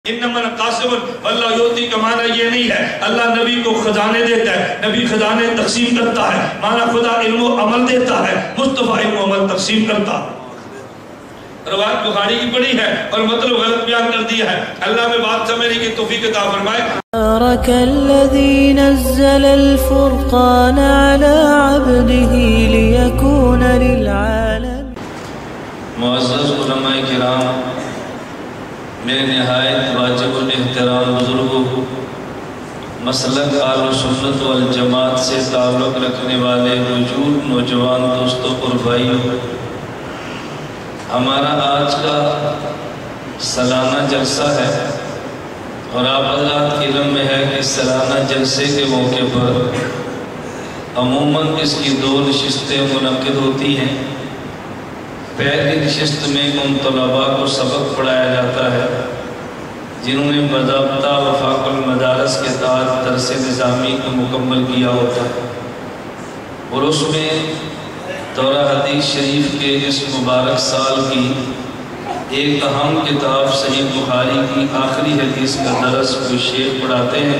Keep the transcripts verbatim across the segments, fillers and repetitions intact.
انما قاسم اللہ یوتی کا معنی یہ نہیں ہے اللہ نبی کو خزانے دیتا ہے، نبی خزانے تقسیم کرتا ہے، معنی خدا علم و عمل دیتا ہے، مصطفیٰ علم و عمل تقسیم کرتا ہے۔ روایت بخاری کی پڑھی ہے اور مطلب غلط بیان کر دیا ہے، اللہ میں بات سمجھنے کی توفیق عطا فرمائے۔ تبارك الذي نزل الفرقان على عبده ليكون للعالمين۔ معزز علماء کرام، میرے نہایت واجب الاحترام بزرگوں، مسلک اہل سنت والجماعت سے تعلق رکھنے والے وجود نوجوان دوستوں اور بھائیوں، ہمارا آج کا سالانہ جلسہ ہے اور آپ حضرات کے علم میں ہے کہ سالانہ جلسے کے موقع پر عموماً اس کی دو نشستیں منعقد ہوتی ہیں۔ پہلی نشست میں ان طلباء کو سبق پڑھایا جاتا ہے جنہوں نے باضابطہ وفاق المدارس کے تحت درس نظامی کو مکمل کیا ہوتا ہے، اور اس میں دورہ حدیث شریف کے اس مبارک سال کی ایک اہم کتاب صحیح بخاری کی آخری حدیث کا درس کو شیخ پڑھاتے ہیں۔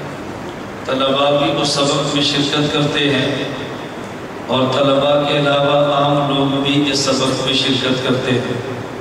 طلباء بھی اس سبق میں شرکت کرتے ہیں اور طلباء کے علاوہ عام لوگ بھی اس سبق میں شرکت کرتے ہیں۔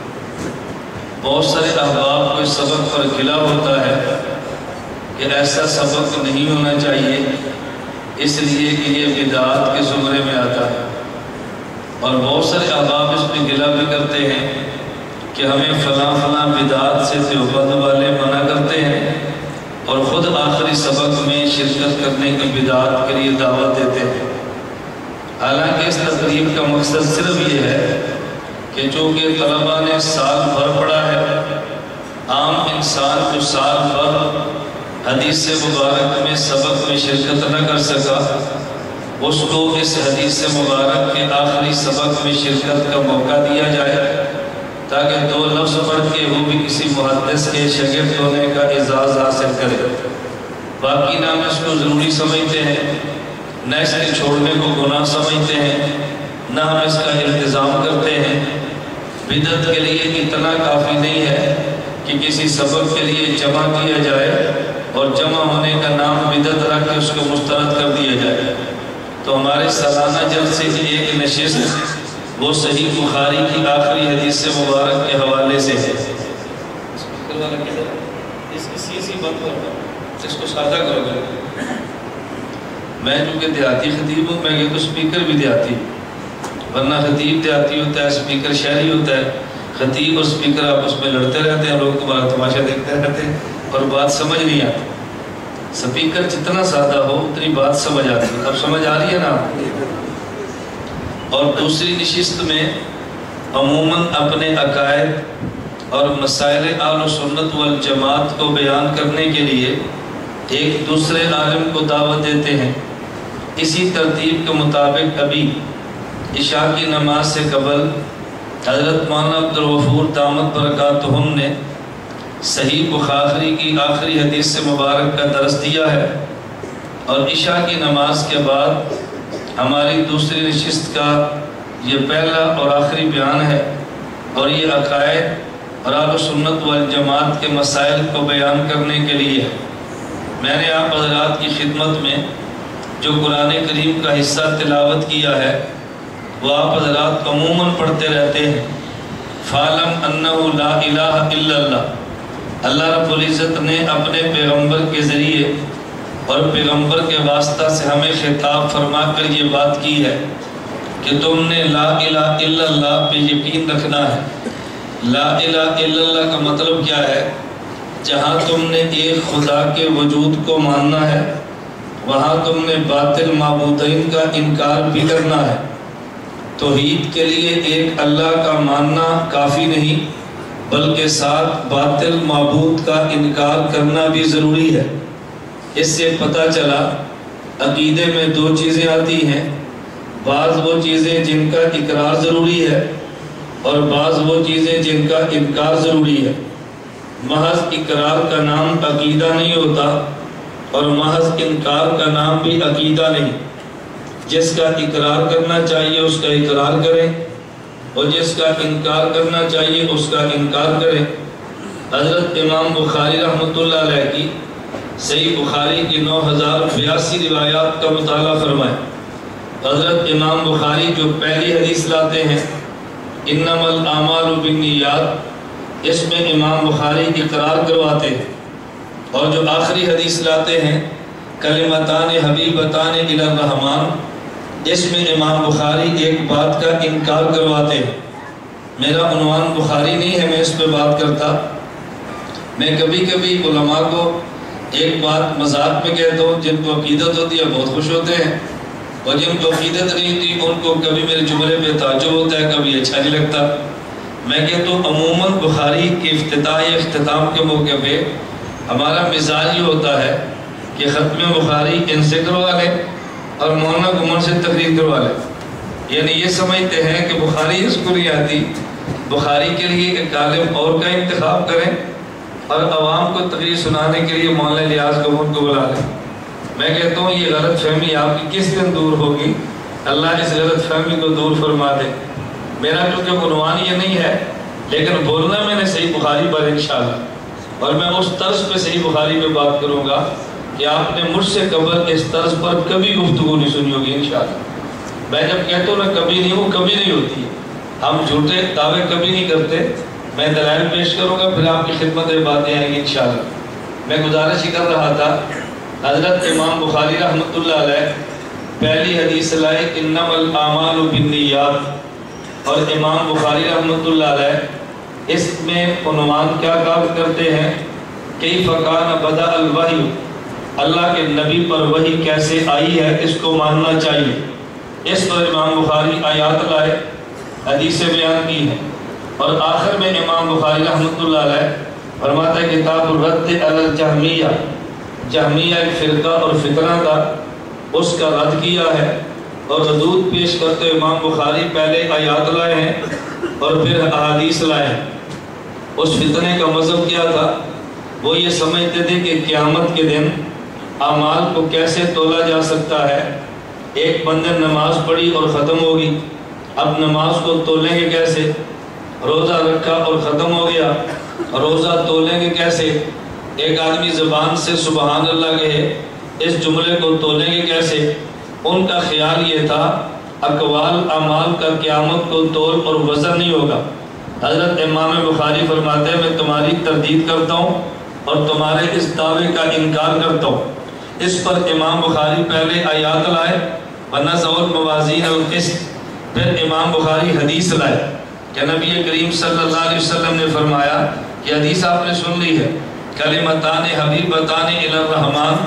بہت سارے احباب کو اس سبق پر گلہ ہوتا ہے کہ ایسا سبق نہیں ہونا چاہیے، اس لیے کہ یہ بدعات کے زمرے میں آتا ہے، اور بہت سارے احباب اس میں گلہ بھی کرتے ہیں کہ ہمیں فلاں فلاں بدعات سے دیوبند والے منع کرتے ہیں اور خود آخری سبق میں شرکت کرنے کی بدعات کے لیے دعوت دیتے ہیں۔ حالانکہ اس تقریب کا مقصد صرف یہ ہے کہ چونکہ طلباء نے سال بھر پڑھا ہے، عام انسان جو سال بھر حدیث مبارک میں سبق میں شرکت نہ کر سکا، اس کو اس حدیث مبارک کے آخری سبق میں شرکت کا موقع دیا جائے تاکہ دو لفظ پڑھ کے وہ بھی کسی محدث کے شاگرد ہونے کا اعزاز حاصل کرے۔ باقی نہ ہم اس کو ضروری سمجھتے ہیں، نہ اس کے چھوڑنے کو گناہ سمجھتے ہیں، نہ ہم اس کا التزام کرتے ہیں۔ بدعت کے لیے اتنا کافی نہیں ہے کہ کسی سبق کے لیے جمع کیا جائے اور جمع ہونے کا نام بدعت رکھ کے اس کو مسترد کر دیا جائے۔ تو ہمارے سالانہ جلسے کی ایک نشست وہ صحیح بخاری کی آخری حدیث مبارک کے حوالے سے ہے۔ اس کو سادہ کرو گے۔ میں چونکہ دیہاتی خطیب ہوں، میں یہ تو سپیکر بھی دیہاتی ہوں، ورنہ خطیب دیہاتی ہوتا ہے، سپیکر شہری ہوتا ہے۔ خطیب اور سپیکر آپس میں لڑتے رہتے ہیں، لوگ تمہارا تماشا دیکھتے رہتے ہیں اور بات سمجھ نہیں آتی۔ سپیکر جتنا سادہ ہو اتنی بات سمجھ آتی ہے۔ اب سمجھ آ رہی ہے نا؟ اور دوسری نشست میں عموماً اپنے عقائد اور مسائل اہل سنت والجماعت کو بیان کرنے کے لیے ایک دوسرے عالم کو دعوت دیتے ہیں۔ اسی ترتیب کے مطابق ابھی عشاء کی نماز سے قبل حضرت مولانا عبدالغفور دامت برکاتہم نے صحیح بخاری کی آخری حدیث مبارک کا درس دیا ہے، اور عشاء کی نماز کے بعد ہماری دوسری نشست کا یہ پہلا اور آخری بیان ہے، اور یہ عقائد اور اہل سنت والجماعت کے مسائل کو بیان کرنے کے لیے ہے۔ میں نے آپ حضرات کی خدمت میں جو قرآن کریم کا حصہ تلاوت کیا ہے وہ آپ حضرات عموماً پڑھتے رہتے ہیں۔ فَعْلَمْ أَنَّهُ لَا إِلَٰهَ إِلَّا اللَّهُ۔ اللہ رب العزت نے اپنے پیغمبر کے ذریعے اور پیغمبر کے واسطہ سے ہمیں خطاب فرما کر یہ بات کی ہے کہ تم نے لا الہ الا اللہ پہ یقین رکھنا ہے۔ لا الہ الا اللہ کا مطلب کیا ہے؟ جہاں تم نے ایک خدا کے وجود کو ماننا ہے، وہاں تم نے باطل معبودین کا انکار بھی کرنا ہے۔ توحید کے لیے ایک اللہ کا ماننا کافی نہیں، بلکہ ساتھ باطل معبود کا انکار کرنا بھی ضروری ہے۔ اس سے پتہ چلا عقیدے میں دو چیزیں آتی ہیں، بعض وہ چیزیں جن کا اقرار ضروری ہے اور بعض وہ چیزیں جن کا انکار ضروری ہے۔ محض اقرار کا نام عقیدہ نہیں ہوتا اور محض انکار کا نام بھی عقیدہ نہیں۔ جس کا اقرار کرنا چاہیے اس کا اقرار کریں اور جس کا انکار کرنا چاہیے اس کا انکار کریں۔ حضرت امام بخاری رحمۃ اللہ علیہ کی صحیح بخاری کی نو ہزار بیاسی روایات کا مطالعہ فرمائیں۔ حضرت امام بخاری جو پہلی حدیث لاتے ہیں انما الاعمال بالنیات، اس میں امام بخاری اقرار کرواتے ہیں، اور جو آخری حدیث لاتے ہیں کلمتان حبیبتان الی الرحمن، اس میں امام بخاری ایک بات کا انکار کرواتے ہیں۔ میرا عنوان بخاری نہیں ہے، میں اس پہ بات کرتا، میں کبھی کبھی علماء کو ایک بات مذاق میں کہتا ہوں، جن کو عقیدت ہوتی ہے بہت خوش ہوتے ہیں، اور جن کو عقیدت نہیں ہوتی ان کو کبھی میرے جملے پہ تعجب ہوتا ہے، کبھی اچھا نہیں لگتا۔ میں کہتا ہوں عموماً بخاری کے افتتاح یا اختتام کے موقع پہ ہمارا مزاج یہ ہوتا ہے کہ ختم بخاری ان سے کروا لیں اور مولانا گمن سے تقریر کروا لیں، یعنی یہ سمجھتے ہیں کہ بخاری اس کو نہیں آتی، بخاری کے لیے ایک عالم اور کا انتخاب کریں اور عوام کو تقریر سنانے کے لیے مولانا الیاس گمن کو بلا لیں۔ میں کہتا ہوں یہ غلط فہمی آپ کی کس دن دور ہوگی، اللہ اس غلط فہمی کو دور فرما دے۔ میرا کیونکہ عنوان یہ نہیں ہے، لیکن بولنا میں نے صحیح بخاری پر انشاءاللہ، اور میں اس طرز پہ صحیح بخاری پہ بات کروں گا کہ آپ نے مجھ سے قبل اس طرز پر کبھی گفتگو نہیں سنی ہوگی انشاءاللہ۔ میں جب کہتا ہوں نا کبھی نہیں، وہ کبھی نہیں ہوتی ہے، ہم جھوٹے دعوے کبھی نہیں کرتے۔ میں دلائل پیش کروں گا، پھر آپ کی خدمت میں باتیں آئیں گی انشاءاللہ۔ میں گزارش ہی کر رہا تھا، حضرت امام بخاری رحمۃ اللہ علیہ پہلی حدیث لائے انما الاعمال بالنیات، اور امام بخاری رحمۃ اللہ علیہ اس میں عنوان کیا کار کرتے ہیں، کیف کان بدأ الوحی، اللہ کے نبی پر وحی کیسے آئی ہے اس کو ماننا چاہیے۔ اس پر امام بخاری آیات لائے، حدیثیں بیان کی ہیں، اور آخر میں امام بخاری رحمۃ اللہ علیہ فرماتا ہے کتاب الرد علی الجہمیہ، جہمیہ ایک فرقہ اور فتنہ کا، اس کا رد کیا ہے، اور ردود پیش کرتے امام بخاری پہلے آیات لائے ہیں اور پھر احادیث لائے ہیں۔ اس فتنے کا مذہب کیا تھا، وہ یہ سمجھتے تھے کہ قیامت کے دن اعمال کو کیسے تولا جا سکتا ہے۔ ایک بندے نماز پڑھی اور ختم ہوگی، اب نماز کو تولیں گے کیسے؟ روزہ رکھا اور ختم ہو گیا، روزہ تولیں گے کیسے؟ ایک آدمی زبان سے سبحان اللہ کہے، اس جملے کو تولیں گے کیسے؟ ان کا خیال یہ تھا اقوال اعمال کا قیامت کو تول اور وزن نہیں ہوگا۔ حضرت امام بخاری فرماتے ہیں میں تمہاری تردید کرتا ہوں اور تمہارے اس دعوے کا انکار کرتا ہوں۔ اس پر امام بخاری پہلے آیات لائے، وَنَزَعُ الْمَوَازِينَ الْقِسْطَ، پھر امام بخاری حدیث لائے کہ نبی کریم صلی اللہ علیہ وسلم نے فرمایا کہ حدیث آپ نے سن لی ہے، کلمتان حبیبتان الی الرحمن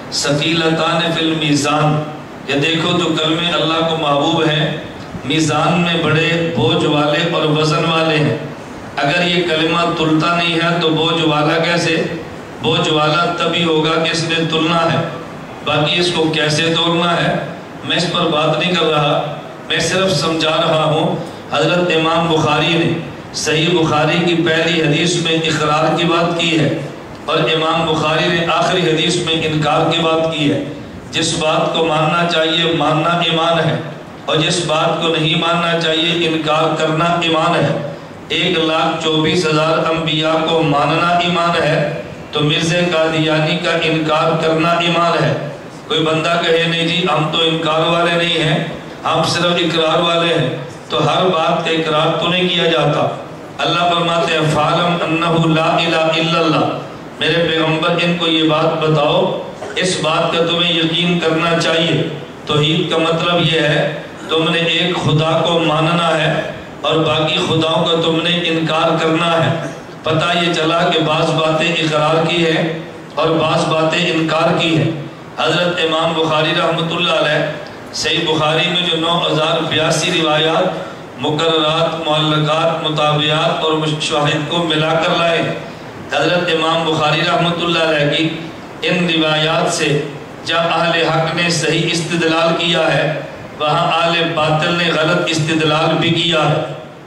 ثقیلتان فی المیزان، کہ دیکھو تو کلمے اللہ کو محبوب ہیں، میزان میں بڑے بوجھ والے اور وزن والے ہیں۔ اگر یہ کلمہ تلتا نہیں ہے تو بوجھ والا کیسے؟ بوجھ والا تبھی ہوگا کہ اس نے تلنا ہے، باقی اس کو کیسے تولنا ہے میں اس پر بات نہیں کر رہا، میں صرف سمجھا رہا ہوں۔ حضرت امام بخاری نے صحیح بخاری کی پہلی حدیث میں اقرار کی بات کی ہے، اور امام بخاری نے آخری حدیث میں انکار کی بات کی ہے۔ جس بات کو ماننا چاہیے ماننا ایمان ہے، اور جس بات کو نہیں ماننا چاہیے انکار کرنا ایمان ہے۔ ایک لاکھ چوبیس ہزار انبیاء کو ماننا ایمان ہے تو مرزا قادیانی کا انکار کرنا ایمان ہے۔ کوئی بندہ کہے نہیں جی ہم تو انکار والے نہیں ہیں، ہم صرف اقرار والے ہیں، تو ہر بات کا اقرار تو نہیں کیا جاتا۔ اللہ فرماتے ہیں فَعْلَمْ أَنَّهُ لَا إِلَهَ إِلَّا اللَّهُ، میرے پیغمبر ان کو یہ بات بتاؤ، اس بات کا تمہیں یقین کرنا چاہیے۔ توحید کا مطلب یہ ہے تم نے ایک خدا کو ماننا ہے اور باقی خداؤں کا تم نے انکار کرنا ہے۔ پتہ یہ چلا کہ بعض باتیں اقرار کی ہیں اور بعض باتیں انکار کی ہیں۔ حضرت امام بخاری رحمۃ اللہ علیہ صحیح بخاری میں جو نو ہزار بیاسی روایات مقررات، معلقات، مطابعات اور شواہد کو ملا کر لائے، حضرت امام بخاری رحمۃ اللہ علیہ کی ان روایات سے جہاں اہل حق نے صحیح استدلال کیا ہے وہاں اہل باطل نے غلط استدلال بھی کیا ہے۔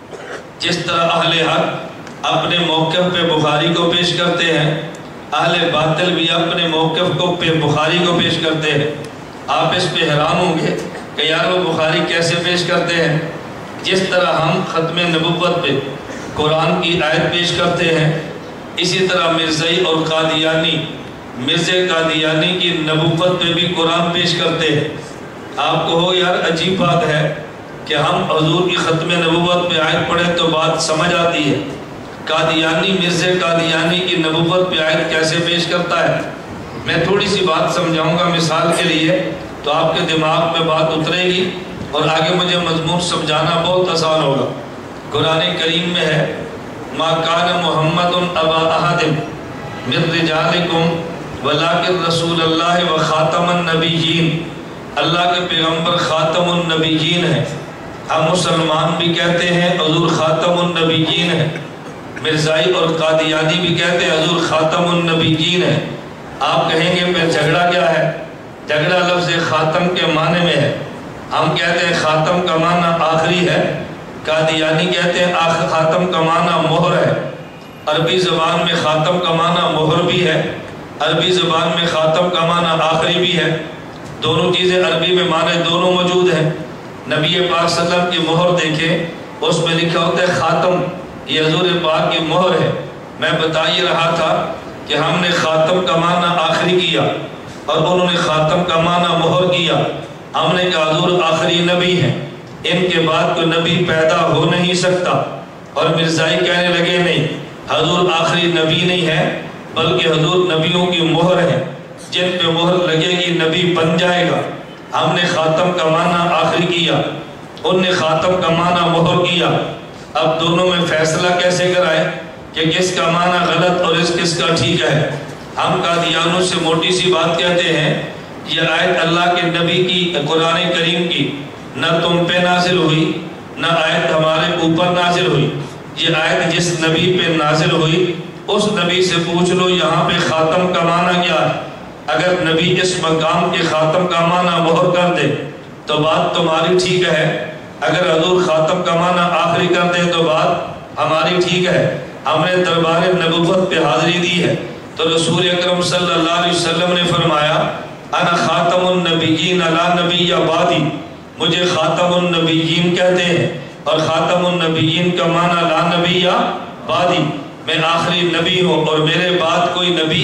جس طرح اہل حق اپنے موقف پہ بخاری کو پیش کرتے ہیں، اہل باطل بھی اپنے موقف کو پہ بخاری کو پیش کرتے ہیں۔ آپ اس پہ حیران ہوں گے کہ یار وہ بخاری کیسے پیش کرتے ہیں؟ جس طرح ہم ختم نبوت پہ قرآن کی آیت پیش کرتے ہیں، اسی طرح مرزائی اور قادیانی، مرزا قادیانی کی نبوت پہ بھی قرآن پیش کرتے ہیں۔ آپ کو ہو یار عجیب بات ہے کہ ہم حضور کی ختم نبوت پہ آیت پڑھیں تو بات سمجھ آتی ہے، قادیانی مرزا قادیانی کی نبوت پہ آیت کیسے پیش کرتا ہے؟ میں تھوڑی سی بات سمجھاؤں گا مثال کے لیے، تو آپ کے دماغ میں بات اترے گی اور آگے مجھے مضمون سمجھانا بہت آسان ہوگا۔ قرآن کریم میں ہے ما کان محمد ابا احد من رجالکم ولکن رسول اللہ و خاتم النبیین، اللہ کے پیغمبر خاتم النبیین ہیں۔ ہم مسلمان بھی کہتے ہیں حضور خاتم النبیین ہیں، مرزائی اور قادیانی بھی کہتے ہیں حضور خاتم النبیین ہیں۔ آپ کہیں گے پھر جھگڑا کیا ہے؟ جھگڑا لفظ خاتم کے معنی میں ہے۔ ہم کہتے ہیں خاتم کا معنی آخری ہے، قادیانی کہتے ہیں خاتم کا معنی مہر ہے۔ عربی زبان میں خاتم کا معنی مہر بھی ہے، عربی زبان میں خاتم کا معنی آخری بھی ہے، دونوں چیزیں عربی میں معنی دونوں موجود ہیں۔ نبی پاک صلی اللہ علیہ وسلم کی مہر دیکھیں، اس میں لکھا ہوتا ہے خاتم، یہ حضور پاک کی مہر ہے۔ میں بتا یہ رہا تھا کہ ہم نے خاتم کا معنی آخری کیا اور انہوں نے خاتم کا معنی مہر کیا۔ ہم نے کہا حضور آخری نبی ہیں، ان کے بعد کوئی نبی پیدا ہو نہیں سکتا، اور مرزائی کہنے لگے نہیں، حضور آخری نبی نہیں ہے بلکہ حضور نبیوں کی مہر ہے، جن پہ مہر لگے گی نبی بن جائے گا۔ ہم نے خاتم کا معنی آخری کیا، ان نے خاتم کا معنی مہر کیا۔ اب دونوں میں فیصلہ کیسے کرائے کہ کس کا معنی غلط اور اس کس کا ٹھیک ہے؟ ہم قادیانوں سے موٹی سی بات کہتے ہیں، یہ آیت اللہ کے نبی کی، قرآن کریم کی نہ تم پہ نازل ہوئی نہ آیت ہمارے اوپر نازل ہوئی، یہ آیت جس نبی پہ نازل ہوئی اس نبی سے پوچھ لو یہاں پہ خاتم کا معنی کیا ہے۔ اگر نبی اس مقام کے خاتم کا معنی مہر کر دے تو بات تمہاری ٹھیک ہے، اگر حضور خاتم کا معنی آخری کر دے تو بات ہماری ٹھیک ہے۔ ہم نے دربار نبوت پہ حاضری دی ہے تو رسول اکرم صلی اللہ علیہ وسلم نے فرمایا انا خاتم النبیین لا نبی بعدی، مجھے خاتم النبیین کہتے ہیں، اور خاتم النبیین کا معنی لا نبی بعدی، میں آخری نبی ہوں اور میرے بعد کوئی نبی،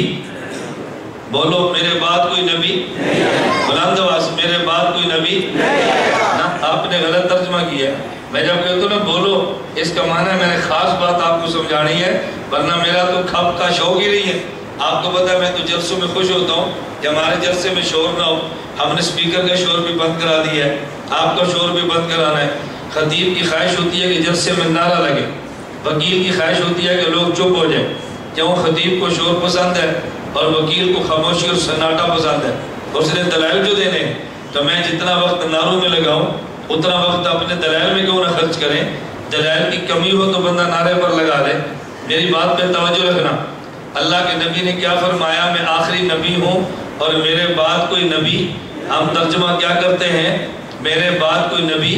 بولو میرے بعد کوئی نبی، بلند آواز میرے بعد کوئی نبی نا، آپ نے غلط ترجمہ کیا ہے۔ میں جب کہتا ہوں نا بولو، اس کا معنی ہے میں نے خاص بات آپ کو سمجھانی ہے، ورنہ میرا تو کھپ کا شوق ہی نہیں ہے۔ آپ کو پتا ہے میں تو جلسوں میں خوش ہوتا ہوں کہ ہمارے جلسے میں شور نہ ہو، ہم نے سپیکر کا شور بھی بند کرا دیا ہے، آپ کا شور بھی بند کرانا ہے۔ خطیب کی خواہش ہوتی ہے کہ جلسے میں نعرہ لگے، وکیل کی خواہش ہوتی ہے کہ لوگ چپ ہو جائیں، کیوں خطیب کو شور پسند ہے اور وکیل کو خاموشی اور سناٹا پسند ہے، اس نے دلائل جو دینے ہیں۔ تو میں جتنا وقت نعروں میں لگاؤں اتنا وقت اپنے دلائل میں کیوں نہ خرچ کریں، دلائل کی کمی ہو تو بندہ نعرے پر لگا لے۔ میری بات پہ توجہ رکھنا، اللہ کے نبی نے کیا فرمایا، میں آخری نبی ہوں اور میرے بعد کوئی نبی، ہم ترجمہ کیا کرتے ہیں، میرے بعد کوئی نبی،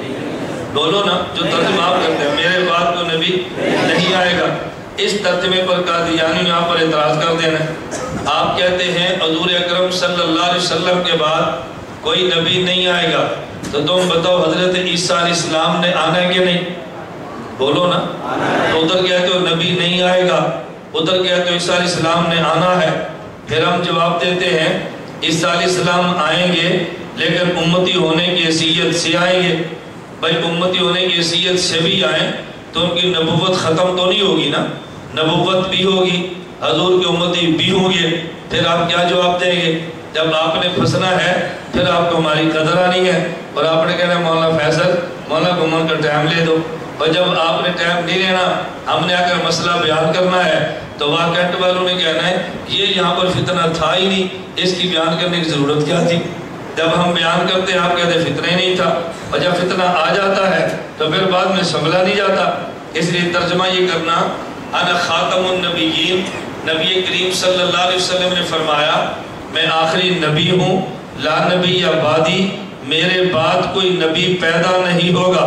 بولو نا جو ترجمہ آپ کرتے ہیں، میرے بعد کوئی نبی نہیں آئے گا۔ اس ترجمے پر قادیانی یہاں پر اعتراض کر دینا، آپ کہتے ہیں حضور اکرم صلی اللہ علیہ وسلم کے بعد کوئی نبی نہیں آئے گا، تو تم بتاؤ حضرت عیسیٰ علیہ السلام نے آنا ہے کہ نہیں، بولو نا، تو ادھر کہتے ہو نبی نہیں آئے گا، ادھر کہتے ہو عیسیٰ علیہ السلام نے آنا ہے۔ پھر ہم جواب دیتے ہیں عیسیٰ علیہ السلام آئیں گے لیکن امتی ہونے کی حیثیت سے آئیں گے۔ بھائی امتی ہونے کی حیثیت سے بھی آئیں تو ان کی نبوت ختم تو نہیں ہوگی نا، نبوت بھی ہوگی، حضور کی امتی بھی ہوں گے۔ پھر آپ کیا جواب دیں گے؟ جب آپ نے پھنسنا ہے پھر آپ کو ہماری قدر آنی ہے، اور آپ نے کہنا مولانا فیصل مولانا گمان کا ٹائم لے دو، اور جب آپ نے ٹائم نہیں لینا، ہم نے اگر مسئلہ بیان کرنا ہے تو واقعات والوں نے کہنا ہے یہ یہاں پر فتنہ تھا ہی نہیں، اس کی بیان کرنے کی ضرورت کیا تھی۔ جب ہم بیان کرتے ہیں آپ کہتے ہیں فتنہ ہی نہیں تھا، اور جب فتنہ آ جاتا ہے تو پھر بعد میں سنبھلا نہیں جاتا۔ اس لیے ترجمہ یہ کرنا، انا خاتم النبیین، نبی کریم صلی اللہ علیہ وسلم نے فرمایا میں آخری نبی ہوں، لا نبی یا بعدی، میرے بعد کوئی نبی پیدا نہیں ہوگا،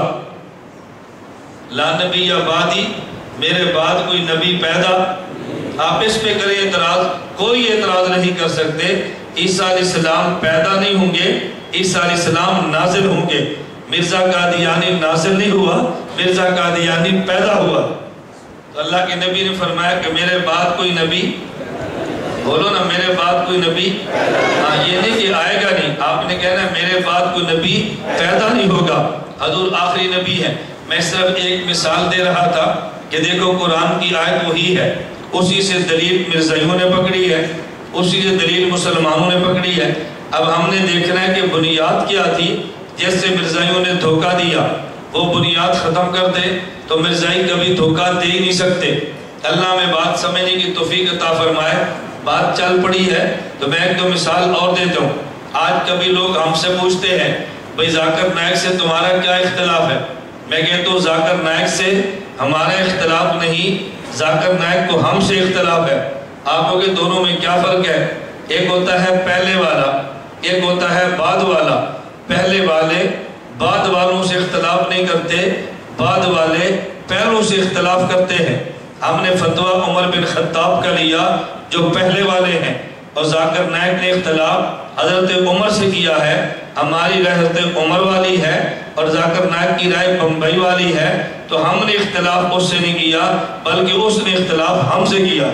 لا نبی یا بعدی، میرے بعد کوئی نبی پیدا۔ آپ اس پہ کریں اعتراض، کوئی اعتراض نہیں کر سکتے۔ عیسیٰ علیہ السلام پیدا نہیں ہوں گے، عیسیٰ علیہ السلام نازل ہوں گے۔ مرزا قادیانی نازل نہیں ہوا، مرزا قادیانی پیدا ہوا۔ تو اللہ کے نبی نے فرمایا کہ میرے بعد کوئی نبی، بولو نا میرے بعد کوئی نبی، ہاں یہ نہیں کہ آئے گا نہیں، آپ نے کہنا میرے بعد کوئی نبی پیدا نہیں ہوگا، حضور آخری نبی ہے۔ میں صرف ایک مثال دے رہا تھا کہ دیکھو قرآن کی آیت وہی ہے، اسی سے دلیل مرزائیوں نے پکڑی ہے، اسی سے دلیل مسلمانوں نے پکڑی ہے۔ اب ہم نے دیکھنا ہے کہ بنیاد کیا تھی جس سے مرزائیوں نے دھوکہ دیا، وہ بنیاد ختم کر دے تو مرزائی کبھی دھوکہ دے ہی نہیں سکتے۔ اللہ میں بات سمجھنے کی توفیق عطا فرمائے۔ بات چل پڑی ہے تو میں ایک دو مثال اور دیتا ہوں۔ آج کبھی لوگ ہم سے پوچھتے ہیں بھئی ذاکر نائک سے تمہارا کیا اختلاف ہے؟ میں کہتا ہوں ذاکر نائک سے ہمارا اختلاف نہیں، ذاکر نائک کو ہم سے اختلاف ہے۔ آپ لوگوں کے دونوں میں کیا فرق ہے؟ ایک ہوتا ہے پہلے والا، ایک ہوتا ہے بعد والا۔ پہلے والے بعد والوں سے اختلاف نہیں کرتے، بعد والے پہلوں سے اختلاف کرتے ہیں۔ ہم نے فتویٰ عمر بن خطاب کا لیا جو پہلے والے ہیں، اور ذاکر نائک نے اختلاف حضرت عمر سے کیا ہے۔ ہماری رائے حضرت عمر والی ہے اور ذاکر نائک کی رائے بمبئی والی ہے، تو ہم نے اختلاف اس سے نہیں کیا بلکہ اس نے اختلاف ہم سے کیا۔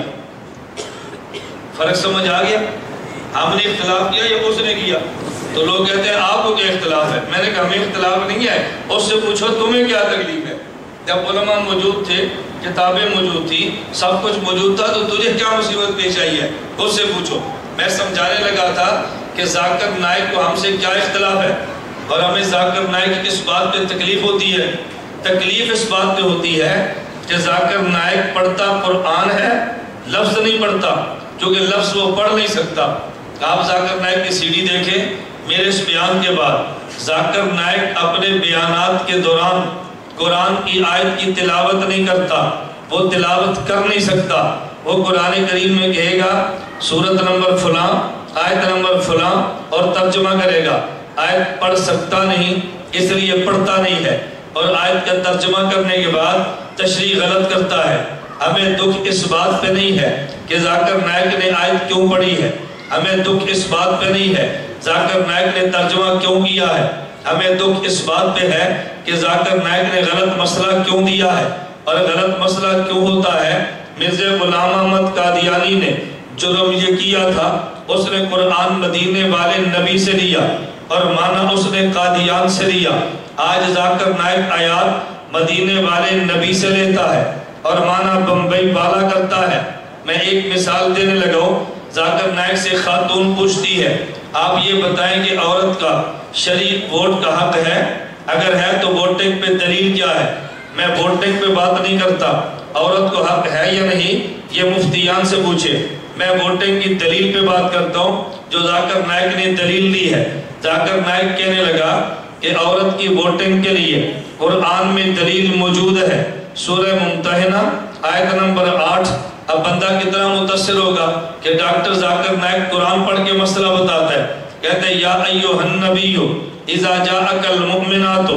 فرق سمجھ آ گیا؟ ہم نے اختلاف کیا یا اس نے کیا؟ تو لوگ کہتے ہیں آپ کو کیا اختلاف ہے؟ میں نے کہا ہمیں اختلاف نہیں ہے، اس سے پوچھو تمہیں کیا تکلیف ہے؟ جب علماء موجود تھے، کتابیں موجود تھی، سب کچھ موجود تھا، تو تجھے کیا مصیبت پیش آئی ہے؟ اس سے پوچھو۔ میں سمجھانے لگا تھا کہ ذاکر نائک کو ہم سے کیا اختلاف ہے، اور ہمیں ذاکر نائک کس بات پہ تکلیف ہوتی ہے؟ تکلیف اس بات پہ ہوتی ہے کہ ذاکر نائک پڑھتا قرآن ہے، لفظ نہیں پڑھتا، کیونکہ لفظ وہ پڑھ نہیں سکتا۔ آپ ذاکر نائک کی سی ڈی دیکھیں میرے اس بیان کے بعد، ذاکر نائک اپنے بیانات کے دوران قرآن کی آیت کی تلاوت نہیں کرتا، وہ تلاوت کر نہیں سکتا۔ وہ قرآن کریم میں کہے گا سورت نمبر فلاں، آیت نمبر فلاں، اور ترجمہ کرے گا۔ آیت پڑھ سکتا نہیں اس لیے پڑھتا نہیں ہے، اور آیت کا ترجمہ کرنے کے بعد تشریح غلط کرتا ہے۔ ہمیں دکھ اس بات پہ نہیں ہے کہ ذاکر نائک نے آیت کیوں پڑھی ہے، ہمیں دکھ اس بات پہ نہیں ہے ذاکر نائک نے ترجمہ کیوں کیا ہے، ہمیں دکھ اس بات پہ ہے کہ ذاکر نائک نے غلط مسئلہ کیوں دیا ہے، اور غلط مسئلہ کیوں ہوتا ہے۔ مرزا غلام احمد قادیانی نے جرم یہ کیا تھا، اس نے قرآن مدینے والے نبی سے لیا اور مانا اس نے قادیان سے لیا۔ آج ذاکر نائک آیات مدینے والے نبی سے لیتا ہے اور مانا بمبئی والا کرتا ہے۔ میں ایک مثال دینے لگا ہوں، ذاکر نائک سے خاتون پوچھتی ہے آپ یہ بتائیں کہ عورت کا شرعی ووٹ کا حق ہے، اگر ہے تو ووٹنگ پہ دلیل کیا ہے؟ میں ووٹنگ پہ بات نہیں کرتا، عورت کو حق ہے یا نہیں یہ مفتیان سے پوچھے، میں ووٹنگ کی دلیل پہ بات کرتا ہوں جو ذاکر نائک نے دلیل دی ہے۔ ذاکر نائک کہنے لگا کہ عورت کی ووٹنگ کے لیے قرآن میں دلیل موجود ہے، سورہ ممتحنہ آیت نمبر آٹھ۔ اب بندہ کتنا متاثر ہوگا کہ ڈاکٹر ذاکر نائک قرآن پڑھ کے مسئلہ بتاتا ہے، کہتے ہیں یا ایھا النبی اذا جاءک المؤمنات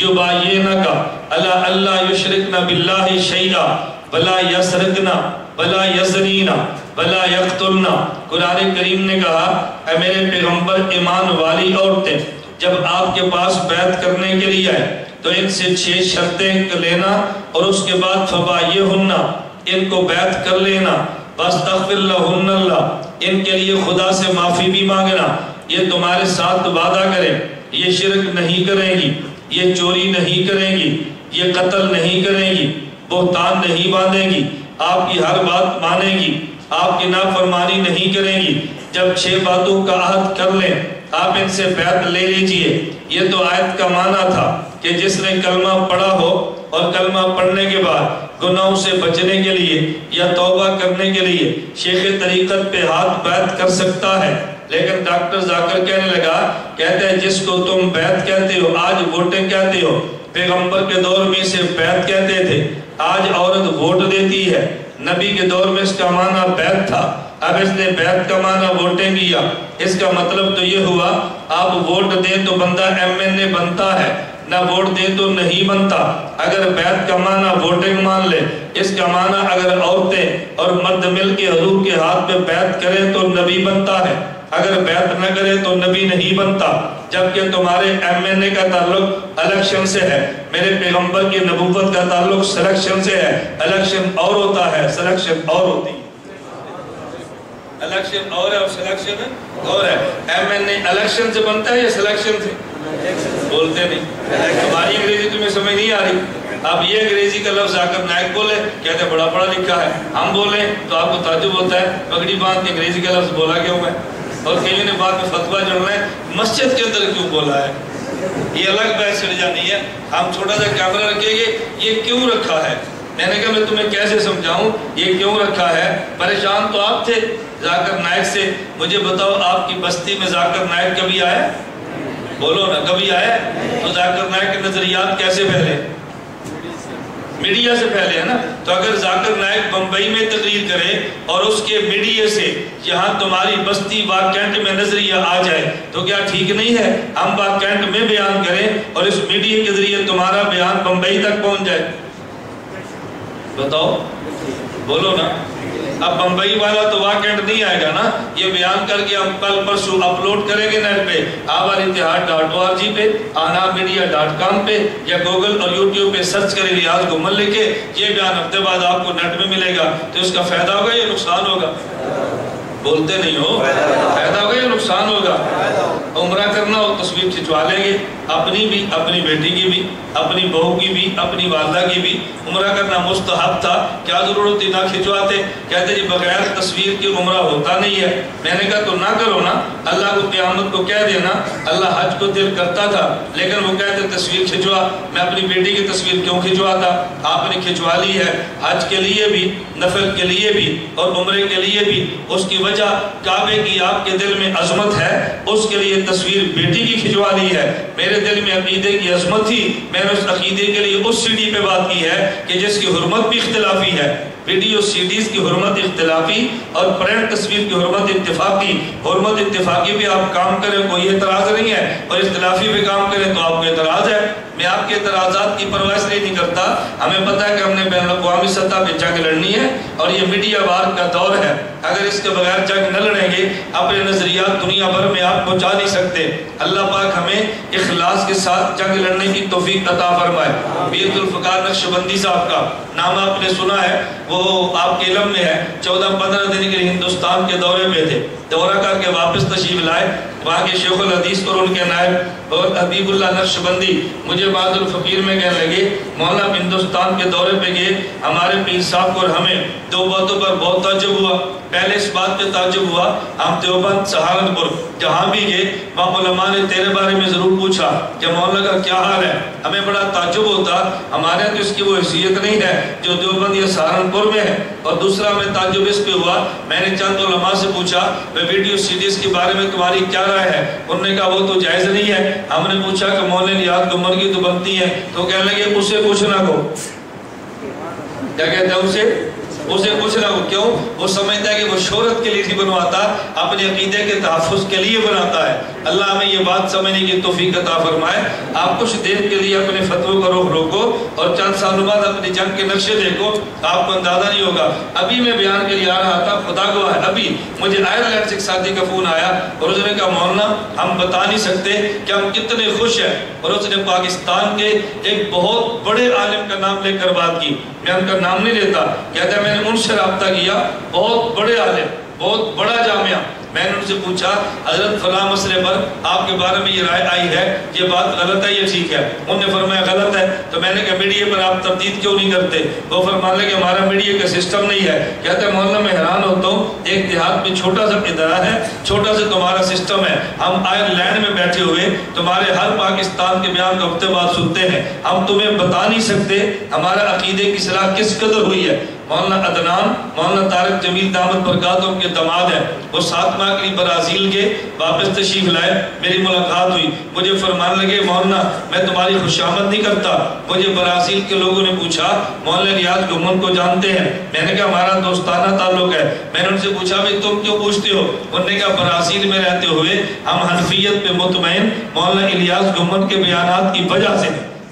یباینک علی الا یشرکن باللہ شیئا ولا یسرقن ولا یزنین ولا یقتلن۔ قرآن کریم نے کہا اے میرے پیغمبر ایمان والی عورتیں جب آپ کے پاس بیعت کرنے کے لیے آئے تو ان سے چھ شرطیں لینا اور اس کے بعد فبایہن، ان کو بیعت کر لینا، واستغفر لہن اللہ، ان کے لیے خدا سے معافی بھی مانگنا، یہ تمہارے ساتھ وعدہ کریں یہ شرک نہیں کریں گی، یہ چوری نہیں کریں گی، یہ قتل نہیں کریں گی، بہتان نہیں باندھیں گی، آپ کی ہر بات مانیں گی، آپ کی نافرمانی نہیں کریں گی۔ جب چھ باتوں کا عہد کر لیں آپ ان سے بیعت لے لیجئے۔ یہ تو آیت کا معنی تھا کہ جس نے کلمہ پڑھا ہو اور کلمہ پڑھنے کے بعد گناہوں سے بچنے کے لیے یا توبہ کرنے کے لیے شیخ طریقت پہ ہاتھ بیعت کر سکتا ہے۔ لیکن ڈاکٹر ذاکر کہنے لگا، کہتے ہیں جس کو تم بیعت کہتے ہو آج ووٹنگ کہتے ہو، پیغمبر کے دور میں اسے بیعت کہتے تھے، آج عورت ووٹ دیتی ہے، نبی کے دور میں اس کا معنی بیعت تھا، اب اس نے بیعت کا معنی ووٹنگ کیا۔ اس کا مطلب تو یہ ہوا آپ ووٹ دیں تو بندہ ایم این اے بنتا ہے، نہ ووٹ دیں تو نہیں بنتا۔ اگر بیعت کا معنی ووٹنگ مان لے، اس کا معنی اگر عورتیں اور مرد مل کے حضور کے ہاتھ پہ بیعت کریں تو نبی بنتا ہے، اگر بیعت نہ کرے تو نبی نہیں بنتا۔ جبکہ تمہارے ایم این اے کا تعلق الیکشن سے ہے، میرے پیغمبر کی نبوت کا تعلق سلیکشن سے ہے۔ الیکشن اور ہوتا ہے، سلیکشن اور ہوتی ہے۔ الیکشن اور ہے اور سلیکشن اور ہے۔ ایم این اے الیکشن سے بنتا ہے یا سلیکشن سے؟ بولتے نہیں، ہماری انگریزی تمہیں سمجھ نہیں آ رہی۔ اب یہ انگریزی کا لفظ ذاکر نائک بولے، کہتے ہیں بڑا پڑھا لکھا ہے، ہم بولیں تو آپ کو تعجب ہوتا ہے پگڑی باندھ کے انگریزی کا لفظ بولا کیوں ہے، اور کئی نے بعد میں فتویٰ جڑنا ہے مسجد کے اندر کیوں بولا ہے، یہ الگ بحث چڑھ جانی ہے۔ ہم چھوٹا سا کیمرہ رکھیں گے، یہ کیوں رکھا ہے، میں نے کہا میں تمہیں کیسے سمجھاؤں یہ کیوں رکھا ہے؟ پریشان تو آپ تھے ذاکر نائک سے، مجھے بتاؤ آپ کی بستی میں ذاکر نائک کبھی آیا؟ بولو نا، کبھی آیا؟ تو ذاکر نائک کے نظریات کیسے پھیلے؟ میڈیا سے پھیلے ہے نا۔ تو اگر ذاکر نائک بمبئی میں تقریر کرے اور اس کے میڈیا سے یہاں تمہاری بستی باکینٹ میں نظریہ آ جائے تو کیا ٹھیک نہیں ہے ہم باکینٹ میں بیان کریں اور اس میڈیا کے ذریعے تمہارا بیان بمبئی تک پہنچ جائے؟ بتاؤ، بولو نا۔ اب بمبئی والا تو واقعات نہیں آئے گا نا، یہ بیان کر کے ہم کل پرسوں اپلوڈ کریں گے نیٹ پہ، آباد اتحاد ڈاٹ او آر جی پہ، آنا میڈیا ڈاٹ کام پہ، یا گوگل اور یوٹیوب پہ سرچ کریں ریاض گمل لکھے، یہ بیان ہفتے بعد آپ کو نیٹ میں ملے گا۔ تو اس کا فائدہ ہوگا یا نقصان ہوگا؟ بولتے نہیں ہو، فائدہ ہوگا یا نقصان ہوگا؟ عمرہ کرنا ہو تصویر کھنچوا لیں گے، اپنی بھی، اپنی بیٹی کی بھی، اپنی بہو کی بھی، اپنی والدہ کی بھی۔ عمرہ کرنا مستحب تھا، کیا ضرورت تھی نہ کھنچواتے؟ کہتے جی بغیر تصویر کی عمرہ ہوتا نہیں ہے۔ میں نے کہا تو نہ کرو نا، اللہ کو قیامت کو کہہ دینا اللہ حج کو دل کرتا تھا لیکن وہ کہتے تصویر کھنچوا، میں اپنی بیٹی کی تصویر کیوں کھنچواتا؟ آپ نے کھنچوا لی ہے، حج کے لیے بھی، نفل کے لیے بھی اور عمرے کے لیے بھی۔ اس کی وجہ کعبے کی آپ کے دل میں عظمت ہے، اس کے لیے تصویر بیٹی کی کھنچوا لی ہے۔ میرے دل میں عقیدے کی عظمت تھی، میں نے اس عقیدے کے لیے اس سی ڈی پہ بات کی ہے کہ جس کی حرمت بھی اختلافی ہے۔ ویڈیو سی ڈیز کی حرمت اختلافی اور پرنٹ تصویر کی حرمت اتفاقی۔ حرمت اتفاقی بھی آپ کام کریں کوئی اعتراض نہیں ہے، اور اختلافی بھی کام کریں تو آپ کو اعتراض ہے۔ میں آپ کے اعتراضات کی پرواہ نہیں کرتا، ہمیں پتہ ہے کہ ہم نے بین الاقوامی سطح پہ جنگ لڑنی ہے اور یہ میڈیا وار کا دور ہے۔ اگر اس کے بغیر جنگ نہ لڑیں گے اپنے نظریات دنیا بھر میں آپ پہنچا نہیں سکتے۔ اللہ پاک ہمیں اخلاص کے ساتھ جنگ لڑنے کی توفیق عطا فرمائے۔ میر ذوالفقار نقشبندی صاحب کا نام آپ نے سنا ہے، وہ آپ کے علم میں ہے، چودہ پندرہ دن کے ہندوستان کے دورے پہ تھے، دورہ کر کے واپس تشریف لائے، وہاں کے شیخ الحدیث اور ان کے نائب اور حبیب اللہ نقشبندی مجھے بعد الفقیر میں کہنے لگے مولانا ہندوستان کے دورے پہ گئے، ہمارے پیر صاحب کو اور ہمیں دو باتوں پر بہت تعجب ہوا۔ پہلے اس بات پہ تعجب ہوا ہم دیوبند سہارنپور جہاں بھی گئے وہاں علماء نے تیرے بارے میں ضرور پوچھا کہ مولانا کا کیا حال ہے، ہمیں بڑا تعجب ہوتا، ہمارے تو اس کی وہ حیثیت نہیں ہے جو دیوبند یا سہارنپور میں ہے۔ اور دوسرا میں تعجب اس پہ ہوا، میں نے چند علماء سے پوچھا ویڈیو سیڈیز کے بارے میں تمہاری کیا رائے ہے؟ انہوں نے کہا وہ تو جائز نہیں ہے۔ ہم نے پوچھا کہ مولانا ریاض گمل کی تو بنتی ہے، تو کہنے لگے اسے پوچھنا کو، کیا کہتے ہیں اسے اسے پوچھنا کو، کیوں؟ وہ سمجھتا ہے کہ وہ شہرت کے لیے نہیں بنواتا، اپنے عقیدے کے تحفظ کے لیے بناتا ہے۔ اللہ ہمیں یہ بات سمجھنے کی توفیق عطا فرمائے۔ آپ کچھ دیر کے لیے اپنے فتووں کا رخ روکو اور چند سالوں بعد اپنی جنگ کے نقشے دیکھو، آپ کو اندازہ نہیں ہوگا۔ ابھی میں بیان کے لیے آ رہا تھا، خدا گواہ ہے ابھی مجھے آئرلینڈ سے ایک ساتھی کا فون آیا اور اس نے کہا مولانا ہم بتا نہیں سکتے کہ ہم کتنے خوش ہیں، اور اس نے پاکستان کے ایک بہت بڑے عالم کا نام لے کر بات کی، میں ان کا نام نہیں لیتا، کہتا ہے میں نے ان سے رابطہ کیا، بہت بڑے عالم، بہت بڑا جامعہ۔ میں نے ان سے پوچھا حضرت فلاں مسئلے پر آپ کے بارے میں یہ رائے آئی ہے، یہ بات غلط ہے یہ ٹھیک ہے؟ انہوں نے فرمایا غلط ہے۔ تو میں نے کہا میڈیا پر آپ تردید کیوں نہیں کرتے؟ وہ فرمانے لگے ہمارا میڈیا کا سسٹم نہیں ہے۔ کہتے ہیں مولانا میں حیران ہوتا ہوں، ایک دیہات میں چھوٹا سا ادارہ ہے، چھوٹا سا تمہارا سسٹم ہے، ہم آئرلینڈ میں بیٹھے ہوئے تمہارے ہر پاکستان کے بیان کو ہفتے بعد سنتے ہیں، ہم تمہیں بتا نہیں سکتے ہمارا عقیدے کی اصلاح کس قدر ہوئی ہے۔ مولانا عدنان مولانا طارق جمیل دامت برکاتہم کے داماد ہیں، وہ سات ماہ کے لیے برازیل کے واپس تشریف لائے، میری ملاقات ہوئی، مجھے فرمانے لگے مولانا میں تمہاری خوشامد نہیں کرتا، مجھے برازیل کے لوگوں نے پوچھا مولانا ریاض گمل کو جانتے ہیں؟ میں نے کہا ہمارا دوستانہ تعلق ہے۔ میں نے ان سے پوچھا بھائی تم کیوں پوچھتے ہو؟ انہوں نے کہا برازیل میں رہتے ہوئے ہم حنفیت پہ مطمئن مولانا الیاس گمل کے بیانات کی وجہ سے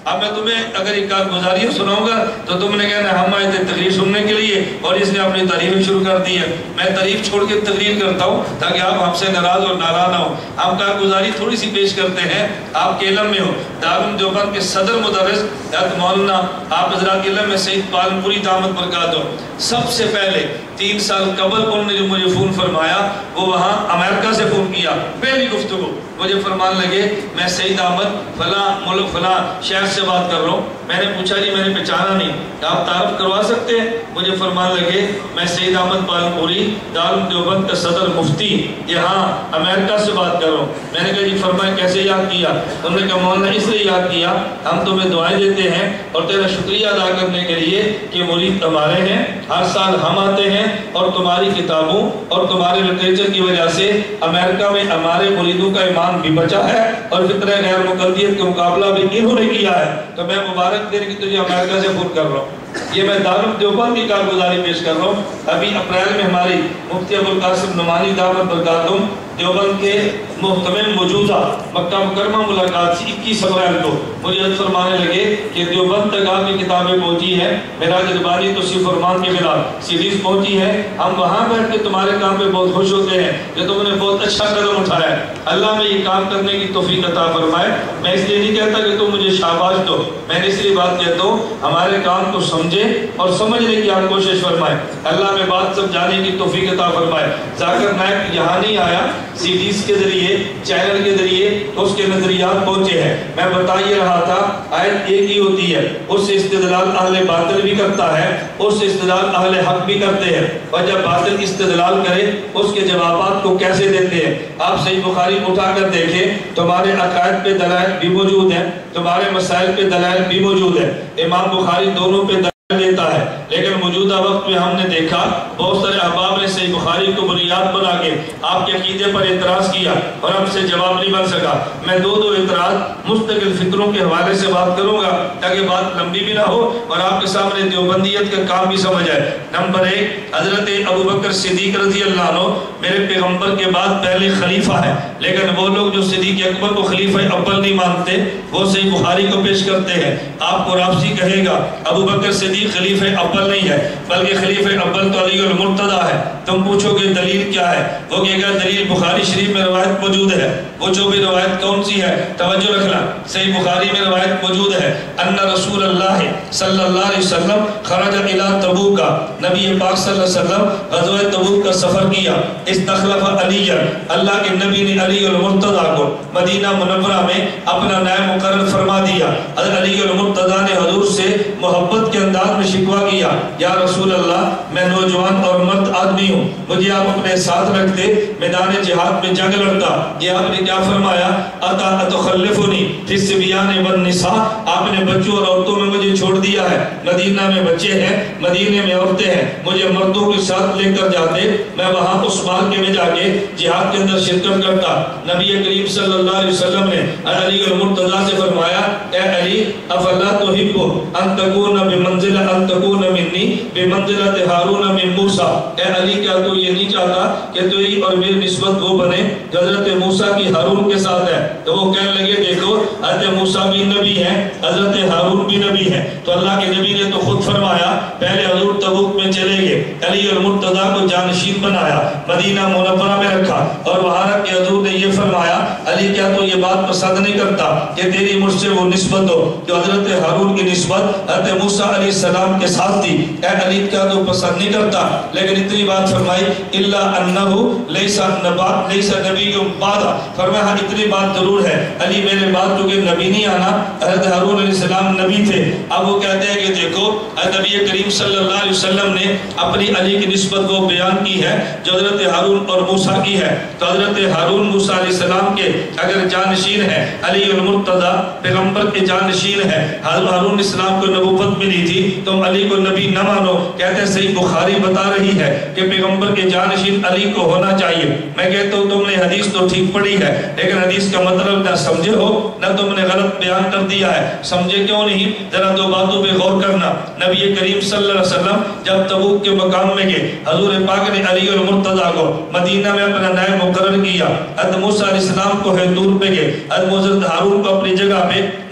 اب میں تمہیں اگر ایک کارگزاری سناؤں گا تو تم نے کہنا ہم آئے تھے تقریر سننے کے لیے اور اس نے اپنی تعریفیں شروع کر دی ہے. میں تعریف چھوڑ کے تقریر کرتا ہوں تاکہ آپ ہم سے ناراض اور ناراض نہ ہو. ہم کارگزاری تھوڑی سی پیش کرتے ہیں آپ کے علم میں ہو. دارالعلوم دیوبند کے صدر مدرس حضرت مولانا آپ حضرات کے علم میں سید پالنپوری دامت برکات ہو. سب سے پہلے تین سال قبل انہوں نے جو مجھے فون فرمایا وہ وہاں امریکہ سے فون کیا. پہلی گفتگو مجھے فرمان لگے میں سید احمد فلاں ملک فلاں شہر سے بات کر رہا ہوں. میں نے پوچھا جی میں نے پہچانا نہیں, آپ تعارف کروا سکتے ہیں؟ مجھے فرمان لگے میں سید احمد پالنپوری دارالعلوم دیوبند کا صدر مفتی یہاں امریکہ سے بات کر رہا ہوں. میں نے کہا جی فرمائے کیسے یاد کیا؟ انہوں نے کہا مولانا اس لیے یاد کیا ہم تمہیں دعائیں دیتے ہیں اور تیرا شکریہ ادا کرنے کے لیے کہ مرید ہمارے ہیں, ہر سال ہم آتے ہیں اور تمہاری کتابوں اور تمہارے لٹریچر کی وجہ سے امریکہ میں ہمارے مریدوں کا ایمان بھی بچا ہے اور فطرہ غیر مقلدیت کا مقابلہ بھی انہوں نے کیا ہے. تو میں مبارک دینے کی تجھے امریکہ سے فون کر رہا ہوں. یہ میں دارالعلوم دیوبند کی کارگزاری پیش کر رہا ہوں. ابھی اپریل میں ہماری مفتی ابوالقاسم نعمانی دعوت برکاتہم دیوبند کے محتمل موجودہ مکہ مکرمہ ملاقات سے اکیس اپریل کو مجھے عرض فرمانے لگے کہ دیوبند تک آپ کی کتابیں پہنچی ہیں, معراج ربانی توصیف فرمان کے خلاف سیریز پہنچی ہے, ہم وہاں بیٹھ کے تمہارے کام پہ بہت خوش ہوتے ہیں کہ تم نے بہت اچھا قدم اٹھایا ہے. اللہ میں یہ کام کرنے کی توفیق عطا فرمائے. میں اس لیے نہیں کہتا کہ تم مجھے شاباش دو, میں نے اس لیے بات کہتا ہوں ہمارے کام کو سمجھے اور سمجھنے کی آپ کوشش فرمائے. اللہ میں بات سمجھانے کی توفیق عطا فرمائے. ذاکر نائک یہاں نہیں آیا, سیڈیز کے ذریعے چینل کے ذریعے اس کے نظریات پہنچے ہیں. میں بتا یہ رہا تھا آیت ایک ہی ہوتی ہے, اس سے استدلال اہل باطل بھی کرتا ہے, اس سے استدلال اہل حق بھی کرتے ہیں, اور جب باطل استدلال کرے اس کے جوابات کو کیسے دیتے ہیں. آپ صحیح بخاری اٹھا کر دیکھیں, تمہارے عقائد پہ دلائل بھی موجود ہیں, تمہارے مسائل پہ دلائل بھی موجود ہیں. امام بخاری دونوں پہ دلائل دیتا ہے, لیکن موجودہ وقت میں ہم نے دیکھا بہت سارے احباب نے صحیح بخاری کو بنیاد بنا کے آپ کے عقیدے پر اعتراض کیا اور ہم سے جواب نہیں بن سکا. میں دو دو اعتراض مستقل فکروں کے حوالے سے بات کروں گا تاکہ بات لمبی بھی نہ ہو اور آپ کے سامنے دیوبندیت کا کام بھی سمجھ آئے. نمبر ایک, حضرت ابوبکر صدیق رضی اللہ عنہ میرے پیغمبر کے بعد پہلے خلیفہ ہے, لیکن وہ لوگ جو صدیق اکبر کو خلیفہ اول نہیں مانتے وہ صحیح بخاری کو پیش کرتے ہیں. آپ کو رابطی کہے گا ابوبکر صدیق خلیفہ اول نہیں ہے بلکہ خلیفہ اول تو علی المرتضیٰ ہے. تم پوچھو کہ دلیل کیا ہے, وہ کہے گا دلیل بخاری شریف میں روایت موجود ہے. وہ جو بھی روایت کون سی ہے توجہ رکھنا, صحیح بخاری میں روایت موجود ہے ان رسول اللہ صلی اللہ علیہ وسلم خرج الى تبوک, نبی پاک صلی اللہ علیہ وسلم غزوہ تبوک کا سفر کیا. استخلف علی, اللہ کے نبی نے علی المرتضیٰ کو مدینہ منورہ میں اپنا نائب مقرر فرما دیا. حضرت علی المرتضیٰ نے حضور سے محبت کے انداز میں شکوہ کیا, یا رسول اللہ میں نوجوان اور مرد آدمی ہوں, مجھے آپ اپنے ساتھ رکھتے میدان جہاد میں جنگ لڑتا. یہ آپ نے کیا فرمایا, اتا اتخلفنی فی الصبیان والنساء, آپ نے بچوں اور عورتوں میں مجھے چھوڑ دیا ہے. مدینہ میں بچے ہیں, مدینے میں عورتیں ہیں, مجھے مردوں کے ساتھ لے کر جاتے, میں وہاں اس مارکے میں جا کے جہاد کے اندر شرکت کرتا. نبی کریم صلی اللہ علیہ وسلم نے علی المرتضیٰ سے فرمایا, اے علی افلا تحب ان تکون بمنزلہ ان تکون منی بمنزلۃ ہارون من موسیٰ, اے علی کیا تو یہ نہیں چاہتا کہ تیری اور میری نسبت وہ بنے حضرت موسیٰ کی ہارون کے ساتھ ہے. تو وہ کہنے لگے دیکھو حضرت موسیٰ بھی نبی ہیں, حضرت ہارون بھی نبی ہیں. تو اللہ کے نبی نے تو خود فرمایا پہلے حضور تبوک میں چلے گئے, علی المرتضیٰ کو جانشین بنایا, مدینہ منورہ میں رکھا اور وہاں رکھ کے حضور نے یہ فرمایا علی کیا تو یہ بات پسند نہیں کرتا کہ تیری مجھ سے وہ نسبت ہو جو حضرت ہارون کی نسبت حضرت موسیٰ علیہ السلام کے ساتھ تھی. اے علی کیا تو پسند نہیں کرتا, لیکن اتنی بات فرمائی الا انہ لیس نبات لیس نبی بعد, فرمایا اتنی بات ضرور ہے علی میرے بعد چونکہ نبی نہیں آنا, حضرت ہارون علیہ السلام نبی تھے. اب وہ کہتے ہیں کہ دیکھو نبی کریم صلی اللہ علیہ وسلم نے اپنی علی کی نسبت کو بیان کی ہے جو حضرت ہارون اور موسیٰ کی ہے. تو حضرت ہارون موسیٰ علیہ السلام کے اگر جانشین ہے, علی المرتضیٰ پیغمبر کے جانشین ہے, ہارون اسلام کو نبوت ملی تھی, تم علی کو نبی نہ مانو. کہتے ہیں صحیح بخاری بتا رہی ہے کہ پیغمبر کے جانشین علی کو ہونا چاہیے. میں کہتا ہوں تم نے حدیث تو ٹھیک پڑھی ہے لیکن حدیث کا مطلب نہ سمجھے ہو نہ تم نے غلط بیان کر دیا ہے. سمجھے کیوں نہیں, ذرا دو باتوں پہ غور کرنا. نبی کریم صلی اللہ علیہ وسلم جب تبوک کے مقام میں گئے, حضور پاک نے علی المرتضیٰ کو مدینہ میں اپنا نائب مقرر کیا. حضرت موسیٰ علیہ السلام کو ہے دور پہ گئے, حضرت حضرت ہارون کو اپنی جگہ پہ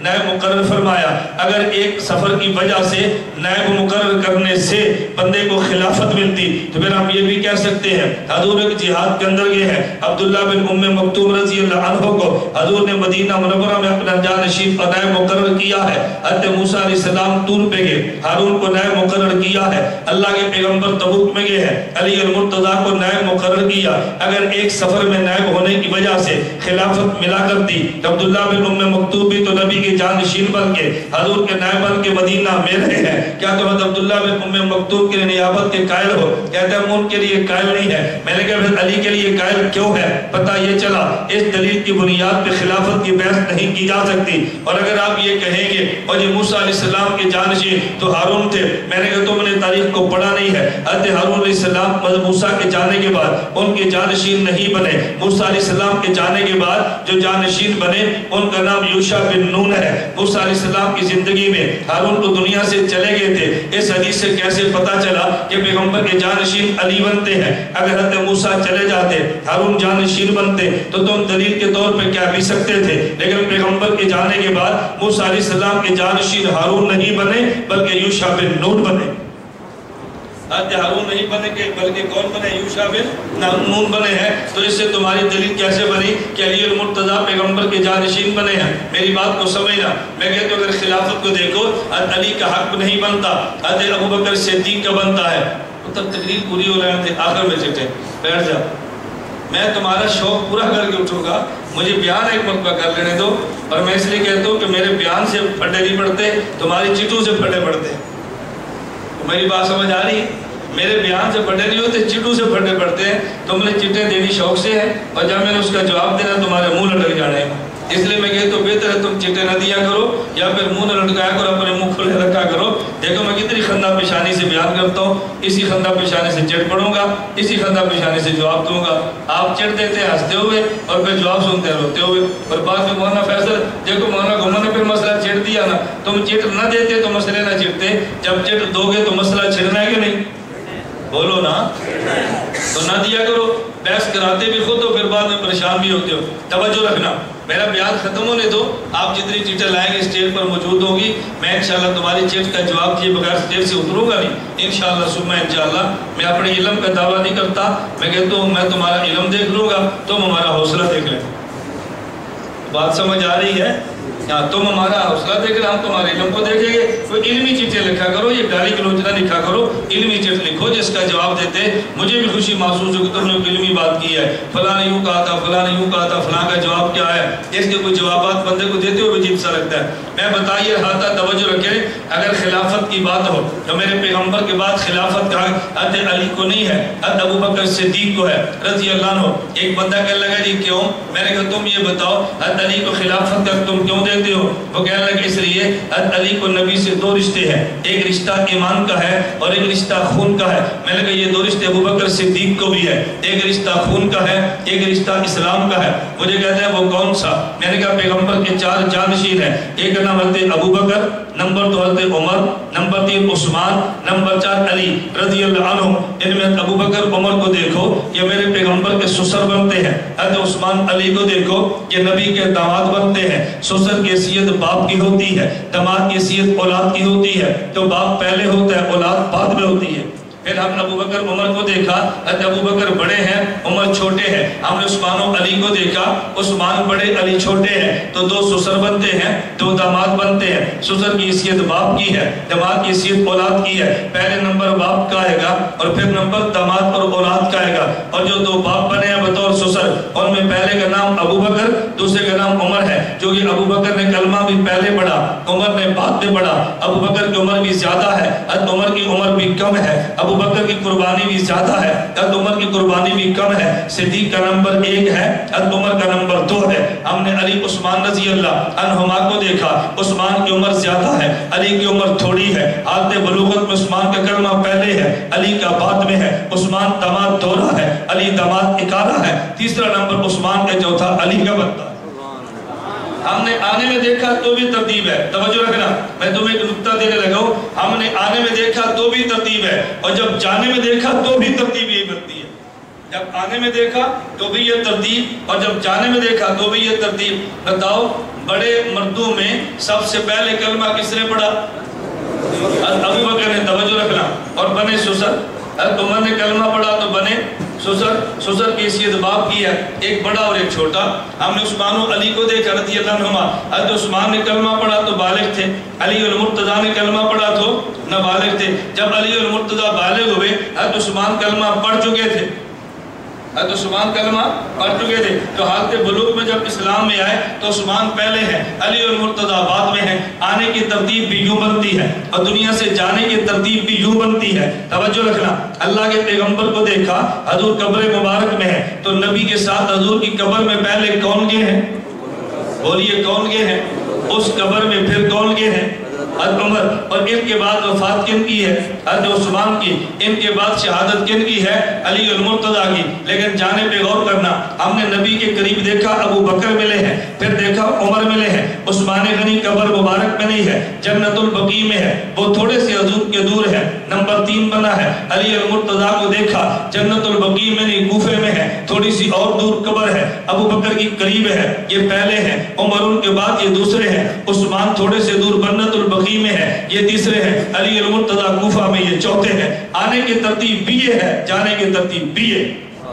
نائب مقرر فرمایا۔ اگر ایک سفر کی وجہ سے نائب مقرر کرنے سے بندے کو خلافت ملتی تو پھر ہم یہ بھی کہہ سکتے ہیں حضور ایک جہاد کے اندر گئے ہیں، عبداللہ بن ام مکتوم رضی اللہ عنہ کو حضور نے مدینہ منورہ میں اپنا جانشین اور نائب مقرر کیا ہے۔ حضرت موسیٰ علیہ السلام طور پہ گئے، ہارون کو نائب مقرر کیا ہے۔ اللہ کے پیغمبر تبوک میں گئے ہیں، علی المرتضیٰ کو نائب مقرر کیا۔ اگر ایک سفر میں نائب ہونے کی وجہ سے خلافت ملا کرتی تو عبداللہ بن ام مکتوم بھی تو نبی کے جانشین بن کے حضور کے نائب بن کے مدینہ میں رہے ہیں۔ کیا تم عبداللہ بن ام مکتوم کے نیابت کے قائل ہو؟ کہتے ہیں ان کے لیے قائل نہیں ہے۔ میں نے کہا پھر علی کے لیے قائل کیوں ہے؟ پتہ یہ چلا اس دلیل کی بنیاد پہ خلافت کی بحث نہیں کی جا سکتی۔ اور اگر آپ یہ کہیں گے اور یہ موسیٰ علیہ السلام کے جانشین تو ہارون تھے، میں نے کہا تم نے تاریخ کو پڑھا نہیں ہے۔ حضرت ہارون علیہ السلام موسیٰ کے جانے کے بعد ان کے جانشین نہیں بنے۔ موسیٰ علیہ السلام کے جانے کے بعد جو جانشین بنے ان کا نام یوشع بن نون ہے۔ موسیٰ علیہ السلام کی زندگی میں ہارون تو دنیا سے چلے گئے تھے، اس حدیث سے کیسے پتا چلا کہ پیغمبر کے جانشین علی بنتے ہیں؟ اگر حضرت موسیٰ چلے جاتے ہارون جانشین بنتے تو تم دلیل کے طور پہ کیا بھی سکتے تھے، لیکن پیغمبر کے جانے کے بعد موسیٰ علیہ السلام کے جانشین ہارون نہیں بنے بلکہ یوشع بن نون بنے۔ حضرت ہارون نہیں بنے کہ بلکہ کون بنے؟ یوشع بن نون بنے ہیں۔ تو اس سے تمہاری دلیل کیسے بنی کہ علی المرتضیٰ پیغمبر کے جانشین بنے ہیں؟ میری بات کو سمجھنا، میں کہتا ہوں اگر خلافت کو دیکھو حضرت علی کا حق نہیں بنتا، حضرت ابوبکر صدیق کا بنتا ہے۔ تب تقریر پوری ہو رہے تھے، آخر میں چٹے بیٹھ جا، میں تمہارا شوق پورا کر کے اٹھوں گا، مجھے بیان ایک مرتبہ کر لینے دو۔ اور میں اس لیے کہتا ہوں کہ میرے بیان سے پھٹے نہیں پڑتے، تمہاری چٹوں سے پھٹے پڑتے۔ میری بات سمجھ آ رہی ہے؟ میرے بیان سے پھٹے نہیں ہوتے، چٹوں سے پھٹے پڑتے ہیں۔ تم نے چٹیں دینی شوق سے ہے اور جب میں نے اس کا جواب دینا تمہارے منہ لٹک جانے ہیں، اس لیے میں کہتا ہوں بہتر ہے تم چٹیں نہ دیا کرو یا پھر منہ نہ لٹکایا کرو، اپنے منہ کھلے رکھا کرو۔ دیکھو میں کتنی خندہ پیشانی سے بیان کرتا ہوں، اسی خندہ پیشانی سے چٹ پڑھوں گا، اسی خندہ پیشانی سے جواب دوں گا۔ آپ چٹ دیتے ہیں ہنستے ہوئے اور پھر جواب سنتے ہیں روتے ہوئے۔ اور بعد میں مولانا فیصل دیکھو مولانا گھوما نے پھر مسئلہ چٹ دیا نا، تم چٹ نہ دیتے تو مسئلے نہ چٹتے، جب چٹ دو گے تو مسئلہ چھڑنا ہے کہ نہیں؟ بولو نا، تو نہ دیا کرو، بحث کراتے بھی خود ہو پھر بعد میں پریشان بھی ہوتے ہو۔ توجہ رکھنا، میرا بیان ختم ہونے دو، آپ جتنی چیٹیں لائیں گے اسٹیج پر موجود ہوگی، میں انشاءاللہ تمہاری چیٹ کا جواب دیے بغیر اسٹیج سے اتروں گا نہیں انشاءاللہ صبح انشاءاللہ۔ میں اپنے علم کا دعویٰ نہیں کرتا، میں کہتا ہوں میں تمہارا علم دیکھ لوں گا، تم ہمارا حوصلہ دیکھ لیں۔ بات سمجھ آ رہی ہے؟ تم ہمارا حوصلہ دیکھ رہے، ہم تمہارے علم کو دیکھیں گے۔ کوئی علمی چیٹیں لکھا کرو، یہ گالی گلوچ نہ لکھا کرو، علمی چیٹ لکھو جس کا جواب دیتے مجھے بھی خوشی محسوس ہو کہ تم نے علمی بات کی ہے، فلاں نے یوں کہا تھا، فلاں نے یوں کہا تھا، فلاں کا جواب کیا ہے۔ اس کے کوئی جوابات بندے کو دیتے ہوئے عجیب سا لگتا ہے۔ میں بتا یہ رہا تھا، توجہ رکھیں، اگر خلافت کی بات ہو تو میرے پیغمبر کے بعد خلافت کا حضرت علی کو نہیں ہے، حضرت ابوبکر صدیق کو ہے رضی اللہ عنہ۔ ایک بندہ کہنے لگا جی کیوں؟ میں نے کہا تم یہ بتاؤ حضرت علی کو خلافت کا تم کیوں دیتے ہو؟ وہ کہنے لگے اس لیے حضرت علی کو نبی سے دو رشتے ہیں، ایک رشتہ ایمان کا ہے اور ایک رشتہ خون کا ہے۔ میں نے کہا یہ دو رشتے ابوبکر صدیق کو بھی ہے، ایک رشتہ خون کا ہے، ایک رشتہ اسلام کا ہے۔ مجھے کہتے ہیں وہ کون سا؟ میں نے کہا پیغمبر کے چار جانشین ہیں، ایک نام حضرت ابوبکر، نمبر دو حضرت عمر، نمبر تین عثمان، نمبر چار علی رضی اللہ عنہ۔ ان میں ابوبکر عمر کو دیکھو یہ میرے پیغمبر کے سسر بنتے ہیں، حضرت عثمان علی کو دیکھو یہ نبی کے داماد بنتے ہیں۔ سسر کی حیثیت باپ کی ہوتی ہے، داماد کی حیثیت اولاد کی ہوتی ہے، تو باپ پہلے ہوتا ہے اولاد بعد میں ہوتی ہے۔ پھر ہم نے ابوبکر عمر کو دیکھا، حضرت ابوبکر بڑے ہیں عمر چھوٹے ہیں۔ ہم نے عثمان و علی کو دیکھا، عثمان بڑے علی چھوٹے ہیں، تو دو سسر بنتے ہیں، دو داماد بنتے ہیں۔ سسر کی حیثیت باپ کی ہے، داماد کی حیثیت اولاد کی ہے۔ پہلے نمبر باپ کا آئے گا اور پھر نمبر داماد اور اولاد کا آئے گا۔ اور جو دو باپ بنے ہیں بطور سسر، ان میں پہلے کا نام ابوبکر، دوسرے کا نام عمر ہے، جو کہ ابوبکر نے کلمہ بھی پہلے پڑھا، عمر نے بعد میں پڑھا۔ ابوبکر کی عمر بھی زیادہ ہے، حضرت عمر کی عمر بھی کم ہے۔ ابو بکر کی قربانی بھی زیادہ ہے، حضرت عمر کی قربانی بھی کم ہے۔ صدیق کا نمبر ایک ہے، حضرت عمر کا نمبر دو ہے۔ ہم نے علی عثمان رضی اللہ عنہما کو دیکھا، عثمان کی عمر زیادہ ہے، علی کی عمر تھوڑی ہے۔ حالت بلوغت میں عثمان کا کلمہ پہلے ہے، علی کا بعد میں ہے۔ عثمان داماد دورہ ہے، علی داماد اکارہ ہے۔ تیسرا نمبر عثمان کا چوتھا علی کا بنتا ہے۔ ہم نے آنے میں دیکھا تو بھی ترتیب ہے، توجہ رکھنا، میں تمہیں ایک نکتہ دینے لگا ہوں۔ ہم نے آنے میں دیکھا تو بھی ترتیب ہے اور جب جانے میں دیکھا تو بھی ترتیب یہی بنتی ہے۔ جب آنے میں دیکھا تو بھی یہ ترتیب اور جب جانے میں دیکھا تو بھی یہ ترتیب۔ بتاؤ بڑے مردوں میں سب سے پہلے کلمہ کس نے پڑھا؟ ابو بکر نے، توجہ رکھنا، اور بنے سسر. حضرت عمر نے کلمہ پڑھا تو بنے سسر. سسر کی حیثیت باپ کی ہے، ایک بڑا اور ایک چھوٹا. ہم نے عثمان و علی کو دیکھا رضی اللہ عنہما. حضرت عثمان نے کلمہ پڑھا تو بالغ تھے، علی المرتضیٰ نے کلمہ پڑھا تو نابالغ تھے. جب علی المرتضیٰ بالغ ہوئے حضرت عثمان کلمہ پڑھ چکے تھے، حضرت عثمان کلمہ پڑھ چکے تھے. تو حالت بلوغ میں جب اسلام میں آئے تو عثمان پہلے ہیں، علی المرتضیٰ بعد میں ہیں. آنے کی ترتیب بھی یوں بنتی ہے اور دنیا سے جانے کی ترتیب بھی یوں بنتی ہے. توجہ رکھنا، اللہ کے پیغمبر کو دیکھا حضور قبر مبارک میں ہے تو نبی کے ساتھ حضور کی قبر میں پہلے کون گئے ہیں؟ بولیے کون گئے ہیں؟ اس قبر میں پھر کون گئے ہیں؟ حضرت عمر. اور ان کے بعد وفات کن کی ہے؟ حضرت عثمان کی. ان کے بعد شہادت کن کی ہے؟ علی المرتضیٰ کی. لیکن جانے پہ غور کرنا، ہم نے نبی کے قریب دیکھا ابو بکر ملے ہیں، پھر دیکھا عمر ملے ہیں. عثمان غنی قبر مبارک میں نہیں ہے، جنت البقیع میں ہے، وہ تھوڑے سے حضور کے دور ہے، نمبر تین بنا ہے. علی المرتضیٰ کو دیکھا جنت البقیع میں نہیں، کوفے میں ہے، تھوڑی سی اور دور قبر ہے. ابو بکر کی قریب ہے، یہ پہلے ہیں. عمر ان کے بعد یہ دوسرے ہیں. عثمان تھوڑے سے دور جنت البقیع میں ہے، یہ تیسرے ہیں. علی المرتضیٰ کوفہ میں یہ چوتھے ہیں. آنے کی ترتیب بھی یہ ہے، جانے کی ترتیب بھی یہ.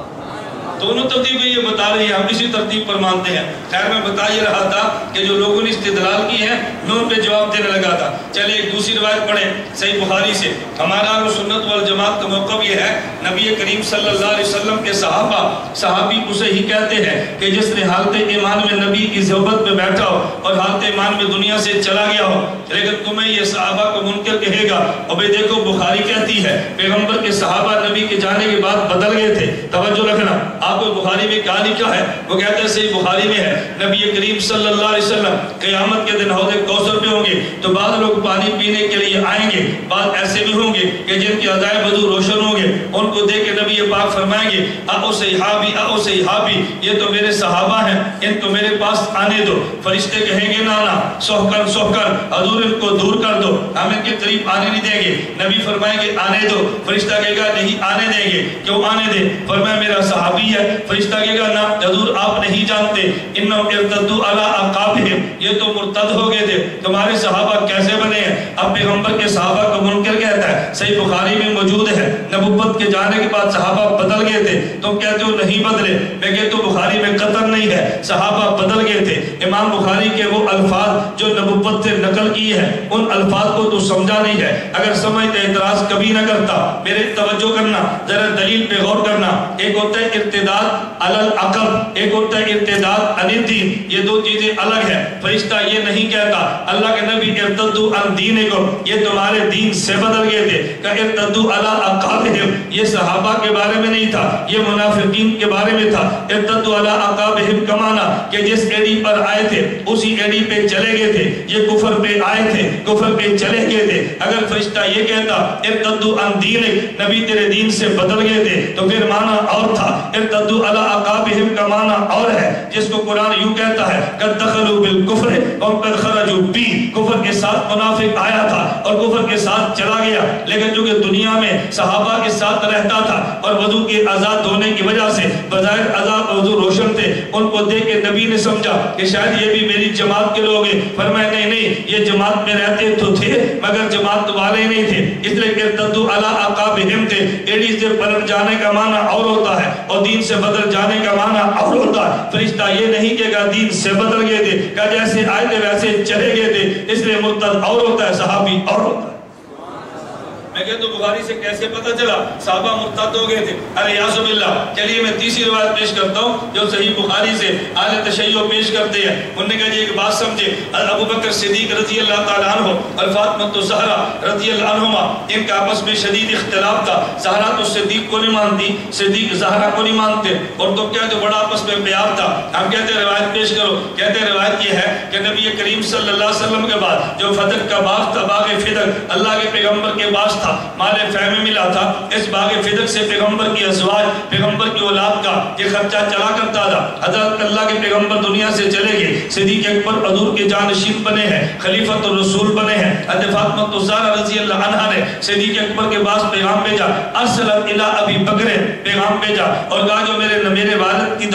دونوں ترتیبیں یہ بتا رہی ہیں، ہم اسی ترتیب پر مانتے ہیں. خیر میں بتا یہ رہا تھا کہ جو لوگوں نے استدلال کی ہے میں ان پہ جواب دینے لگا تھا. چلیے ایک دوسری روایت پڑھیں صحیح بخاری سے. ہمارا اہل سنت والجماعت کا موقف یہ ہے، نبی کریم صلی اللہ علیہ وسلم کے صحابہ صحابی اسے ہی کہتے ہیں کہ جس نے حالت ایمان میں نبی کی صحبت میں بیٹھا ہو اور حالت ایمان میں دنیا سے چلا گیا ہو. لیکن تمہیں یہ صحابہ کو منکر کہے گا. اور بھئی دیکھو بخاری کہتی ہے پیغمبر کے صحابہ نبی کے جانے کے بعد بدل گئے تھے. توجہ رکھنا، آپ کو بخاری میں کہا لکھا ہے، وہ کہتے ہیں صحیح بخاری میں ہے، نبی کریم صلی اللہ علیہ وسلم قیامت کے دن حوض کوثر پہ ہوں گے تو بعض لوگ پانی پینے کے لیے آئیں گے، بعض ایسے بھی ہوں گے کہ جن کے عجائب وضو روشن ہوں گے. ان کو دیکھ کے نبی پاک فرمائیں گے اَو صحابی اَو صحابی، یہ تو میرے صحابہ ہیں، ان کو میرے پاس آنے دو. فرشتے کہیں گے نا نا سوکن سوکن، حضور ان کو دور کر دو، ہم ان کے قریب آنے نہیں دیں گے. نبی فرمائیں گے آنے دو. فرشتہ کہے گا نہیں آنے دیں گے. کیوں آنے دیں؟ فرمایا میرا صحابی ہے. فرشتہ کہے گا نا حضور آپ نہیں جانتے، انہم ارتدوا علی اعقابہم، یہ تو مرتد ہو گئے تھے، تمہارے صحابہ کیسے بنے ہیں؟ اب پیغمبر کے صحابہ کو منکر کہتا ہے. صحیح بخاری میں موجود ہے نبوت کے جانے کے بعد صحابہ بدل گئے تھے. تم کہتے ہو نہیں بدلے، میں کہتا ہوں بخاری میں قطر نہیں ہے، صحابہ بدل گئے تھے. امام بخاری کے وہ الفاظ جو نبوت سے نقل کی ہے ان الفاظ کو تو سمجھا نہیں ہے. اگر سمجھتے اعتراض کبھی نہ کرتا. میرے توجہ کرنا، ذرا دلیل پہ غور کرنا. ایک ہوتا ہے ارتداد علی العقب، ایک ہوتا ہے ارتداد عن الدین. یہ دو چیزیں الگ ہیں. فرشتہ یہ نہیں کہتا اللہ کے نبی ارتدوا عن دینکم، یہ تمہارے دین سے بدل گئے تھے. کہ ارتدوا علی اعقابہم، یہ صحابہ کے بارے میں نہیں تھا، یہ منافقین کے بارے میں تھا. ارتدوا علی اعقابہم کا معنی کہ جس ایڑی پر آئے تھے اسی ایڑی پہ چلے گئے تھے. یہ کفر پہ آئے تھے، کفر پہ چلے گئے تھے. اگر فرشتہ یہ کہتا ارتدوا عن دینک، نبی تیرے دین سے بدل گئے تھے، تو پھر معنی اور تھا. ارتدوا علی اعقابہم کا معنی اور ہے، جس کو قرآن یوں کہتا ہے قد دخلوا بالکفر وقد خرجوا بی، کفر کے ساتھ منافق آیا تھا اور کفر کے ساتھ چلا گیا. لیکن چونکہ دنیا میں صحابہ کے ساتھ رہتا تھا اور وضو کے آزاد ہونے کی وجہ سے بظاہر آزاد وضو روشن تھے، ان کو دیکھ کے نبی نے سمجھا کہ شاید یہ بھی میری جماعت کے لوگ ہیں. فرمایا نہیں نہیں، یہ جماعت میں رہتے تو تھے مگر جماعت والے نہیں تھے، اس لیے کہ ارتدوا علی اعقابہم تھے. ایڑی سے پلٹ جانے کا معنی اور ہوتا ہے اور دین سے بدل جانے کا معنی اور ہوتا ہے. فرشتہ یہ نہیں کہ دین سے بدل گئے تھے، کہ جیسے آئے تھے ویسے چلے گئے تھے. اس لیے مرتد اور ہوتا ہے، صحابی اور ہوتا ہے. میں کہتا ہوں بخاری سے کیسے پتہ چلا صحابہ مرتد ہو گئے تھے؟ ارے یعوذ باللہ. چلیے میں تیسری روایت پیش کرتا ہوں جو صحیح بخاری سے اہل تشیع پیش کرتے ہیں. انہوں نے کہا جی ایک بات سمجھے، ابو بکر صدیق رضی اللہ تعالیٰ عنہ اور فاطمہ الزہرا رضی اللہ عنہما ان کا آپس میں شدید اختلاف تھا. زہرا تو صدیق کو نہیں مانتی، صدیق زہرا کو نہیں مانتے، اور تو کیا تو بڑا آپس میں پیار تھا. ہم کہتے ہیں روایت پیش کرو. کہتے ہیں روایت یہ ہے کہ نبی کریم صلی اللہ علیہ وسلم کے بعد جو فدق کا باغ تھا، باغ فدق اللہ کے پیغمبر کے پاس تھا، مال فہمی ملا تھا. اس باغ فدق سے پیغمبر کی ازواج، پیغمبر کی اولاد کا یہ خرچہ چلا کرتا تھا. حضرت اللہ کے پیغمبر دنیا سے چلے گئے، صدیق اکبر حضور کے جانشین بنے ہیں، خلیفۃ الرسول بنے ہیں. حضرت فاطمہ الزہرا رضی اللہ عنہا نے صدیق اکبر کے پاس پیغام بھیجا، ارسلت الی ابی بکر، پیغام بھیجا اور کہا جو میرے میرے والد کی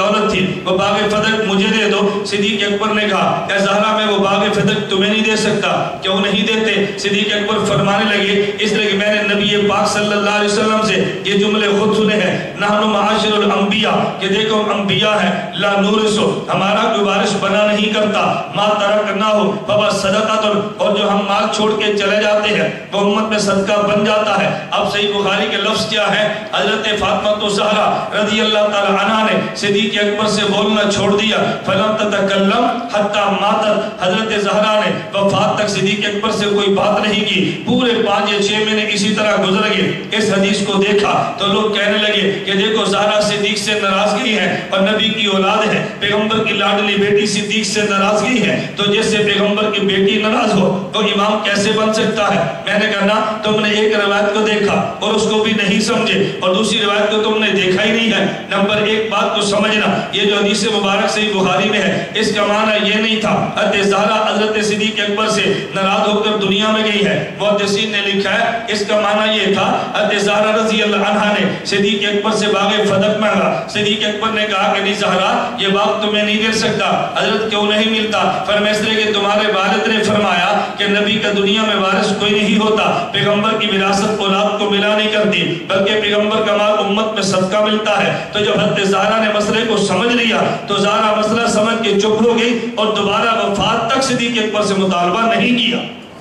دولت تھی وہ باغ فتح مجھے دے دو. صدیق اکبر نے کہا اے زہرا میں وہ باغ فتح تمہیں نہیں دے سکتا. کیوں نہیں دیتے؟ صدیق اکبر فرمانے لگے اس لیے کہ میں نے نبی پاک صلی اللہ علیہ وسلم سے یہ جملے خود سنے ہیں نحن معاشر الانبیاء کہ دیکھو انبیاء ہیں لا نورثو ہمارا کوئی وارث بنا نہیں کرتا ما ترکنا ہو بابا صدقۃ اور جو ہم مال چھوڑ کے چلے جاتے ہیں وہ امت میں صدقہ بن جاتا ہے. اب صحیح بخاری کے لفظ کیا ہے حضرت فاطمہ زہرا رضی اللہ تعالی عنہا نے صدیق اکبر سے بولنا چھوڑ دیا فلم تتکلم حتی ماتت حضرت زہرا نے وفات تک صدیق اکبر سے کوئی بات نہیں کی. پورے پانچ یا چھ مہینے اسی طرح گزر گئے. اس حدیث کو دیکھا تو لوگ کہنے لگے کہ دیکھو زہرا صدیق سے ناراضگی ہے اور نبی کی اولاد ہے پیغمبر کی لاڈلی بیٹی صدیق سے ناراضگی ہے تو جس سے پیغمبر کی بیٹی ناراض ہو تو امام کیسے بن سکتا ہے. میں نے کہا نا تم نے ایک روایت کو دیکھا اور اس کو بھی نہیں سمجھے اور دوسری روایت کو تم نے دیکھا ہی نہیں ہے. نمبر ایک بات کو سمجھنا یہ جو حدیث مبارک صحیح بخاری میں ہے اس کا معنی یہ نہیں تھا حضرت زہرا حضرت صدیق اکبر سے ناراض ہو کر دنیا میں گئی ہے. محدثین نے لکھا ہے اس کا معنی یہ تھا حضرت زہرا رضی اللہ عنہا نے صدیق اکبر سے باغ فتح مانگا. صدیق اکبر نے کہا کہ نہیں زہرا یہ باغ تمہیں نہیں دے سکتا. حضرت کیوں نہیں ملتا؟ فرمایا اس لیے کہ تمہارے والد نے فرمایا کہ نبی کا دنیا میں وارث کوئی نہیں ہوتا. پیغمبر کی وراثت اولاد کو ملا نہیں کرتی بلکہ پیغمبر کا مال امت میں صدقہ ملتا ہے. تو جب حضرت زہرا نے مسئلے کو سمجھ لیا تو زہرا مسئلہ سمجھ کے چپ ہو گئی اور دوبارہ وفات تک صدیق اکبر سے مطالبہ نہیں کیا.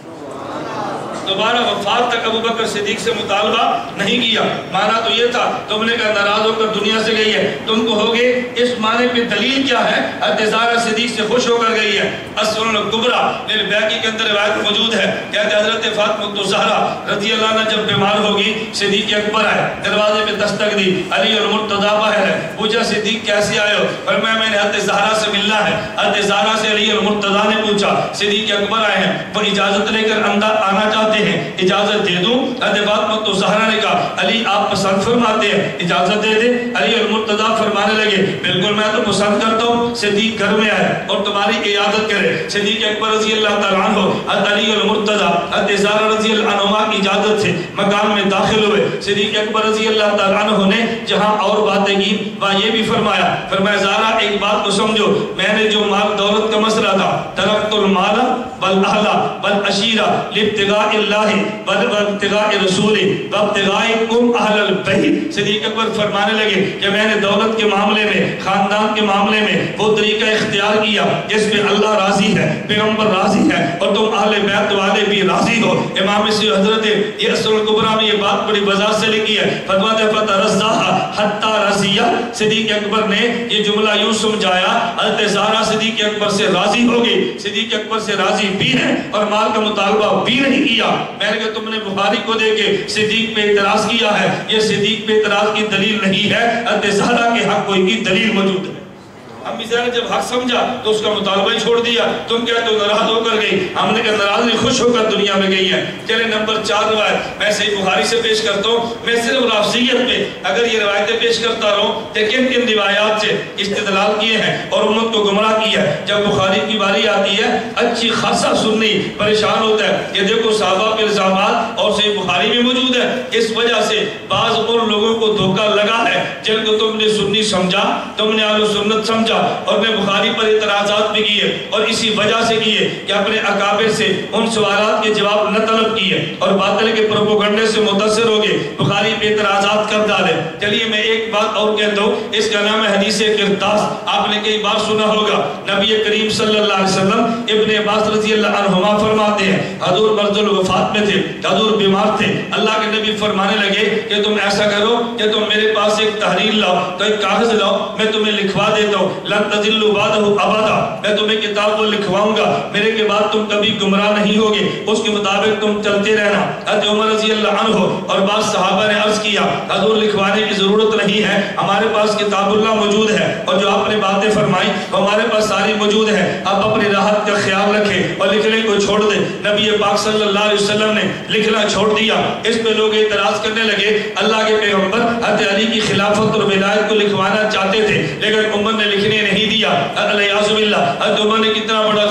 دوبارہ وفات تک ابو بکر صدیق سے مطالبہ نہیں کیا. معنی تو یہ تھا تم نے کہا ناراض ہو کر دنیا سے گئی ہے تم کو ہوگے اس معنی پہ دلیل کیا ہے؟ حضرت زہرا صدیق سے خوش ہو کر گئی ہے. السنن الکبریٰ للبیہقی کے اندر روایت موجود ہے کہتے حضرت فاطمہ زہرا رضی اللہ عنہ جب بیمار ہوگی صدیق اکبر آئے دروازے پہ دستک دی علی المرتضیٰ باہر ہے. پوچھا صدیق کیسے آئے ہو؟ فرمایا میں نے حضرت زہرا سے ملنا ہے. حضرت زہرا سے علی المرتضیٰ نے پوچھا صدیق اکبر آئے ہیں وہ اجازت لے کر اندر آنا چاہتے ہیں اجازت دے دوں؟ حضرت فاطمہ زہرا نے کہا علی آپ پسند فرماتے ہیں اجازت دے دے. علی المرتضیٰ فرمانے لگے بالکل میں تو پسند کرتا ہوں صدیق گھر میں آئے اور تمہاری عیادت کرے. صدیق اکبر رضی اللہ تعالیٰ عنہ حضرت علی المرتضیٰ حضرت زہرا رضی اللہ عنہ کی اجازت سے مکان میں داخل ہوئے. صدیق اکبر رضی اللہ تعالیٰ عنہ نے جہاں اور باتیں کی وہاں یہ بھی فرمایا فرمایا زہرا ایک بات کو سمجھو میں نے جو مال دولت کا مسئلہ تھا ترکت المال والاہل والعشیرہ لابتغاء اللہ وابتغاء رسول وابتغائکم اہل البیت. صدیق اکبر فرمانے لگے کہ میں نے دولت کے معاملے میں خاندان کے معاملے میں وہ طریقہ اختیار کیا جس پہ اللہ راضی ہے پیغمبر راضی ہے اور تم اہل بیت والے بھی راضی ہو. امام سی حضرت یہ السنن الکبریٰ میں یہ بات بڑی وضاحت سے لکھی ہے فتویٰ فترضاها حتی رضیہ. صدیق اکبر نے یہ جملہ یوں سمجھایا حضرت زہرا صدیق اکبر سے راضی ہو گئی صدیق اکبر سے راضی بھی ہے اور مال کا مطالبہ بھی نہیں کیا. میں نے کہا تم نے بخاری کو دے کے صدیق پہ اعتراض کیا ہے یہ صدیق پہ اعتراض کی دلیل نہیں ہے حضرت زہرا کے حق کوئی کی دلیل موجود ہے. امی زہرا جب حق سمجھا تو اس کا مطالبہ ہی چھوڑ دیا. تم کہتے ہو ناراض ہو کر گئی ہم نے کہا ناراض نہیں خوش ہو کر دنیا میں گئی ہے. چلے نمبر چار روایت میں صحیح بخاری سے پیش کرتا ہوں. میں صرف رافضیت میں اگر یہ روایتیں پیش کرتا رہوں کہ کن کن روایات سے استدلال کیے ہیں اور امت کو گمراہ کیا ہے. جب بخاری کی باری آتی ہے اچھی خاصا سنی پریشان ہوتا ہے کہ دیکھو صحابہ کے الزامات اور صحیح بخاری میں موجود ہے. اس وجہ سے بعض ان لوگوں کو دھوکہ لگا ہے جن کو تم نے سنی سمجھا تم نے اہل سنت سمجھا اور نے بخاری پر اعتراضات بھی کیے اور اسی وجہ سے کیے کہ اپنے اکابر سے ان سوالات کے جواب نہ طلب کیے اور باطل کے پروپیگنڈے سے متاثر ہو گئے بخاری پہ اعتراضات کر ڈالے. چلیے میں ایک بات اور کہتا ہوں اس کا نام ہے حدیث قرطاس. آپ نے کئی بار سنا ہوگا نبی کریم صلی اللہ علیہ وسلم ابن عباس رضی اللہ عنہما فرماتے ہیں حضور مرض الوفات میں تھے حضور بیمار تھے اللہ کے نبی فرمانے لگے کہ تم ایسا کرو کہ تم میرے پاس ایک تحریر لاؤ تو ایک کاغذ لاؤ میں تمہیں لکھوا دیتا ہوں لن تضلوا بعدہ ابدا. میں تمہیں کتاب کو لکھواؤں گا میرے کے بعد تم کبھی گمراہ نہیں ہوگے اس کے مطابق تم چلتے رہنا. حضرت عمر رضی اللہ عنہ اور بعض صحابہ نے عرض کیا حضور لکھوانے کی ضرورت نہیں ہے ہمارے پاس کتاب اللہ موجود ہے اور جو آپ نے باتیں فرمائی ہمارے پاس ساری موجود ہے. آپ اپنی راحت کا خیال رکھیں اور لکھنے کو چھوڑ دیں. نبی پاک صلی اللہ علیہ وسلم نے لکھنا چھوڑ دیا. اس پہ لوگ اعتراض کرنے لگے اللہ کے پیغمبر حضرت علی کی خلافت اور ولایت کو لکھوانا چاہتے تھے لیکن عمر نے لکھنے نہیں دیا. حضرت عمر نے کتنا بڑا ظلم کیا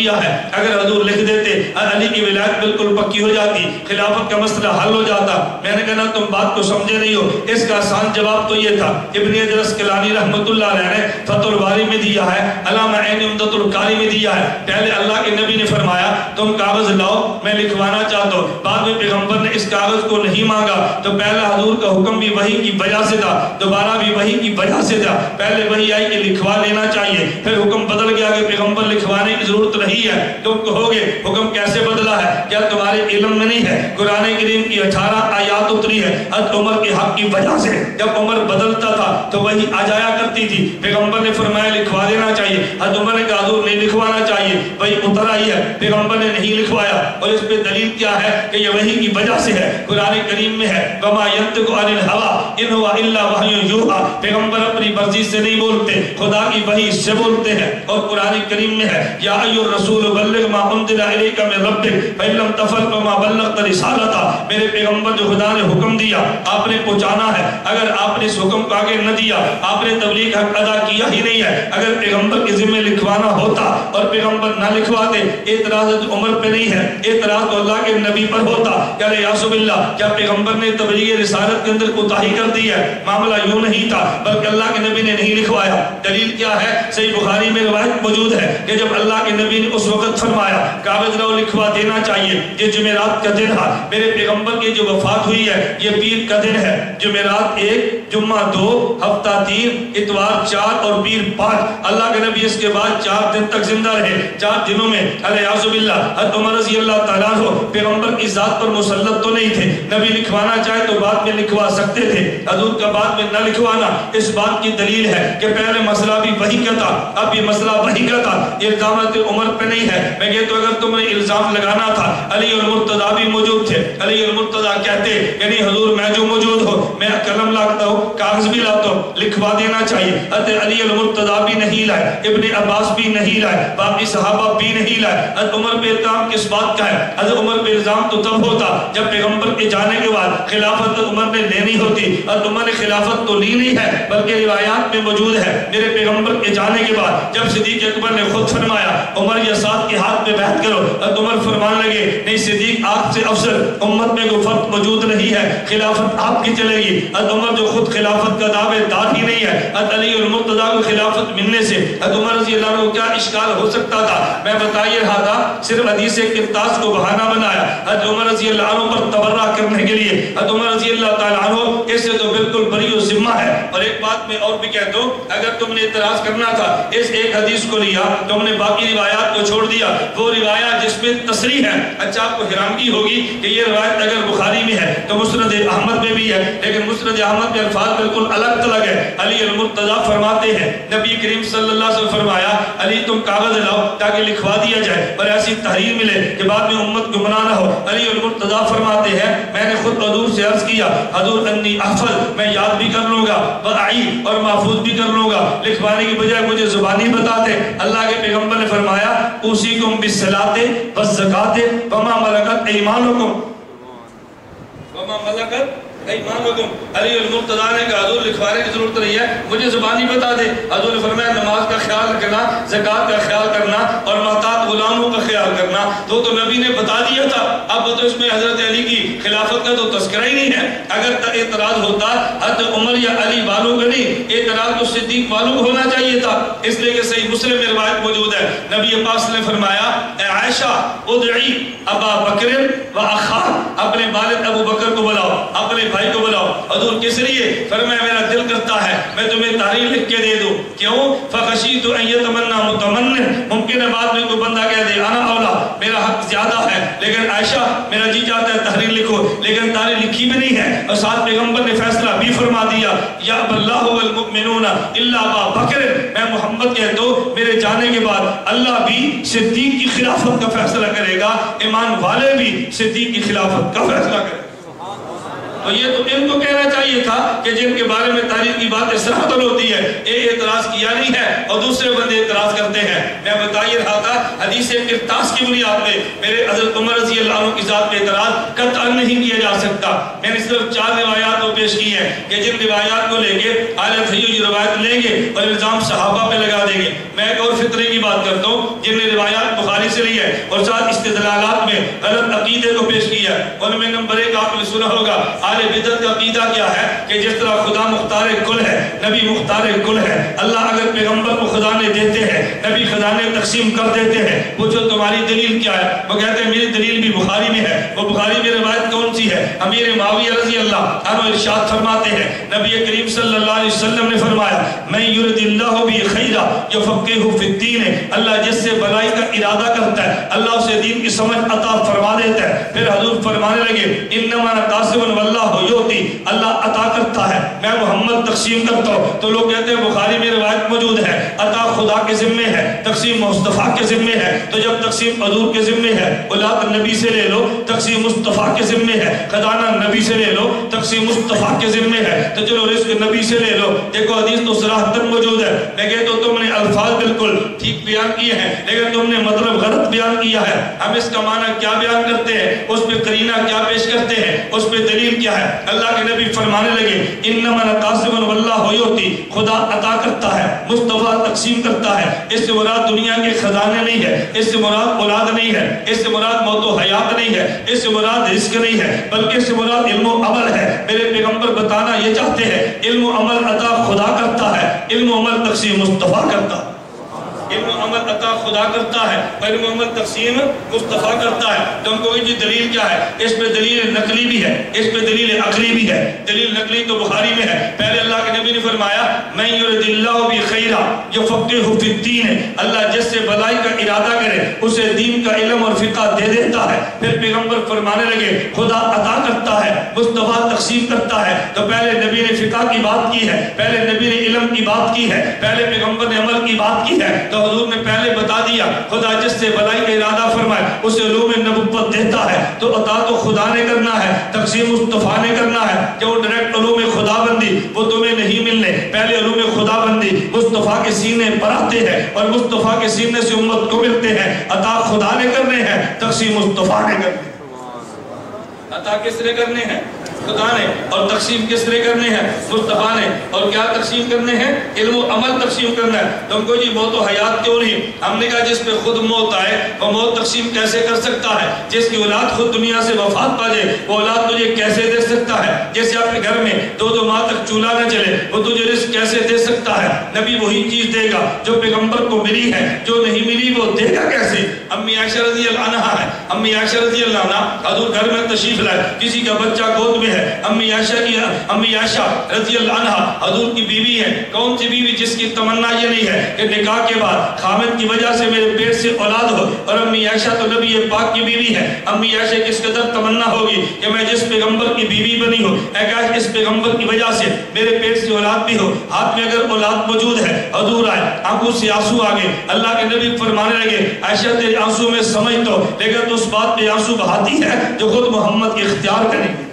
کیا ہے، اگر حضور لکھ دیتے علی کی ولایت بالکل پکی ہو جاتی، خلافت کا مسئلہ حل ہو جاتا۔ میں نے کہا تم بات کو سمجھے نہیں ہو۔ اس کا آسان جواب تو یہ تھا، ابن حجر اسقلانی رحمۃ اللہ علیہ نے فتح الباری میں دیا ہے، علامہ عین عمدۃ القاری میں دیا ہے۔ پہلے اللہ کے نبی نے فرمایا تم کاغذ لاؤ میں لکھوانا چاہتا ہوں، بعد میں پیغمبر نے اس کاغذ کو نہیں مانگا تو پہلا حضور کا حکم بھی وحی کی وجہ سے تھا، دوبارہ بھی وحی کی وجہ سے تھا۔ پہلے وحی آئی کہ لکھوا لینا چاہیے، پھر حکم بدل گیا کہ پیغمبر لکھوانے کی ضرورت نہیں ہے۔ تم کہو گے حکم کیسے بدلا ہے، کیا تمہارے علم میں نہیں ہے؟ قرآن کریم کی اٹھارہ آیات اتری ہے حضرت عمر کے حق کی وجہ سے۔ جب عمر بدلتا تھا تو وہی آ جایا کرتی تھی، پیغمبر نے فرمایا لکھوا دینا چاہیے، حضرت عمر نے کہا حضور نہیں لکھوانا چاہیے، وہی اتر آئی ہے، پیغمبر نے نہیں لکھوایا۔ اور اس پہ دلیل کیا ہے کہ یہ وحی کی وجہ سے ہے، قرآن کریم میں ہے وما ينطق عن الهوى ان هو الا وحی یوحى، پیغمبر اپنی مرضی سے نہیں بولتے، خدا کی وحی سے بولتے ہیں۔ اور قرآن کریم میں ہے یا ایھا الرسول بلغ ما انزل الیک من ربک فإن لم تفعل فما بلغت رسالتہ، میرے پیغمبر جو خدا نے حکم دیا آپ نے پہنچانا ہے، اگر آپ نے اس حکم کو آگے نہ دیا آپ نے تبلیغ حق ادا کیا ہی نہیں ہے۔ اگر پیغمبر کے ذمہ لکھوانا ہوتا اور پیغمبر نہ لکھواتے، اعتراض عمر پہ نہیں ہے، اعتراض تو اللہ کے نبی پر ہوتا کہ یاسب اللہ کیا پیغمبر نے تبلیغ رسالت کے اندر کوتاہی کر دی ہے؟ معاملہ یوں نہیں تھا، بلکہ اللہ کے نبی نے نہیں لکھوایا۔ دلیل کیا ہے؟ صحیح بخاری میں روایت موجود ہے کہ جب اللہ کے نبی نے اس وقت فرمایا کاغذ لاؤ لکھوا دینا چاہیے، یہ جمعرات کا دن تھا، میرے پیغمبر کی جو وفات ہوئی ہے یہ پیر کا دن ہے، جمعرات ایک، جمعہ دو، ہفتہ تین، اتوار چار اور پیر پانچ۔ اللہ کے نبی اس کے بعد چار دن تک زندہ رہے، چار دنوں میں الیاذ باللہ حضرت عمر رضی اللہ تعالیٰ عنہ پیغمبر کی ذات پر مسلط تو نہیں تھے، نبی لکھوانا چاہے تو بعد میں لکھوا سکتے تھے، حضور کا بعد میں نہ لکھوانا اس بات کی دلیل ہے کہ پہلے مسئلہ بھی وحی کا تھا، اب یہ مسئلہ وحی کا تھا، الزامات عمر پہ نہیں ہے۔ میں کہتا ہوں اگر تم نے الزام لگانا تھا علی المرتضیٰ بھی موجود تھے، علی المرتضیٰ کہتے یعنی حضور میں جو موجود ہو میں قلم لاتا ہوں کاغذ بھی لاتا ہوں لکھوا دینا چاہیے، حضرت علی المرتضیٰ بھی نہیں لائے، ابن عباس بھی نہیں لائے، باقی صحابہ بھی نہیں لائے۔ حضرت عمر پہ الزام کس بات کا ہے؟ حضرت عمر پہ الزام تو تب ہوتا جب پیغمبر کے جانے کے بعد خلافت عمر نے لینی ہوتی، حضرت عمر نے خلافت تو لی نہیں ہے بلکہ روایات میں موجود ہے میرے پیغمبر کے جانے کے بعد جب صدیق اکبر نے خود فرمایا عمر یا ساتھ کے ہاتھ پہ بیعت کرو، حضرت عمر فرمان لگے نہیں صدیق آپ سے افضل، امت میں کوئی فرق موجود نہیں ہے، خلافت آپ کی چلے گی۔ حضرت عمر جو خود خلافت کا دعوے دار ہی نہیں ہے، حضرت علی المرتضیٰ کو خلافت ملنے سے حضرت عمر رضی اللہ عنہ کو کیا اشکال ہو سکتا تھا؟ میں بتائیے رہا تھا صرف حدیث کرتاس کو بہانہ بنایا حضرت عمر رضی اللہ عنہ پر تبرہ کرنے کے لیے، حضرت عمر رضی اللہ تعالیٰ عنہ اس سے تو بالکل بری و ذمہ ہے۔ اور ایک بات میں اور بھی کہتا ہوں، اگر تم نے اعتراض کرنا تھا اس ایک حدیث کو لیا تم نے باقی روایات کو چھوڑ دیا، وہ روایات جس میں تصریح ہے، اچھا آپ کو حیرانگی ہوگی کہ یہ روایت اگر بخاری میں ہے تو مسند احمد میں بھی ہے، لیکن مسند احمد کے الفاظ بالکل الگ تلگ ہے۔ علی المرتضیٰ فرماتے ہیں نبی کریم صلی اللہ علیہ وسلم فرمایا علی تم کاغذ لاؤ تاکہ لکھوا دیا جائے اور ایسی تحریر ملے کہ بعد میں امت کو منع نہ ہو۔ علی المرتضیٰ فرماتے ہیں میں نے خود حضور سے عرض کیا حضور انی احفظ، میں یاد بھی کر لوں گا وعی اور محفوظ بھی کر لوں گا، لکھوانے کی بجائے مجھے زبانی بتاتے۔ اللہ کے پیغمبر نے فرمایا اوصیکم بالصلاۃ والزکاۃ وما ملکت ایمانکم وما ملکت ایمانکم۔ علی المرتضیٰ نے کہا حضور لکھوانے کی ضرورت نہیں ہے، مجھے زبانی بتا دے۔ حضور نے فرمایا نماز کا خیال رکھنا، زکوٰۃ کا خیال کرنا اور محتاط غلاموں کا خیال کرنا تو تو نبی نے بتا دیا تھا، اب تو اس میں حضرت علی کی خلافت کا تو تذکرہ ہی نہیں ہے۔ اگر اعتراض ہوتا حضرت عمر یا علی والوں کا نہیں، اعتراض تو صدیق والوں کو ہونا چاہیے تھا، اس لیے کہ صحیح مسلم میں روایت موجود ہے نبی پاک نے فرمایا اے عائشہ ادعی ابا بکر و اخاہ، اپنے والد ابو بکر کو بلاؤ اپنے بھائی کو بلاؤ۔ حضور کس لیے؟ فرمایا میرا دل کرتا ہے میں تمہیں تحریر لکھ کے دے دوں، کیوں؟ فخشیت ان یتمنى متمن، ممکن ہے بعد میں کوئی بندہ کہہ دے انا اولا، میرا حق زیادہ ہے، لیکن عائشہ میرا جی چاہتا ہے تحریر لکھو، لیکن تحریر لکھی بھی نہیں ہے۔ اور ساتھ پیغمبر نے فیصلہ بھی فرما دیا یا اللہ والمؤمنون الا ابا بکر، میں محمد کہہ دو میرے جانے کے بعد اللہ بھی صدیق کی خلافت کا فیصلہ کرے گا، ایمان والے بھی صدیق کی خلافت کا فیصلہ کرے گا۔ تو یہ تو ان کو کہنا چاہیے تھا کہ جن کے بارے میں تاریخ کی باتیں صراحتاً ہوتی ہے یہ اعتراض کیا نہیں ہے اور دوسرے بندے اعتراض کرتے ہیں۔ میں بتائیے رہا تھا حدیث کرتاس کی بنیاد پہ میرے حضرت عمر رضی اللہ عنہ کی ذات پہ اعتراض قطعاً نہیں کیا جا سکتا۔ میں نے صرف چار روایات کو پیش کی ہیں کہ جن روایات کو لے کے اہل تحیّج روایت لیں گے اور الزام صحابہ پہ لگا دیں گے۔ میں ایک اور فطرے کی بات کرتا ہوں، جن روایات بخاری بخاری سے لی ہے اور ساتھ استدلالات میں غلط عقیدے کو پیش کیا ہے۔ ان میں نمبر ایک آپ نے سنا ہوگا اہل بدعت کا عقیدہ کیا ہے کہ جس طرح خدا مختار کل ہے، نبی مختار کل ہے، اللہ اگر پیغمبر کو خزانے دیتے ہیں، نبی خزانے تقسیم کر دیتے ہیں، پوچھو تمہاری دلیل کیا ہے؟ وہ کہتے ہیں میری دلیل بھی بخاری میں ہے۔ وہ بخاری میں روایت کون سی ہے؟ امیر معاویہ رضی اللہ عنہ ارشاد فرماتے ہیں نبی کریم صلی اللہ علیہ وسلم نے فرمایا میں یرد اللہ بھی خیرہ یفقہہ فی الدین، اللہ جس سے بلائی کا ارادہ کرتا ہے اللہ اسے دین کی سمجھ عطا فرما دیتا ہے۔ پھر حضور فرمانے لگے انما انا قاسم واللہ یؤتی، اللہ عطا کرتا ہے میں محمد تقسیم کرتا ہوں۔ تو لوگ کہتے ہیں بخاری میں روایت موجود ہے عطا خدا کے ذمے ہے، تقسیم مصطفیٰ کے ذمے ہے، تو جب تقسیم حضور کے ذمے ہے اولاد نبی سے لے لو، تقسیم مصطفیٰ کے ذمے ہے، خزانہ نبی سے لے لو، تقسیم مصطفیٰ کے ذمے ہے، تو چلو رزق نبی سے لے لو۔ دیکھو حدیث تو صراحتاً موجود ہے، میں کہتا ہوں تم نے الفاظ بالکل ٹھیک بیان کیے ہیں لیکن تم نے مطلب غلط بیان کیا ہے۔ ہم اس کا معنی کیا بیان کرتے ہیں، اس پہ قرینہ کیا پیش کرتے ہیں، اس پہ دلیل کیا ہے؟ اللہ کے نبی فرمانے لگے انما انا قاسم واللہ یؤتی، خدا عطا کرتا ہے، مصطفیٰ تقسیم کرتا ہے۔ اس سے مراد دنیا کے خزانے نہیں ہے، اس سے مراد اولاد نہیں ہے، اس سے مراد موت و حیات نہیں ہے، اس سے مراد رزق نہیں ہے، بلکہ اس سے مراد علم و عمل ہے۔ میرے پیغمبر بتانا یہ چاہتے ہیں علم و عمل عطا خدا کرتا ہے، علم و عمل تقسیم مصطفیٰ کرتا ہے۔ علم و عمل عطا خدا کرتا ہے، علم و عمل تقسیم مصطفیٰ کرتا ہے۔ تو ہم کو یہ دلیل کیا ہے؟ اس پہ دلیل نقلی بھی ہے، اس پہ دلیل عقلی بھی ہے۔ دلیل نقلی تو بخاری میں ہے، پہلے اللہ کے نبی نے فرمایا من یرد اللہ بھی خیرہ یفقہہ فی الدین، اللہ جس سے بلائی کا ارادہ کرے اسے دین کا علم اور فقہ دے دیتا ہے۔ پھر پیغمبر فرمانے لگے خدا عطا کرتا ہے، مصطفیٰ تقسیم کرتا ہے۔ تو پہلے نبی نے فقہ کی بات کی ہے، پہلے نبی نے علم کی بات کی ہے، پہلے پیغمبر نے عمل کی بات کی ہے۔ تو حضور نے پہلے بتا دیا خدا جس سے بلائی کا ارادہ فرمائے اسے علوم نبوت دیتا ہے، تو عطا تو خدا نے کرنا ہے، تقسیم مصطفیٰ نے کرنا ہے۔ کہ وہ ڈائریکٹ علوم خدا بندی وہ تمہیں نہیں ملنے، پہلے علوم خدا بندی مصطفیٰ کے سینے پر آتے ہیں اور مصطفیٰ کے سینے سے امت کو ملتے ہیں۔ عطا خدا نے کرنے ہیں، تقسیم مصطفیٰ نے کرنے ہیں۔ عطا کس نے کرنے ہیں؟ خدا نے، اور تقسیم کس نے کرنے ہیں؟ مصطفیٰ نے۔ اور کیا تقسیم کرنے ہیں؟ علم و عمل تقسیم کرنا ہے۔ تم کو جی موت و حیات کیوں نہیں؟ ہم نے کہا جس پہ خود موت آئے وہ موت تقسیم کیسے کر سکتا ہے؟ جس کی اولاد خود دنیا سے وفات پا جائے وہ اولاد تجھے کیسے دے سکتا ہے؟ جیسے آپ کے گھر میں دو دو ماہ تک چولہا نہ چلے وہ تجھے رزق کیسے دے سکتا ہے؟ نبی وہی چیز دے گا جو پیغمبر کو ملی ہے، جو نہیں ملی وہ دے گا کیسے؟ امی عائشہ رضی اللہ عنہا ہے، امی عائشہ رضی اللہ عنہ حضور گھر میں تشریف لائے، کسی کا بچہ گود میں ہے، امی عائشہ کی امی عائشہ رضی اللہ عنہ حضور کی بیوی ہے۔ کون سی بیوی؟ جس کی تمنا یہ نہیں ہے کہ نکاح کے بعد خامد کی وجہ سے میرے پیٹ سے اولاد ہو، اور امی عائشہ تو نبی پاک کی بیوی ہے۔ امی عائشہ کس قدر تمنا ہوگی کہ میں جس پیغمبر کی بیوی بنی ہوں اے کاش اس پیغمبر کی وجہ سے میرے پیٹ سے اولاد بھی ہو۔ ہاتھ میں اگر اولاد موجود ہے، حضور آئے، آنکھوں سے آنسو آگے، اللہ کے نبی فرمانے لگے عائشہ تیرے آنسو میں سمجھ تو، لیکن تو اس بات پہ آنسو بہاتی ہے جو خود محمد کے اختیار کریں گے۔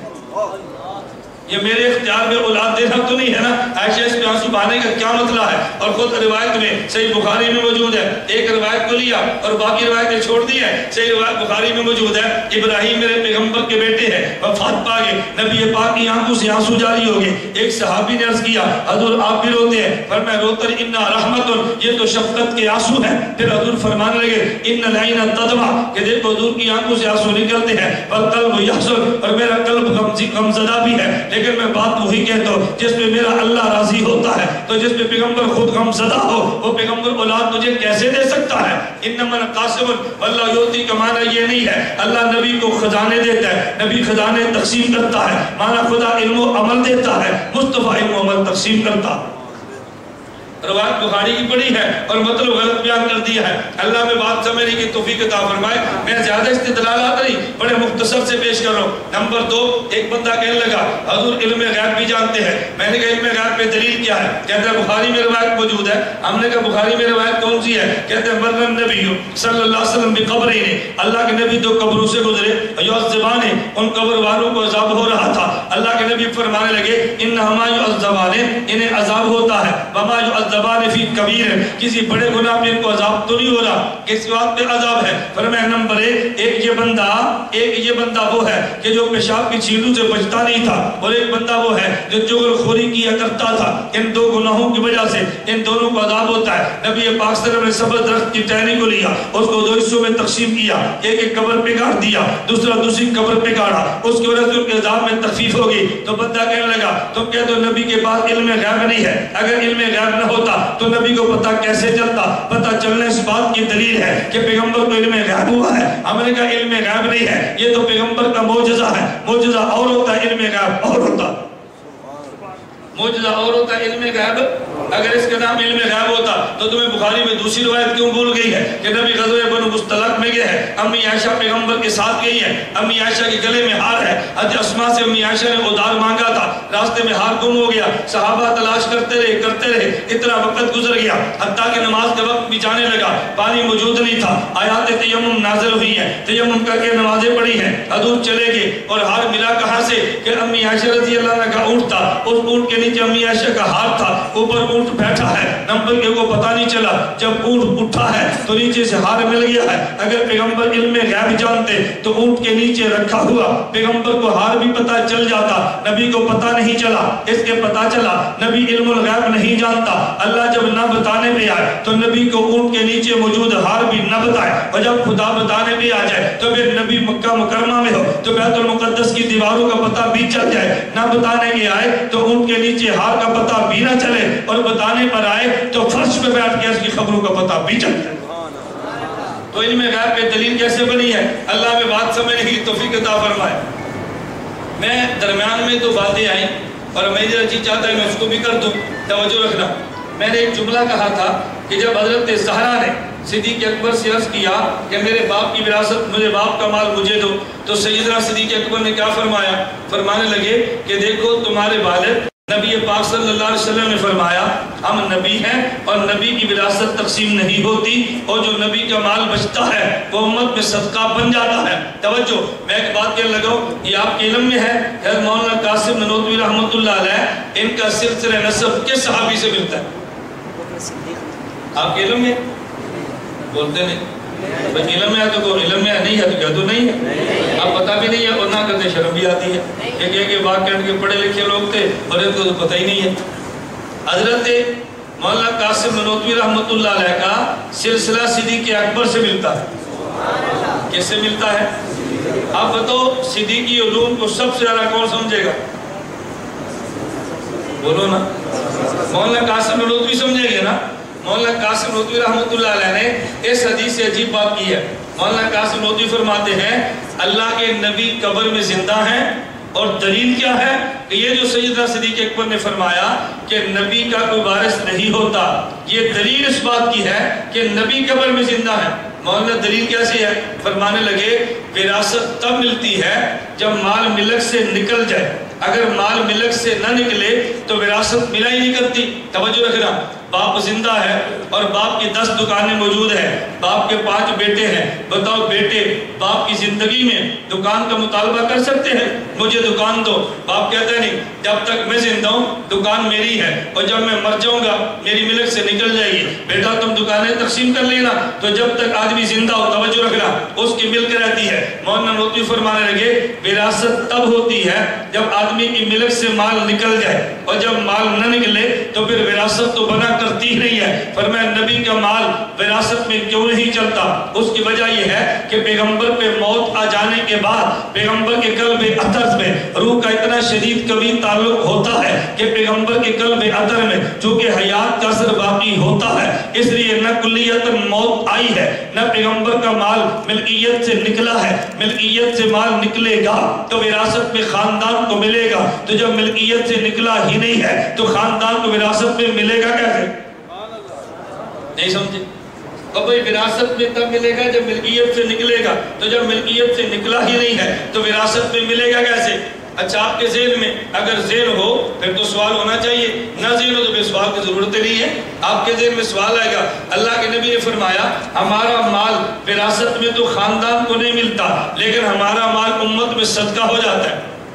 یہ میرے اختیار میں اولاد دینا تو نہیں ہے نا، عائشہ اس پہ آنسو بہانے کا کیا مسئلہ ہے؟ اور خود روایت میں صحیح بخاری میں موجود ہے، ایک روایت کو لیا اور باقی روایتیں چھوڑ دی ہے۔ صحیح روایت بخاری میں موجود ہے ابراہیم میرے پیغمبر کے بیٹے ہیں، وفات پا گئے، نبی پاک کی آنکھوں سے آنسو جاری ہو گئے۔ ایک صحابی نے عرض کیا حضور آپ بھی روتے ہیں؟ فرمایا روتر انا رحمت، یہ تو شفقت کے آنسو ہیں۔ پھر حضور فرمانے لگے ان العین تدمع، کہ دیکھو حضور کی آنکھوں سے آنسو نکلتے ہیں، والقلب یحزن، اور میرا قلب غمزدہ بھی ہے، لیکن میں بات وہی کہتا ہوں جس پہ میرا اللہ راضی ہوتا ہے۔ تو جس پہ پیغمبر خود غمزدہ ہو وہ پیغمبر اولاد تجھے کیسے دے سکتا ہے؟ انما انا قاسم واللہ یؤتی کا معنی یہ نہیں ہے اللہ نبی کو خزانے دیتا ہے، نبی خزانے تقسیم کرتا ہے، معنی خدا علم و عمل دیتا ہے، مصطفیٰ علم و عمل تقسیم کرتا ہے۔ روایت بخاری کی پڑھی ہے اور مطلب غلط بیان کر دیا ہے۔ اللہ میں بات سمجھنے کی توفیق عطا فرمائے۔ میں زیادہ استدلالات نہیں بڑے مختصر سے پیش کر رہا ہوں۔ نمبر دو، ایک بندہ کہنے لگا حضور علم غیب بھی جانتے ہیں۔ میں نے کہا علم غیب پہ دلیل کیا ہے؟ کہتا ہے بخاری میں روایت موجود ہے۔ ہم نے کہا بخاری میں روایت کون سی ہے؟ کہتے ہیں مر النبی صلی اللہ علیہ وسلم بقبرین، اللہ کے نبی دو قبروں سے گزرے، یعذبان، ان قبر والوں کو عذاب ہو رہا تھا۔ اللہ کے نبی فرمانے لگے انہما یعذبان، انہیں عذاب ہوتا ہے، وما یعذبان मुअज़्ज़बान फी कबीर, किसी बड़े गुनाह में इनको अजाब तो नहीं हो रहा, किस बात पे अजाब है? फरमाया नंबर एक, एक ये बंदा एक ये बंदा वो है कि जो पेशाब की छींटों से बचता नहीं था, और एक बंदा वो है जो चुगलखोरी किया करता था। इन दो गुनाहों की वजह से इन दोनों को अजाब होता है। नबी पाक सल्लल्लाहु अलैहि वसल्लम ने सब्र दरख्त की टहनी को लिया, उसको दो हिस्सों में तकसीम किया, एक एक कब्र पे गाड़ दिया, दूसरा दूसरी कब्र पे गाड़ा, उसकी वजह से उनके अजाब में तखफीफ हो गई। तो बंदा कहने लगा तुम कहते हो नबी के पास इल्म गैब नहीं है, अगर इल्म गैब न होता तो नबी को पता कैसे चलता? पता चलने इस बात की दलील है कि पैगंबर को इल्म गैब हुआ है। हमने कहा इल्म गैब नहीं है, ये तो पैगंबर का मौजज़ा है। मौजज़ा और होता है, इल्म गैब और होता। मौजज़ा और होता है, इल्म गैब अगर इसका नाम इल्म गैब होता तो तुम्हें बुखारी में दूसरी रिवायत क्यों भूल गई है कि नबी ग़ज़वे बनु मुस्तलक़ में गए हैं, अम्मी आयशा पैगंबर के साथ गई है, अम्मी आयशा के गले में हार है, हज़रत अस्मा से अम्मी आयशा ने उधार मांगा था, रास्ते में हार गुम हो गया, सहाबा तलाश करते रहे करते रहे इतना वक्त गुजर गया, हत्ता कि नमाज का वक्त भी जाने लगा, पानी मौजूद नहीं था। आयात तयम्मुम नाज़िल हुई है, तयम्मुम करके नमाजें पढ़ी हैं, हजूर चले गए और हार मिला कहाँ से कि अम्मी आयशा रज़ी अल्लाह अन्हा का ऊँट था, उस ऊँट के नीचे अम्मी आयशा का हार था, ऊपर ऊँट बैठा है, नंबर के को पता नहीं चला, जब ऊँट उठा है तो नीचे से हार मिल गया है। अगर पैगंबर इल्म गैब जानते तो ऊँट के नीचे रखा हुआ पैगंबर को हार भी पता चल जाता, नबी को पता नहीं चला। इसके पता चला नबी इल्मुल गैब नहीं जानता। अल्लाह जब न बताने पे आए तो नबी को ऊँट के नीचे मौजूद हार भी न बताए, और जब खुदा बताने पे आ जाए तो फिर नबी मक्का मुकरमा में हो तो बैतुल मुक़द्दस की दीवारों का पता भी चल जाए, न बताने के आए तो ऊँट के नीचे हार का पता भी न चले, और बताने पर आए तो फर्श पे बैठ के उसकी खबरों का पता भी चल जाए। तो इल्म गैब पे दलील कैसे बनी है? अल्लाह में बात समझने की तौफीक अता फरमाए। मैं दरमियान में तो बातें आई और मैं जरा जी चाहता है मैं उसको भी कर दूं, तवज्जो रखना। मैंने एक जुमला कहा था कि जब हजरत ज़हरा ने सिद्दीक़ अकबर से अर्ज़ किया कि मेरे बाप की विरासत, मुझे बाप का माल मुझे दो, तो सैयदना सिद्दीक़ अकबर ने क्या फरमाया? फरमाने लगे कि देखो तुम्हारे वालिद नबी पाक सल्लल्लाहु अलैहि वसल्लम ने फरमाया हम नबी हैं और नबी की विरासत तकसीम नहीं होती, और जो नबी का माल बचता है वो उम्मत में सदका बन जाता है। तवज्जो, मैं एक बात कहने लगा हूँ, ये आपके इल्म में है, हज़रत मौलाना कासिम ननोतवी रहमतुल्लाह अलैह, इनका सिलसिला नसब किस सहाबी से मिलता है? आपके इल्म में? बोलते नहीं भाई, इल्म में है तो को इल्म में नहीं है तो क्या तो नहीं है, अब पता भी नहीं है और ना करते शर्म भी आती है। एक एक बात कहने के पढ़े लिखे लोग थे और इनको तो पता ही नहीं है। हजरत मौलाना कासिम ननोतवी रहमतुल्लाह अलैह का सिलसिला सिद्दीक़ अकबर से मिलता है। किससे मिलता है? आप बताओ, सिद्दीक़ी उलूम को सबसे ज़्यादा कौन समझेगा? बोलो ना। मौलाना कासिम ननोतवी समझेंगे ना? मौलाना कासिम ननोतवी रहमतुल्लाह अलैह ने इस हदीस से अजीब बात की है। मौलाना कासिम ननोतवी फरमाते हैं अल्लाह के नबी कब्र में जिंदा हैं, और दलील क्या है कि ये जो सैयदना सिद्दीक़ अकबर ने फरमाया कि नबी का कोई वारिस नहीं होता, ये दलील इस बात की है कि नबी कब्र में जिंदा है। मौलाना दलील कैसी है? फरमाने लगे विरासत तब मिलती है जब माल मिलक से निकल जाए, अगर माल मिलक से न निकले तो विरासत मिला ही नहीं करती। तवज्जो रखना, बाप जिंदा है और बाप की दस दुकानें मौजूद है, बाप के पांच बेटे हैं, बताओ बेटे बाप की जिंदगी में दुकान का मुतालबा कर सकते हैं? मुझे दुकान दो। बाप कहता है नहीं, जब तक मैं जिंदा हूँ दुकान मेरी है, और जब मैं मर जाऊंगा मेरी मिलक से निकल जाएगी, बेटा तुम दुकानें तकसीम कर लेना। तो जब तक आदमी जिंदा हो, तवज्जो रखना, उसकी मिल्क रहती है। मौलाना ननोतवी फरमाने लगे विरासत तब होती है जब आदमी की मिल्क से माल निकल जाए, और जब माल न निकले तो फिर विरासत तो बना करती ही नहीं है। फरमाया नबी का माल विरासत में क्यों नहीं चलता? उसकी वजह यह है कि पैगंबर पे मौत आ जाने के बाद पैगंबर के कल्ब अतर में रूह का इतना शदीद कभी ताल्लुक होता है कि पैगंबर के कल्ब अतर में चूंकि हयात का असर बाकी होता है, इसलिए न कुल्लियतन मौत आई है, न पैगंबर का माल मिल्कियत से निकला है। मिल्कियत से माल निकलेगा तो विरासत में खानदान को मिलेगा, तो जब मिल्कियत से निकला ही नहीं है तो खानदान को विरासत में मिलेगा कैसे? नहीं समझे? अब भाई विरासत में तब मिलेगा जब मिल्कियत से निकलेगा, तो जब मिल्कियत से निकला ही नहीं है तो विरासत में मिलेगा कैसे? अच्छा, आपके ज़हन में अगर ज़हन हो फिर तो सवाल होना चाहिए, ना ज़हन हो तो फिर सवाल की ज़रूरत नहीं है। आपके ज़हन में सवाल आएगा, अल्लाह के नबी ने फरमाया हमारा माल विरासत में तो ख़ानदान को नहीं मिलता, लेकिन हमारा माल उम्मत में सदका हो जाता है।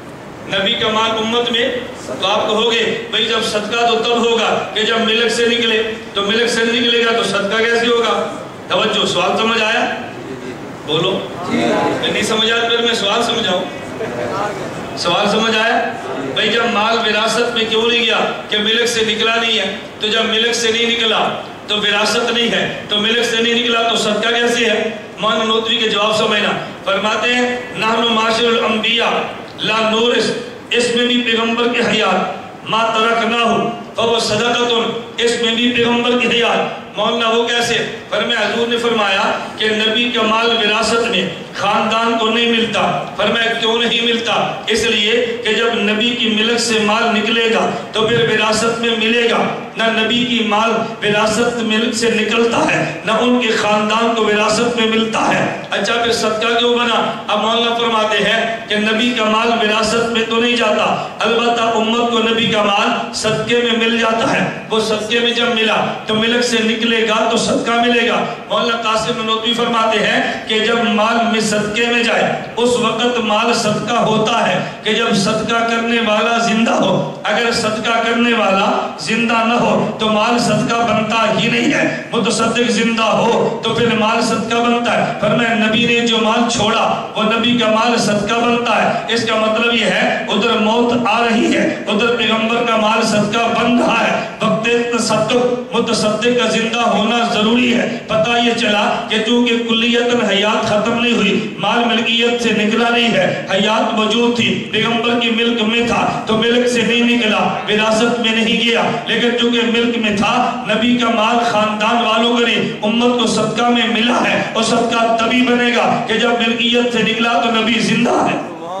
نبی کا مال امت میں، تو آپ کہو گے بھئی جب صدقہ تو تب ہوگا کہ جب ملک سے نکلے، تو ملک سے نکلے گا تو صدقہ کیسے ہوگا؟ توجہ، سوال سمجھ آیا؟ بولو نہیں سمجھ آیا پھر میں سوال سمجھاؤں؟ سوال سمجھ آیا؟ بھئی جب مال وراثت میں کیوں نہیں گیا کہ ملک سے نکلا نہیں ہے؟ تو جب ملک سے نہیں نکلا تو وراثت نہیں ہے، تو ملک سے نہیں نکلا تو صدقہ کیسے ہے؟ مولانا نوتوی کے جواب سمجھنا، فرماتے ہیں نحن معاشر الانبیاء لا نورث، اس میں بھی پیغمبر کی حیات، ما ترکناہ فهو صدقۃ، اس میں بھی پیغمبر کی حیات۔ مولانا وہ کیسے؟ فرمایا حضور نے فرمایا کہ نبی کا مال وراثت میں خاندان کو نہیں ملتا۔ فرمایا کیوں نہیں ملتا؟ اس لیے کہ جب نبی کی ملک سے مال نکلے گا تو پھر وراثت میں ملے گا، نہ نبی کی مال وراثت ملک سے نکلتا ہے نہ ان کے خاندان کو وراثت میں ملتا ہے۔ اچھا پھر صدقہ کیوں بنا؟ اب مولانا فرماتے ہیں کہ نبی کا مال وراثت میں تو نہیں جاتا، البتہ امت کو نبی کا مال صدقے میں مل جاتا ہے۔ وہ صدقے میں جب ملا تو ملک سے نکلے گا تو صدقہ ملے گا۔ مولانا قاسم نوتوی فرماتے ہیں کہ جب مال میں صدقے میں جائے اس وقت مال صدقہ ہوتا ہے کہ جب صدقہ کرنے والا زندہ ہو، اگر صدقہ کرنے والا زندہ نہ ہو تو مال صدقہ بنتا ہی نہیں ہے، متصدق زندہ ہو تو پھر مال صدقہ بنتا ہے۔ فرمایا نبی نے جو مال چھوڑا وہ نبی کا مال صدقہ بنتا ہے۔ اس کا مطلب یہ ہے ادھر موت آ رہی ہے، ادھر پیغمبر کا مال صدقہ بن رہا ہے، وقت تصدق متصدق کا زندہ ہونا ضروری ہے۔ پتہ یہ چلا کہ چونکہ کلیتاً حیات ختم نہیں ہوئی، مال ملکیت سے نکلا نہیں ہے، حیات موجود تھی، پیغمبر کی ملک میں تھا تو ملک سے نہیں نکلا، وراثت میں نہیں گیا، لیکن چونکہ ملک میں تھا نبی کا مال خاندان والوں کو نہیں امت کو صدقہ میں ملا ہے، اور صدقہ تبھی بنے گا کہ جب ملکیت سے نکلا تو نبی زندہ ہے۔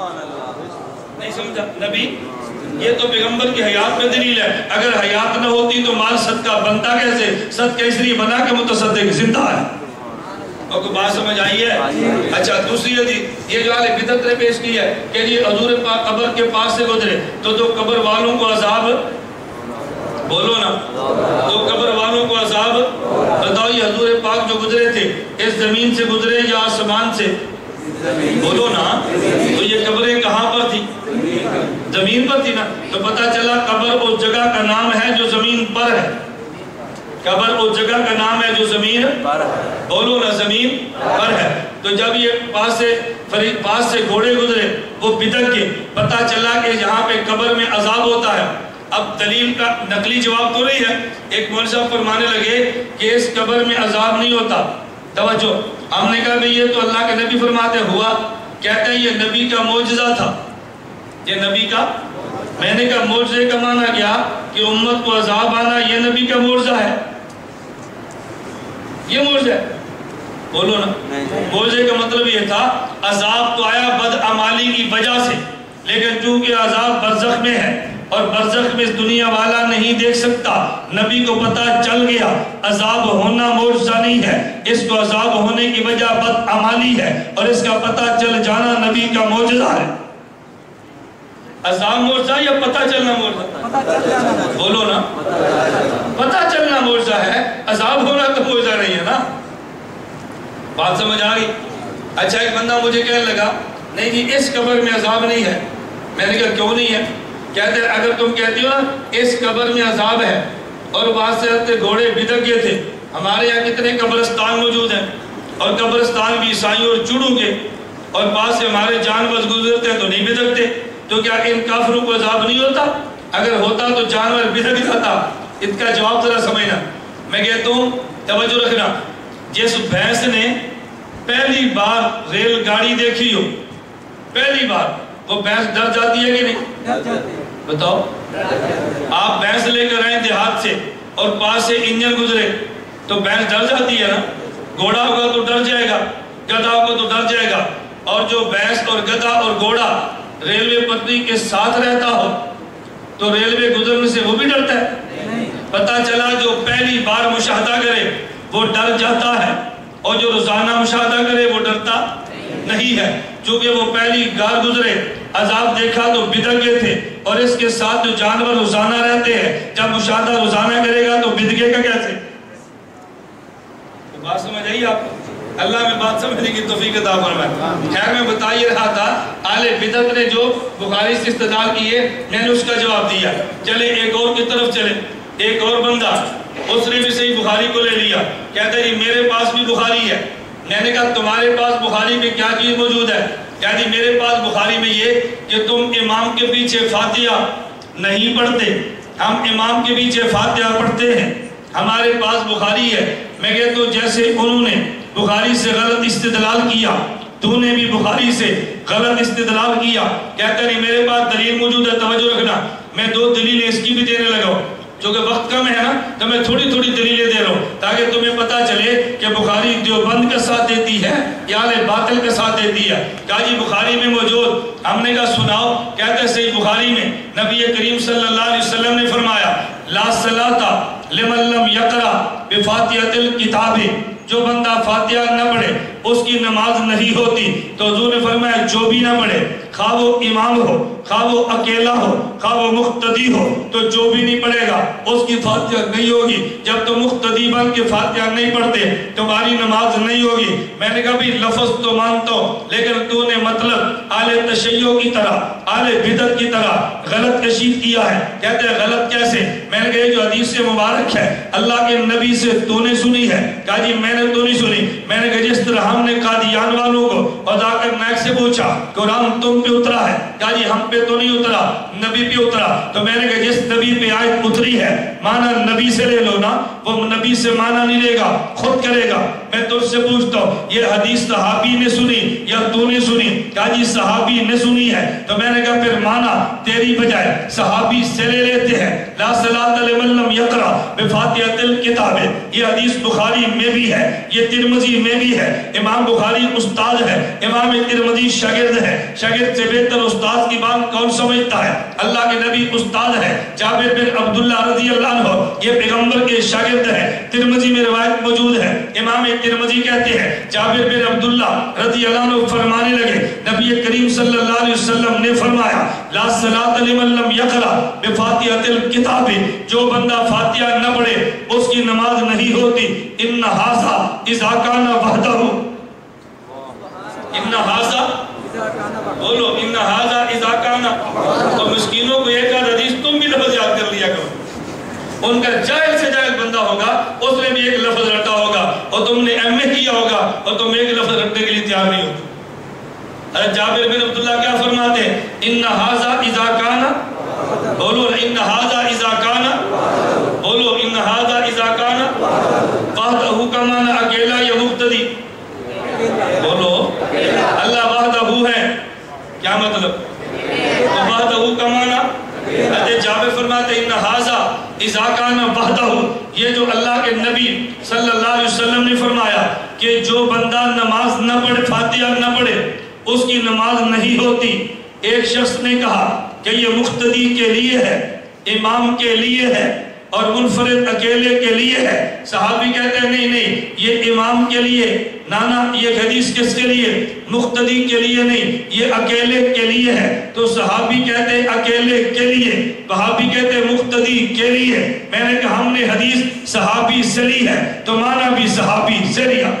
نہیں سمجھا؟ نبی یہ تو پیغمبر کی حیات میں دلیل ہے، اگر حیات نہ ہوتی تو مال صدقہ بنتا کیسے؟ صدقہ اس لیے بنا کہ متصدق زندہ ہے۔ اور کوئی بات سمجھ آئی ہے؟ اچھا دوسری حدیث یہ جو اہل بدعت نے پیش کی ہے کہ یہ حضور پاک قبر کے پاس سے گزرے تو جو قبر والوں کو عذاب، بولو نا، تو قبر والوں کو عذاب، بتاؤ یہ حضور پاک جو گزرے تھے اس زمین سے گزرے یا آسمان سے؟ بولو نا، تو یہ قبریں کہاں پر تھی؟ زمین پر تھی نا، تو پتہ چلا قبر اس جگہ کا نام ہے جو زمین پر ہے، قبر اس جگہ کا نام ہے جو زمین پر ہے، بولو نا زمین پر ہے۔ تو جب یہ پاس سے فرید پاس سے گھوڑے گزرے وہ بدک کے، پتہ چلا کہ یہاں پہ قبر میں عذاب ہوتا ہے۔ اب دلیل کا نقلی جواب تو نہیں ہے، ایک مولوی صاحب فرمانے لگے کہ اس قبر میں عذاب نہیں ہوتا۔ توجہ، ہم نے کہا بھئی یہ تو اللہ کے نبی فرماتے ہوا، کہتے ہیں یہ نبی کا معجزہ تھا، یہ نبی کا، میں نے کہا معجزے کا معنی کیا کہ امت کو عذاب آنا یہ نبی کا معجزہ ہے، یہ معجزہ ہے، بولو نا۔ معجزے کا مطلب یہ تھا عذاب تو آیا بدعمالی کی وجہ سے، لیکن چونکہ عذاب برزخ میں ہے اور برزخ میں اس دنیا والا نہیں دیکھ سکتا، نبی کو پتہ چل گیا عذاب ہونا معجزہ نہیں ہے، اس کو عذاب ہونے کی وجہ بدعمالی ہے، اور اس کا پتہ چل جانا نبی کا معجزہ ہے۔ عذاب معجزہ یا پتہ چلنا معجزہ؟ بولو نا، پتہ چلنا معجزہ ہے، عذاب ہونا تو معجزہ نہیں ہے نا۔ بات سمجھ آ گئی؟ اچھا ایک بندہ مجھے کہنے لگا نہیں جی اس قبر میں عذاب نہیں ہے، میں نے کہا کیوں نہیں ہے؟ کہتے ہیں اگر تم کہتی ہو نا اس قبر میں عذاب ہے اور وہاں سے گھوڑے بدک گئے تھے، ہمارے یہاں کتنے قبرستان موجود ہیں اور قبرستان بھی عیسائیوں اور چڑوں کے، اور پاس سے ہمارے جانور گزرتے ہیں تو نہیں بدکتے، تو کیا ان کافروں کو عذاب نہیں ہوتا؟ اگر ہوتا تو جانور بدک جاتا۔ اس کا جواب ذرا سمجھنا، میں کہتا ہوں توجہ رکھنا، جس بھینس نے پہلی بار ریل گاڑی دیکھی ہو، پہلی بار، وہ بھینس ڈر جاتی ہے کہ نہیں؟ بتاؤ، آپ بھینس لے کر آئیں دیہات سے اور پاس سے انجن گزرے تو بھینس ڈر جاتی ہے نا، گھوڑا ہوگا تو ڈر جائے گا، گدھا ہوگا تو ڈر جائے گا، اور جو بھینس اور گدھا اور گھوڑا ریلوے پٹری کے ساتھ رہتا ہو تو ریلوے گزرنے سے وہ بھی ڈرتا ہے؟ پتہ چلا جو پہلی بار مشاہدہ کرے وہ ڈر جاتا ہے، اور جو روزانہ مشاہدہ کرے وہ ڈرتا نہیں ہے، چونکہ وہ پہلی بار گزرے عذاب دیکھا تو بدک گئے تھے، اور اس کے ساتھ جو جانور روزانہ رہتے ہیں جب مشاہدہ روزانہ کرے گا تو بدکے کا کیسے؟ بات سمجھ آئی آپ کو؟ اللہ میں بات سمجھنے کی توفیق عطا فرمائے۔ خیر میں بتا یہ رہا تھا اہل بدعت نے جو بخاری سے استدلال کیے میں نے اس کا جواب دیا۔ چلے ایک اور کی طرف چلے، ایک اور بندہ اس نے بھی صحیح بخاری کو لے لیا، کہتا ہے جی میرے پاس بھی بخاری ہے۔ میں نے کہا تمہارے پاس بخاری میں کیا چیز موجود ہے؟ کہا جی میرے پاس بخاری میں یہ کہ تم امام کے پیچھے فاتحہ نہیں پڑھتے، ہم امام کے پیچھے فاتحہ پڑھتے ہیں، ہمارے پاس بخاری ہے۔ میں کہتا ہوں جیسے انہوں نے بخاری سے غلط استدلال کیا تو نے بھی بخاری سے غلط استدلال کیا۔ کہتا نہیں میرے پاس دلیل موجود ہے، توجہ رکھنا، میں دو دلیلیں اس کی بھی دینے لگا ہوں، چونکہ وقت کم ہے نا تو میں تھوڑی تھوڑی دلیلیں دے رہا ہوں تاکہ تمہیں پتہ چلے کہ بخاری دیوبند کا ساتھ دیتی ہے یا اہل باطل کا ساتھ دیتی ہے۔ کہا جی بخاری میں موجود، ہم نے کہا سناؤ۔ کہتے ہیں صحیح بخاری میں نبی کریم صلی اللہ علیہ وسلم نے فرمایا لا صلاۃ لمن لم یقرأ بفاتحۃ الکتاب، جو بندہ فاتحہ نہ پڑھے اس کی نماز نہیں ہوتی۔ تو حضور نے فرمایا جو بھی نہ پڑھے، خواہ وہ امام ہو، خواہ وہ اکیلا ہو، خواہ وہ مقتدی ہو، تو جو بھی نہیں پڑھے گا اس کی فاتحہ نہیں ہوگی۔ جب تم مقتدی بن کے فاتحہ نہیں پڑھتے تمہاری نماز نہیں ہوگی۔ میں نے کہا بھی لفظ تو مانتا ہوں لیکن تو نے مطلب اہل تشیع کی طرح، اہل بدعت کی طرح غلط کشید کیا ہے۔ کہتے ہیں غلط کیسے؟ میں نے کہا یہ جو حدیث سے مبارک ہے اللہ کے نبی سے تو نے سنی ہے؟ کہا جی میں نے تو نہیں سنی۔ میں نے کہا جس طرح ہم نے قادیان والوں کو اور ذاکر نائک سے پوچھا قرآن تم پہ اترا ہے، کہا جی ہم پہ تو نہیں اترا، نبی پہ اترا۔ تو میں نے کہا جس نبی پہ آیت اتری ہے معنی نبی سے لے لو نا، وہ نبی سے معنی نہیں لے گا، خود کرے گا۔ میں تجھ سے پوچھتا ہوں یہ حدیث صحابی نے سنی یا تو نے سنی؟ کہا جی صحابی نے سنی ہے۔ تو میں نے کہا پھر معنی تیری بجائے صحابی سے لے لیتے ہیں۔ لا صلاۃ لمن لم یقرأ بفاتحۃ الکتاب، یہ حدیث بخاری میں بھی ہے، یہ ترمذی میں بھی ہے۔ امام بخاری استاد ہے، امام ترمذی شاگرد ہے، شاگرد سے بہتر استاد کی بات کون سمجھتا ہے؟ اللہ کے نبی استاد ہے، جابر بن عبداللہ رضی اللہ عنہ یہ پیغمبر کے شاگرد ہے۔ ترمذی میں روایت موجود ہے، امام ترمذی کہتے ہیں جابر بن عبداللہ رضی اللہ عنہ فرمانے لگے نبی کریم صلی اللہ علیہ وسلم نے فرمایا لا صلاۃ لمن لم یقرأ بفاتحۃ الکتاب، جو بندہ فاتحہ نہ پڑھے اس کی نماز نہیں ہوتی۔ ان ھذا اذا کان وحدہ، ان ھذا بولو ان ھذا اذا کان، تو مسکینوں کو ایک آدھ حدیث تم بھی لفظ یاد کر لیا کرو۔ ان کا جاہل سے جاہل بندہ ہوگا اس نے بھی ایک لفظ رٹا ہوگا اور تم نے ایم اے کیا ہوگا اور تم ایک لفظ رٹنے کے لیے تیار نہیں ہوتے۔ حضرت جابر بن عبداللہ کیا فرماتے ہیں؟ ان ھذا اذا کان، بولو ان ھذا اذا کان، بولو ان ھذا اذا کان وحدہ کا معنی اکیلا یا مقتدی؟ بولو اللہ وحدہ ہے، کیا مطلب؟ تو وحدہ کا معنی حضرت جابر فرماتے ہیں ان ھذا اذا کان وحدہ، یہ جو اللہ کے نبی صلی اللہ علیہ وسلم نے فرمایا کہ جو بندہ نماز نہ پڑھے، فاتحہ نہ پڑھے اس کی نماز نہیں ہوتی۔ ایک شخص نے کہا کہ یہ مقتدی کے لیے ہے، امام کے لیے ہے اور منفرد اکیلے کے لیے ہے۔ صحابی کہتے ہیں نہیں نہیں یہ امام کے لیے، نانا یہ حدیث کس کے لیے؟ مقتدی کے لیے نہیں، یہ اکیلے کے لیے ہے۔ تو صحابی کہتے ہیں اکیلے کے لیے، صحابی کہتے ہیں مقتدی کے لیے۔ میں نے کہا ہم نے حدیث صحابی سے لی ہے تو معنی بھی صحابی سے لیا،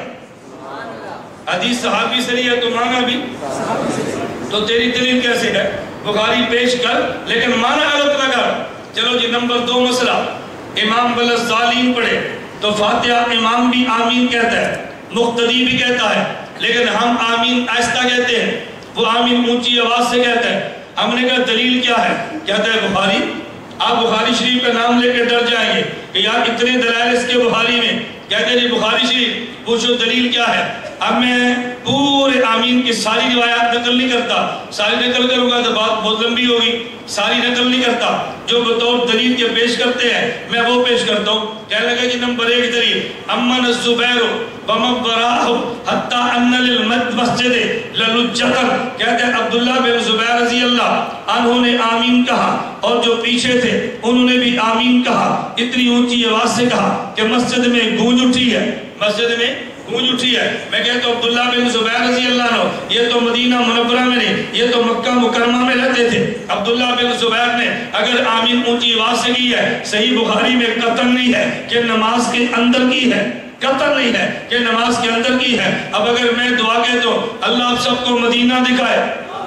حدیث صحابی سے لیا تو معنی بھی، تو تیری دلیل کیسے ہے؟ بخاری پیش کر لیکن معنی غلط نہ کر۔ چلو جی نمبر دو مسئلہ، امام ولضالین پڑھے تو فاتحہ امام بھی آمین کہتا ہے، مقتدی بھی کہتا ہے، لیکن ہم آمین آہستہ کہتے ہیں، وہ آمین اونچی آواز سے کہتا ہے۔ ہم نے کہا دلیل کیا ہے؟ کہتا ہے بخاری۔ آپ بخاری شریف کا نام لے کے ڈر جائیں گے کہ یار اتنے دلائل اس کے بخاری میں، کہتے ہیں جی بخاری شریف پوچھو دلیل کیا ہے۔ اب میں پورے آمین کی ساری روایات نقل نہیں کرتا، ساری نقل کروں گا تو بات بہت لمبی ہوگی، ساری نقل نہیں کرتا، جو بطور دلیل کے پیش کرتے ہیں میں وہ پیش کرتا ہوں۔ کہنے لگا جی نمبر ایک دلیل امن الزبیر ومن وراءہ حتی ان للمسجد للجتر، کہتے ہیں عبداللہ بن زبیر رضی اللہ عنہ نے آمین کہا اور جو پیچھے تھے انہوں نے بھی آمین کہا، اتنی اونچی آواز سے کہا کہ مسجد میں گونج اٹھی ہے، مسجد میں گونج اٹھی ہے۔ میں کہتا ہوں عبداللہ بن زبیر رضی اللہ عنہ یہ تو مدینہ منورہ میں نہیں، یہ تو مکہ مکرمہ میں رہتے تھے۔ عبداللہ بن زبیر نے اگر آمین اونچی آواز سے کی ہے، صحیح بخاری میں قطعاً نہیں ہے کہ نماز کے اندر کی ہے، قطع نہیں ہے کہ نماز کے اندر کی ہے۔ اب اگر میں دعا کہتا ہوں اللہ آپ سب کو مدینہ دکھائے،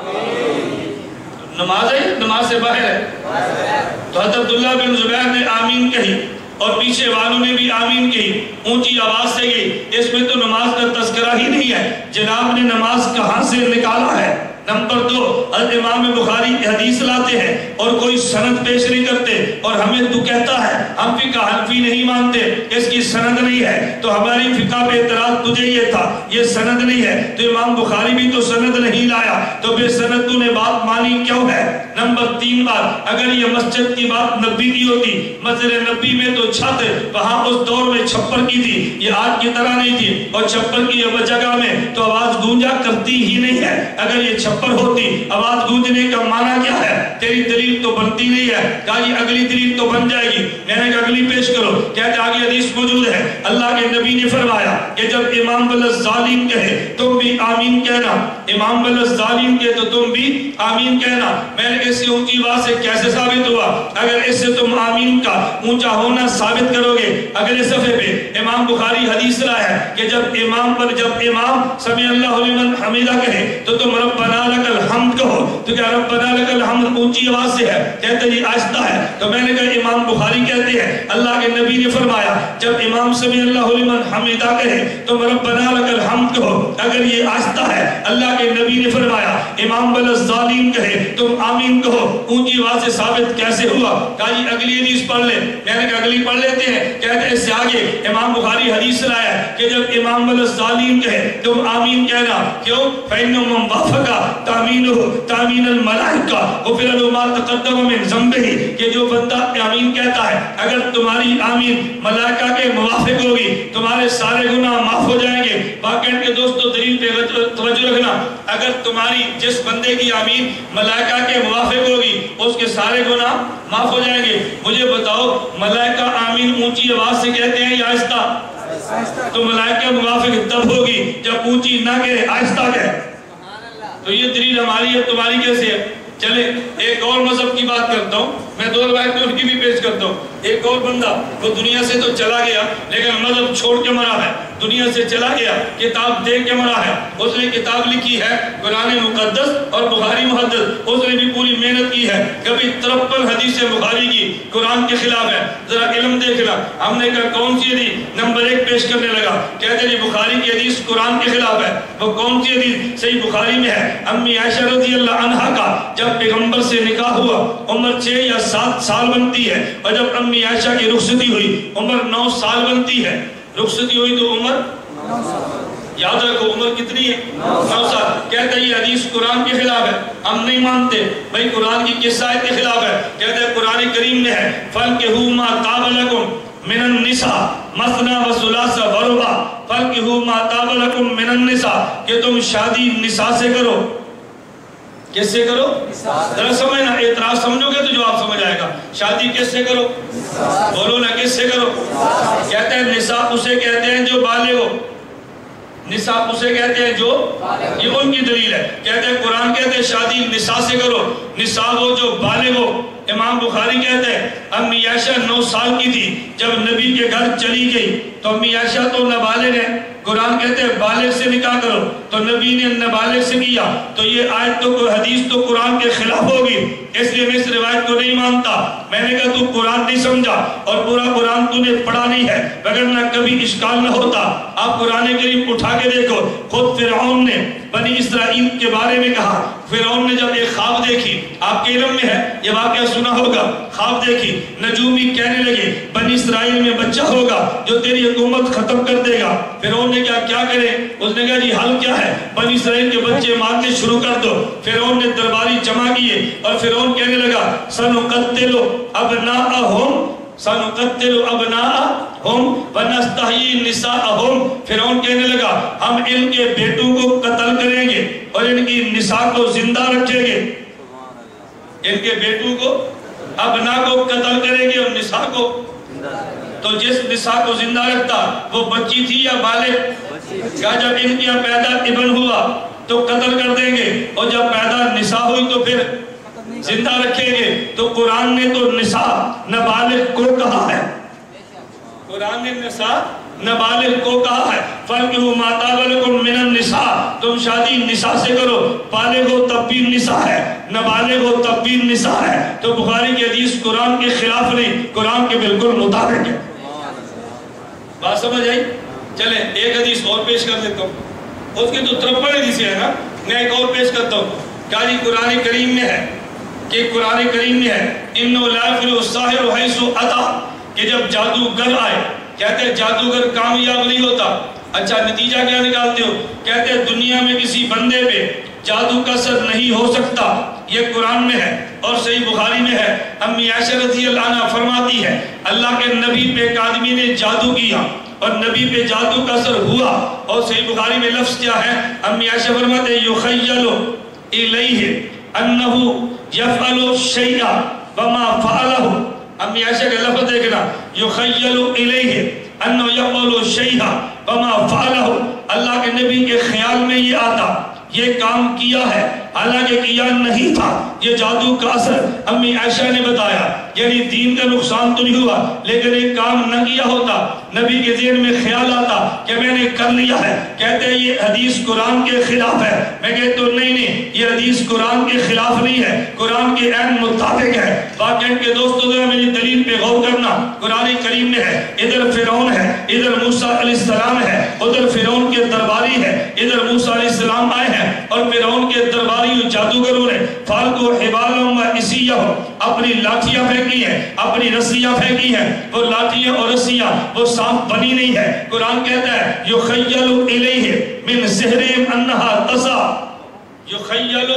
نماز ہے نماز سے باہر ہے؟ تو حضرت عبداللہ بن زبیر نے آمین کہی اور پیچھے والوں نے بھی آمین کہی، اونچی آواز سے گئی، اس میں تو نماز کا تذکرہ ہی نہیں ہے۔ جناب نے نماز کہاں سے نکالا ہے؟ نمبر دو، حضرت امام بخاری حدیث لاتے ہیں اور کوئی سند پیش نہیں کرتے، اور ہمیں تو کہتا ہے ہم فقہ حنفی نہیں مانتے، اس کی سند نہیں ہے، تو ہماری فقہ پہ اعتراض تجھے یہ تھا یہ سند نہیں ہے، تو امام بخاری بھی تو سند نہیں لایا، تو بے سند تو نے بات مانی کیوں ہے؟ نمبر تین بات، اگر یہ مسجد کی بات نبی کی ہوتی، مسجد نبی میں تو چھت وہاں اس دور میں چھپر کی تھی، یہ آج کی طرح نہیں تھی، اور چھپر کی جگہ میں تو آواز گونجا کرتی ہی نہیں ہے۔ اگر یہ چھپر ہوتی آواز گونجنے کا معنی کیا ہے؟ تیری دلیل تو بنتی نہیں ہے، کہا یہ اگلی دلیل تو بن جائے گی، میں نے کہا اگلی پیش کرو، کہتے آگے حدیث موجود ہے، اللہ کے نبی نے فرمایا کہ جب امام بالظالم کہے تم بھی آمین کہنا، امام بالظالم کہے تو تم بھی آمین کہنا۔ میں نے اس سے اونچی آواز سے کیسے ثابت ہوا؟ اگر اس سے تم آمین کا اونچا ہونا ثابت کرو گے، اگلے صفحے پہ امام بخاری حدیث لایا ہے کہ جب امام پر جب امام سمع اللہ لمن حمیدہ کہے تو تم ربنا لک الحمد کہو، تو کیا ربنا لک الحمد اونچی آواز سے ہے؟ کہتے جی آہستہ ہے، تو میں نے کہا امام بخاری کہتے ہیں اللہ کے نبی نے فرمایا جب امام سمع اللہ لمن حمیدہ کہے تم ربنا لک الحمد کہو، اگر یہ آہستہ ہے اللہ کے نبی نے فرمایا امام بالظالم کہے تم آمین کہو، اونچی آواز سے ثابت کیسے ہوا؟ کہا جی اگلی حدیث پڑھ لیں، میں نے کہا اگلی پڑھ لیتے ہیں، کہتے ہیں اس سے آگے امام بخاری حدیث لایا ہے کہ جب امام بالظالم کہے تم آمین کہنا، کیوں؟ فَإِنَّ مَنْ وَافَقَ تَأْمِينُهُ تَأْمِينَ الْمَلَائِكَةِ غُفِرَ لَهُ مَا تَقَدَّمَ مِنْ ذَنبِهِ، کہ جو بندہ آمین کہتا ہے اگر تمہاری آمین ملائکہ کے موافق ہوگی تمہارے سارے گناہ معاف ہو جائیں گے۔ باقی کے دوستو دلیل پہ توجہ رکھنا، اگر تمہاری جس بندے کی آمین ملائکہ کے موافق ہوگی اس کے سارے گناہ معاف ہو جائیں گے۔ مجھے بتاؤ ملائکہ آمین اونچی آواز سے کہتے ہیں یا آہستہ؟ تو ملائکہ موافق تب ہوگی جب اونچی نہ کہے آہستہ کہے، تو یہ دلیل ہماری ہے تمہاری کیسے ہے؟ چلے ایک اور مذہب کی بات کرتا ہوں، میں دو روایت میں ان کی بھی پیش کرتا ہوں۔ ایک اور بندہ وہ دنیا سے تو چلا گیا لیکن مذہب چھوڑ کے مرا ہے، دنیا سے چلا گیا کتاب دے کے مرا ہے، اس نے کتاب لکھی ہے قرآن مقدس اور بخاری محدث، اس نے بھی پوری محنت کی ہے، کبھی ترپن حدیث بخاری کی قرآن کے خلاف ہے، ذرا علم دیکھنا۔ ہم نے کہا کون سی حدیث؟ نمبر ایک پیش کرنے لگا، کہتے ہیں بخاری کی حدیث قرآن کے خلاف ہے، وہ کون سی حدیث؟ صحیح بخاری میں ہے، امی عائشہ رضی اللہ عنہا کا جب پیغمبر سے نکاح ہوا عمر چھ یا سات سال بنتی ہے، اور جب امی عائشہ کی رخصتی ہوئی عمر نو سال بنتی ہے، رخصتی ہوئی تو عمر یاد رکھو عمر کتنی ہے؟ نو سال۔ کہتے ہیں یہ حدیث قرآن کے خلاف ہے، ہم نہیں مانتے بھئی قرآن کی کس آیت کے خلاف ہے؟ کہتے ہیں قرآن کریم میں ہے فَانْكِحُوا مَا طَابَ لَكُم مِنَ النِّسَاءِ مَثْنَىٰ وَثُلَاثَ وَرُبَاعَ فَانْكِحُوا مَا طَابَ لَكُم مِنَ النِّسَاءِ، کہ تم شادی نساء سے کرو۔ کس سے کرو؟ ذرا سمجھنا، اعتراض سمجھو گے تو جواب سمجھ آئے گا۔ شادی کس سے کرو؟ بولو نا کس سے کرو؟ کہتے ہیں نساء اسے کہتے ہیں جو بالغ ہو، نساء اسے کہتے ہیں جو، یہ ان کی دلیل ہے۔ کہتے ہیں قرآن کہتے ہیں شادی نساء سے کرو، نساء وہ جو بالغ ہو۔ امام بخاری کہتے ہیں امی عائشہ نو سال کی تھی جب نبی کے گھر چلی گئی، تو امی عائشہ تو نابالغ ہے، قرآن کہتے ہیں بالغ سے نکاح کرو، تو نبی نے نابالغ سے کیا، تو یہ آیت تو کوئی حدیث تو قرآن کے خلاف ہوگی، اس لیے میں اس روایت کو نہیں مانتا۔ میں نے کہا تو قرآن نہیں سمجھا اور پورا قرآن تو نے پڑھا نہیں ہے، وگرنہ کبھی اشکال نہ ہوتا۔ آپ قرآن کریم اٹھا کے دیکھو، خود فرعون نے بنی اسرائیل کے بارے میں کہا، فرعون نے جب ایک خواب دیکھی، آپ کے علم میں ہے یہ واقعہ سنا ہوگا، خواب دیکھی، نجومی کہنے لگے بنی اسرائیل میں بچہ ہوگا جو تیری حکومت ختم کر دے گا۔ فرعون نے کہا کیا کرے؟ اس نے کہا جی حل کیا ہے؟ بنی اسرائیل کے بچے مارنے شروع کر دو۔ فرعون نے درباری جمع کیے اور فرعون کہنے لگا سنقتل ابناءہم سنقتل ابناءہم ونستحیی نساءہم، فرعون کہنے لگا ہم ان کے بیٹوں کو قتل کریں گے اور ان کی نساء کو زندہ رکھیں گے، ان کے بیٹوں کو ابنا کو قتل کریں گے اور نساء کو، تو جس نساء کو زندہ رکھتا وہ بچی تھی یا بالغ؟ کہا جب ان کی پیدا ابن ہوا تو قتل کر دیں گے، اور جب پیدا نساء ہوئی تو پھر زندہ رکھیں گے۔ تو قرآن نے تو نساء نابالغ کو کہا ہے، قرآن نے نساء نابالغ کو کہا ہے فَانْكِحُوا مَا طَابَ لَكُم مِّنَ النِّسَاءِ تم شادی نساء سے کرو، بالغ ہو تب بھی نساء ہے، نابالغ ہو تب بھی نساء ہے۔ تو بخاری کی حدیث قرآن کے خلاف نہیں، قرآن کے بالکل مطابق ہے۔ بات سمجھ آئی؟ چلیں ایک حدیث اور پیش کر دیتا ہوں، اس کی تو ترپن حدیثیں ہیں نا، میں ایک اور پیش کرتا ہوں۔ کہا جی قرآن کریم میں ہے کہ قرآن کریم میں ہے اِنَّهُ لَا يُفْلِحُ السَّاحِرُ حَيْثُ أَتَىٰ کہ جب جادوگر آئے، کہتے ہیں جادوگر کامیاب نہیں ہوتا۔ اچھا نتیجہ کیا نکالتے ہو؟ کہتے ہیں دنیا میں کسی بندے پہ جادو کا اثر نہیں ہو سکتا، یہ قرآن میں ہے اور صحیح بخاری میں ہے۔ امی عائشہ رضی اللہ عنہ فرماتی ہے اللہ کے نبی پہ ایک آدمی نے جادو کیا اور نبی پہ جادو کا اثر ہوا، اور صحیح بخاری میں لفظ کیا ہے؟ امی عائشہ فرماتے ہیں یخیل الیہ انہ یفعل شیئا وما فعلہ۔ امی عائشہ کا لفظ دیکھنا، یخیل الیہ انہ یفعل شیئا وما فعلہ، اللہ کے نبی کے خیال میں یہ آتا یہ کام کیا ہے حالانکہ کیا نہیں تھا، یہ جادو کا اثر۔ امی عائشہ نے بتایا یعنی دین کا نقصان تو نہیں ہوا لیکن ایک کام نہ کیا ہوتا، نبی کے ذہن میں خیال آتا کہ میں نے کر لیا ہے، کہتے ہیں یہ حدیث قرآن کے خلاف ہے۔ میں کہتا ہوں نہیں نہیں، یہ حدیث قرآن کے خلاف نہیں ہے، قرآن کے عین مطابق ہے۔ باقی کے دوستوں ذرا میری دلیل پہ غور کرنا، قرآن کریم میں ہے ادھر فرعون ہے، ادھر موسیٰ علیہ السلام ہے، ادھر فرعون کے درباری ہے، ادھر موسیٰ علیہ السلام آئے ہیں اور فرعون کے درباری جادوگروں نے فالکو حبالہم و عصیہم اپنی لاٹھیاں پھینکی ہیں، اپنی رسیاں پھینکی ہیں، وہ لاٹھیاں اور رسیاں وہ سانپ بنی نہیں ہے۔ قرآن کہتا ہے یخیل الیہ من سحرہم انہا تسعی، یخیل،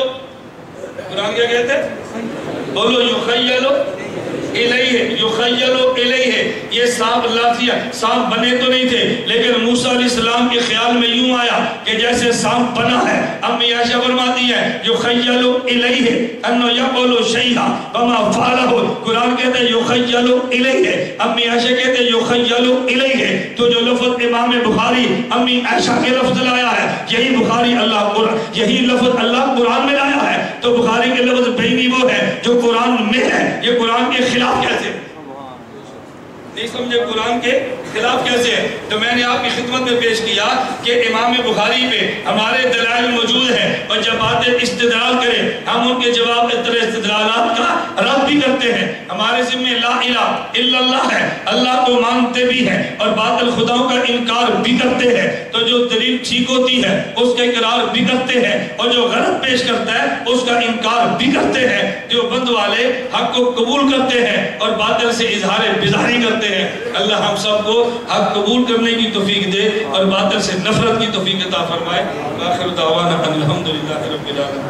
قرآن کیا کہتا ہے؟ بولو یخیل الیہ، یخیل الیہ، یہ سانپ لاٹھیاں سانپ بنے تو نہیں تھے لیکن موسیٰ علیہ السلام کے خیال میں یوں آیا کہ جیسے سانپ بنا ہے۔ امی عائشہ فرماتی ہے یخیل الیہ انہ یفعل شیئا وما فعلہ، قرآن کہتا ہے یخیل الیہ، امی عائشہ کہتے ہیں یخیل الیہ۔ تو جو لفظ امام بخاری امی عائشہ کے لفظ لایا ہے یہی بخاری اللہ قرآن یہی لفظ اللہ قرآن میں لایا ہے، تو بخاری کے لفظ بینی وہ ہے جو قرآن میں ہے، یہ قرآن کے خلاف کیسے؟ نہیں سمجھے قرآن کے خلاف کیسے ہے؟ تو میں نے آپ کی خدمت میں پیش کیا کہ امام بخاری پہ ہمارے دلائل موجود ہیں اور جب باتیں استدلال کریں ہم ان کے جواب اتر استدلالات کا رد بھی کرتے ہیں۔ ہمارے ذمہ لا الہ الا اللہ ہے، اللہ کو مانتے بھی ہیں اور باطل خداؤں کا انکار بھی کرتے ہیں، تو جو دلیل ٹھیک ہوتی ہے اس کا اقرار بھی کرتے ہیں اور جو غلط پیش کرتا ہے اس کا انکار بھی کرتے ہیں۔ جو بند والے حق کو قبول کرتے ہیں اور باطل سے اظہار بظاہری کرتے ہیں، اللہ ہم سب کو حق قبول کرنے کی توفیق دے اور باطل سے نفرت کی توفیق عطا فرمائے۔ آخر دعوانا الحمدللہ رب العالمین۔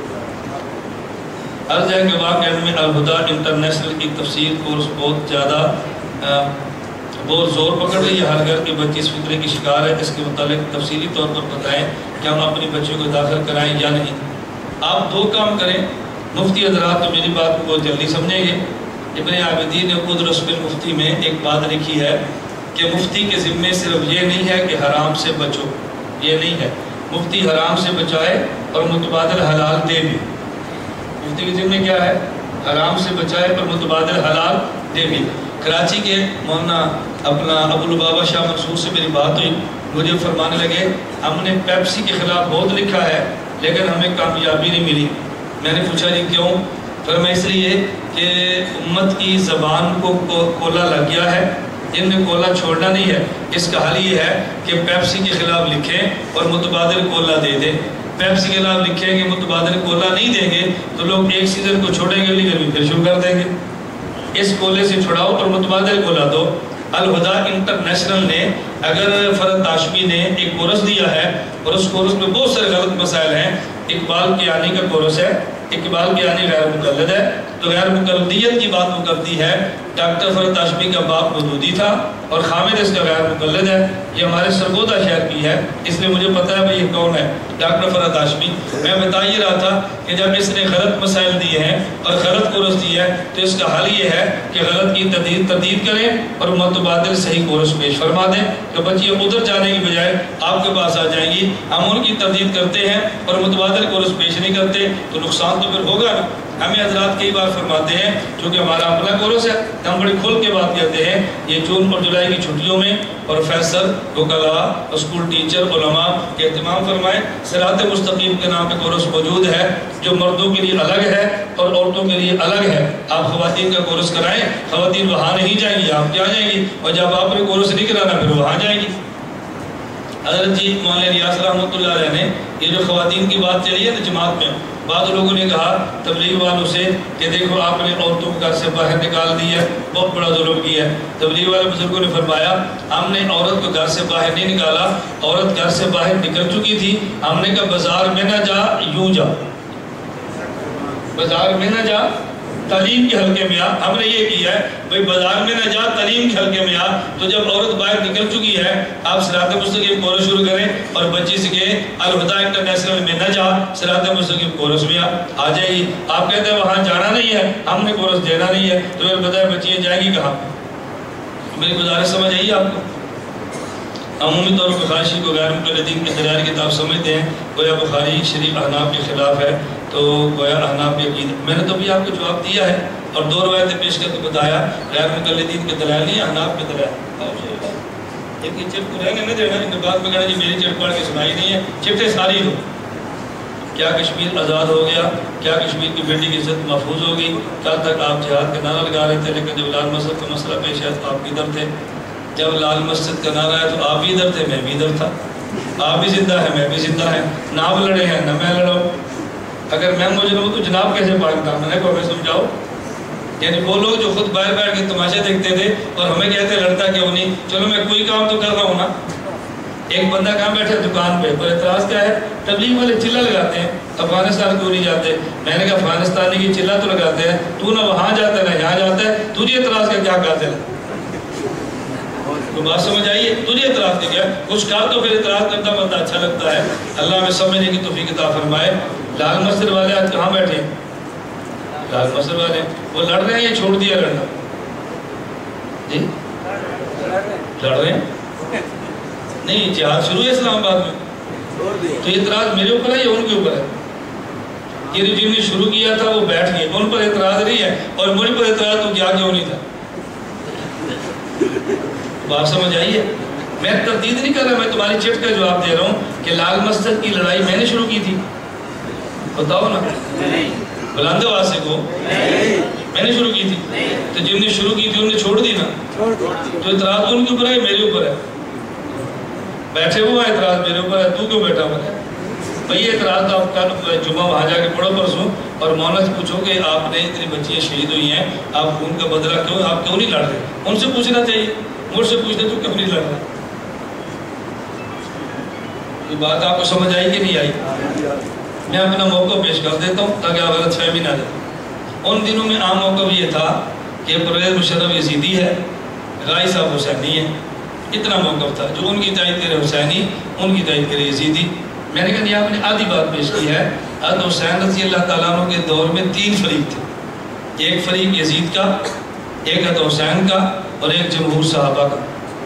عرض ہے کہ واقعہ میں الہدا انٹرنیشنل کی تفسیر کورس بہت زیادہ بہت زور پکڑ رہی ہے، ہر گھر کے بچے اس فکرے کی شکار ہے، اس کے متعلق تفصیلی طور پر بتائیں کہ ہم اپنی بچوں کو داخل کرائیں یا نہیں۔ آپ دو کام کریں، مفتی حضرات تو میری بات کو بہت جلدی سمجھیں گے۔ ابن عابدین نے خود رسم المفتی میں ایک بات لکھی ہے کہ مفتی کے ذمے صرف یہ نہیں ہے کہ حرام سے بچو، یہ نہیں ہے، مفتی حرام سے بچائے اور متبادل حلال دے بھی۔ مفتی کے ذمے کیا ہے؟ حرام سے بچائے اور متبادل حلال دے بھی۔ کراچی کے مولانا اپنا ابو لبابہ شاہ منصور سے میری بات ہوئی، مجھے فرمانے لگے ہم نے پیپسی کے خلاف بہت لکھا ہے لیکن ہمیں کامیابی نہیں ملی۔ میں نے پوچھا جی کیوں؟ فرمایا اس لیے کہ امت کی زبان کو کولا لگ گیا ہے، ان نے کولا چھوڑنا نہیں ہے۔ اس کا حل یہ ہے کہ پیپسی کے خلاف لکھیں اور متبادل کولا دے دیں۔ پیپسی کے خلاف لکھیں گے متبادل کولا نہیں دیں گے تو لوگ ایک سیزن کو چھوڑیں گے لیکن پھر شروع کر دیں گے۔ اس کولے سے چھڑاؤ اور متبادل کولا دو۔ الہدا انٹرنیشنل نے اگر فرد ہاشمی نے ایک کورس دیا ہے اور اس کورس میں بہت سارے غلط مسائل ہیں، اقبال کیانی کا کورس ہے، اقبال کیانی غیر مقلد ہے، تو غیر مقلدیت کی بات وہ کرتی ہے۔ ڈاکٹر فرد ہاشمی کا باپ مودودی تھا اور خامد اس کا غیر مقلد ہے، یہ ہمارے سرگودا شہر کی ہے، اس لیے مجھے پتا ہے بھائی یہ کون ہے، ڈاکٹر فرد ہاشمی۔ میں بتا یہ رہا تھا کہ جب اس نے غلط مسائل دیے ہیں اور غلط کورس دی ہے تو اس کا حل یہ ہے کہ غلط کی تردید تردید کریں اور متبادل صحیح کورس پیش فرما دیں، تو بچیاں ادھر جانے کی بجائے آپ کے پاس آ جائیں گی۔ ہم ان کی تردید کرتے ہیں اور متبادل کورس پیش نہیں کرتے تو نقصان تو پھر ہوگا نا۔ ہمیں حضرات کئی بار فرماتے ہیں چونکہ ہمارا اپنا کورس ہے، ہم بڑی کھول کے بات کرتے ہیں، یہ جون اور جولائی کی چھٹیوں میں پروفیسر، وکلاء، اسکول ٹیچر، علماء کے اہتمام فرمائیں۔ صراط مستقیم کے نام پہ کورس موجود ہے جو مردوں کے لیے الگ ہے اور عورتوں کے لیے الگ ہے۔ آپ خواتین کا کورس کرائیں، خواتین وہاں نہیں جائیں گی، آپ کیا جائیں گی، اور جب آپ نے کورس نہیں کرانا پھر وہاں جائیں گی۔ حضرت جی مولانا ریاض رحمۃ اللہ علیہ نے یہ جو خواتین کی بات چلی ہے نا جماعت میں، بعض لوگوں نے کہا تبلیغ والوں سے کہ دیکھو آپ نے عورتوں کو گھر سے باہر نکال دی ہے، بہت بڑا ظلم کیا ہے۔ تبلیغ والے بزرگوں نے فرمایا ہم نے عورت کو گھر سے باہر نہیں نکالا، عورت گھر سے باہر نکل چکی تھی، ہم نے کہا بازار میں نہ جا، یوں جا، بازار میں نہ جا، تعلیم کے حلقے میں آ۔ ہم نے یہ کیا ہے بھئی بازار میں نہ جا، تعلیم کے حلقے میں آ۔ تو جب عورت باہر نکل چکی ہے آپ صراط مستقیم کورس شروع کریں، اور بچی سے کہیں الہدیٰ انٹرنیشنل میں نہ جا، صراط مستقیم کورس میں آ آ جائے گی۔ آپ کہتے ہیں وہاں جانا نہیں ہے، ہم نے کورس دینا نہیں ہے، تو پھر بتائیں بچیاں جائیں گی کہاں؟ میری گزارش سمجھ آئیے آپ کو؟ عمومی طور پر بخاری کو غیر مقلدین کی دلائل کتاب سمجھتے ہیں، گویا بخاری شریف احناف کے خلاف ہے، تو گویا احناف کی عقیدہ میں نے تو بھی آپ کو جواب دیا ہے اور دو روایتیں پیش کر کے بتایا، غیر مقلدین کے دلائل نہیں، احناف کے دلائل۔ ایک ہی چٹ کو رہ گے نہ دینا، ان کے بعد میں کہنا جی میری چٹ پڑھ کے سنائی نہیں ہے، چٹیں ساری دو۔ کیا کشمیر آزاد ہو گیا؟ کیا کشمیر کی بیٹی کی عزت محفوظ ہوگی؟ کل تک آپ جہاد کا نعرہ لگا رہے تھے، لیکن جب لال مسجد کا مسئلہ پیش آیا تو آپ ادھر تھے۔ جب لال مسجد کا نعرہ ہے تو آپ بھی ادھر تھے، میں بھی ادھر تھا۔ آپ بھی زندہ ہیں، میں بھی زندہ ہیں، نہ آپ لڑے ہیں نہ میں لڑوں۔ اگر میں مجرم ہوں تو جناب کیسے پاکتا؟ میں نے کہا ہمیں سمجھاؤ۔ یعنی وہ لوگ جو خود باہر بیٹھ کے تماشے دیکھتے تھے اور ہمیں کہتے لڑتا کیوں نہیں، چلو میں کوئی کام تو کر رہا ہوں نا۔ ایک بندہ کہاں بیٹھے دکان پہ، پر اعتراض کیا ہے؟ تبلیغ والے چلہ لگاتے ہیں، افغانستان کیوں نہیں جاتے؟ میں نے کہا افغانستانی کی چلہ تو لگاتے ہیں، تو نہ وہاں جاتا ہے نہ یہاں جاتا ہے، تجھے اعتراض کا کیا قاتل ہے؟ تو بات سمجھ آئیے، تجھے اعتراض کے کیا؟ کچھ کہا تو پھر اعتراض کرتا بندہ اچھا لگتا ہے۔ اللہ ہمیں سمجھنے کی توفیق عطا فرمائے۔ لال مسجد والے آج کہاں بیٹھے ہیں؟ لال مسجد والے وہ لڑ رہے ہیں یا چھوڑ دیا لڑنا؟ جی لڑ رہے ہیں؟ نہیں، جہاد شروع ہے اسلام آباد میں، تو اعتراض میرے اوپر ہے یا ان کے اوپر ہے؟ یہ جن نے شروع کیا تھا وہ بیٹھ گئے، ان پر اعتراض نہیں ہے، اور مجھ پر اعتراض تو کیا کیوں نہیں تھا؟ بات سمجھ آئیے، میں تردید نہیں کر رہا، میں تمہاری چٹ کا جواب دے رہا ہوں کہ لال مسجد کی لڑائی میں نے شروع کی تھی، بتاؤ نا، بلند آواز سے کو میں نے شروع کی تھی، تو جن نے شروع کی تھی انہوں نے چھوڑ دی نا، تو اعتراض ان کے اوپر ہے میرے اوپر ہے؟ بیٹھے ہوا اعتراض میرے اوپر ہے، تو کیوں بیٹھا ہوا ہے؟ بھئی اعتراض تو آپ کل جمعہ وہاں جا کے پڑھو پرسوں، اور مولانا سے پوچھو کہ آپ نے اتنی بچیاں شہید ہوئی ہیں، آپ خون کا بدلہ کیوں آپ کیوں نہیں لڑ رہے؟ ان سے پوچھنا چاہیے، مجھ سے پوچھتے تو کیوں نہیں لڑ رہے؟ یہ بات آپ کو سمجھ آئی کہ نہیں آئی؟ میں اپنا موقع پیش کر دیتا ہوں تاکہ آپ غلط فہمی نہ جائے۔ ان دنوں میں عام موقع یہ تھا کہ پرویز مشرف یزیدی ہے، غائی صاحب حسینی ہے، اتنا موقف تھا، جو ان کی تائید کرے حسینی، ان کی تائید کرے یزیدی۔ میں نے کہا یہ آپ نے آدھی بات پیش کی ہے۔ حضرت حسین رضی اللہ تعالیٰ عنہ کے دور میں تین فریق تھے، ایک فریق یزید کا، ایک حضرت حسین کا، اور ایک جمہور صحابہ کا۔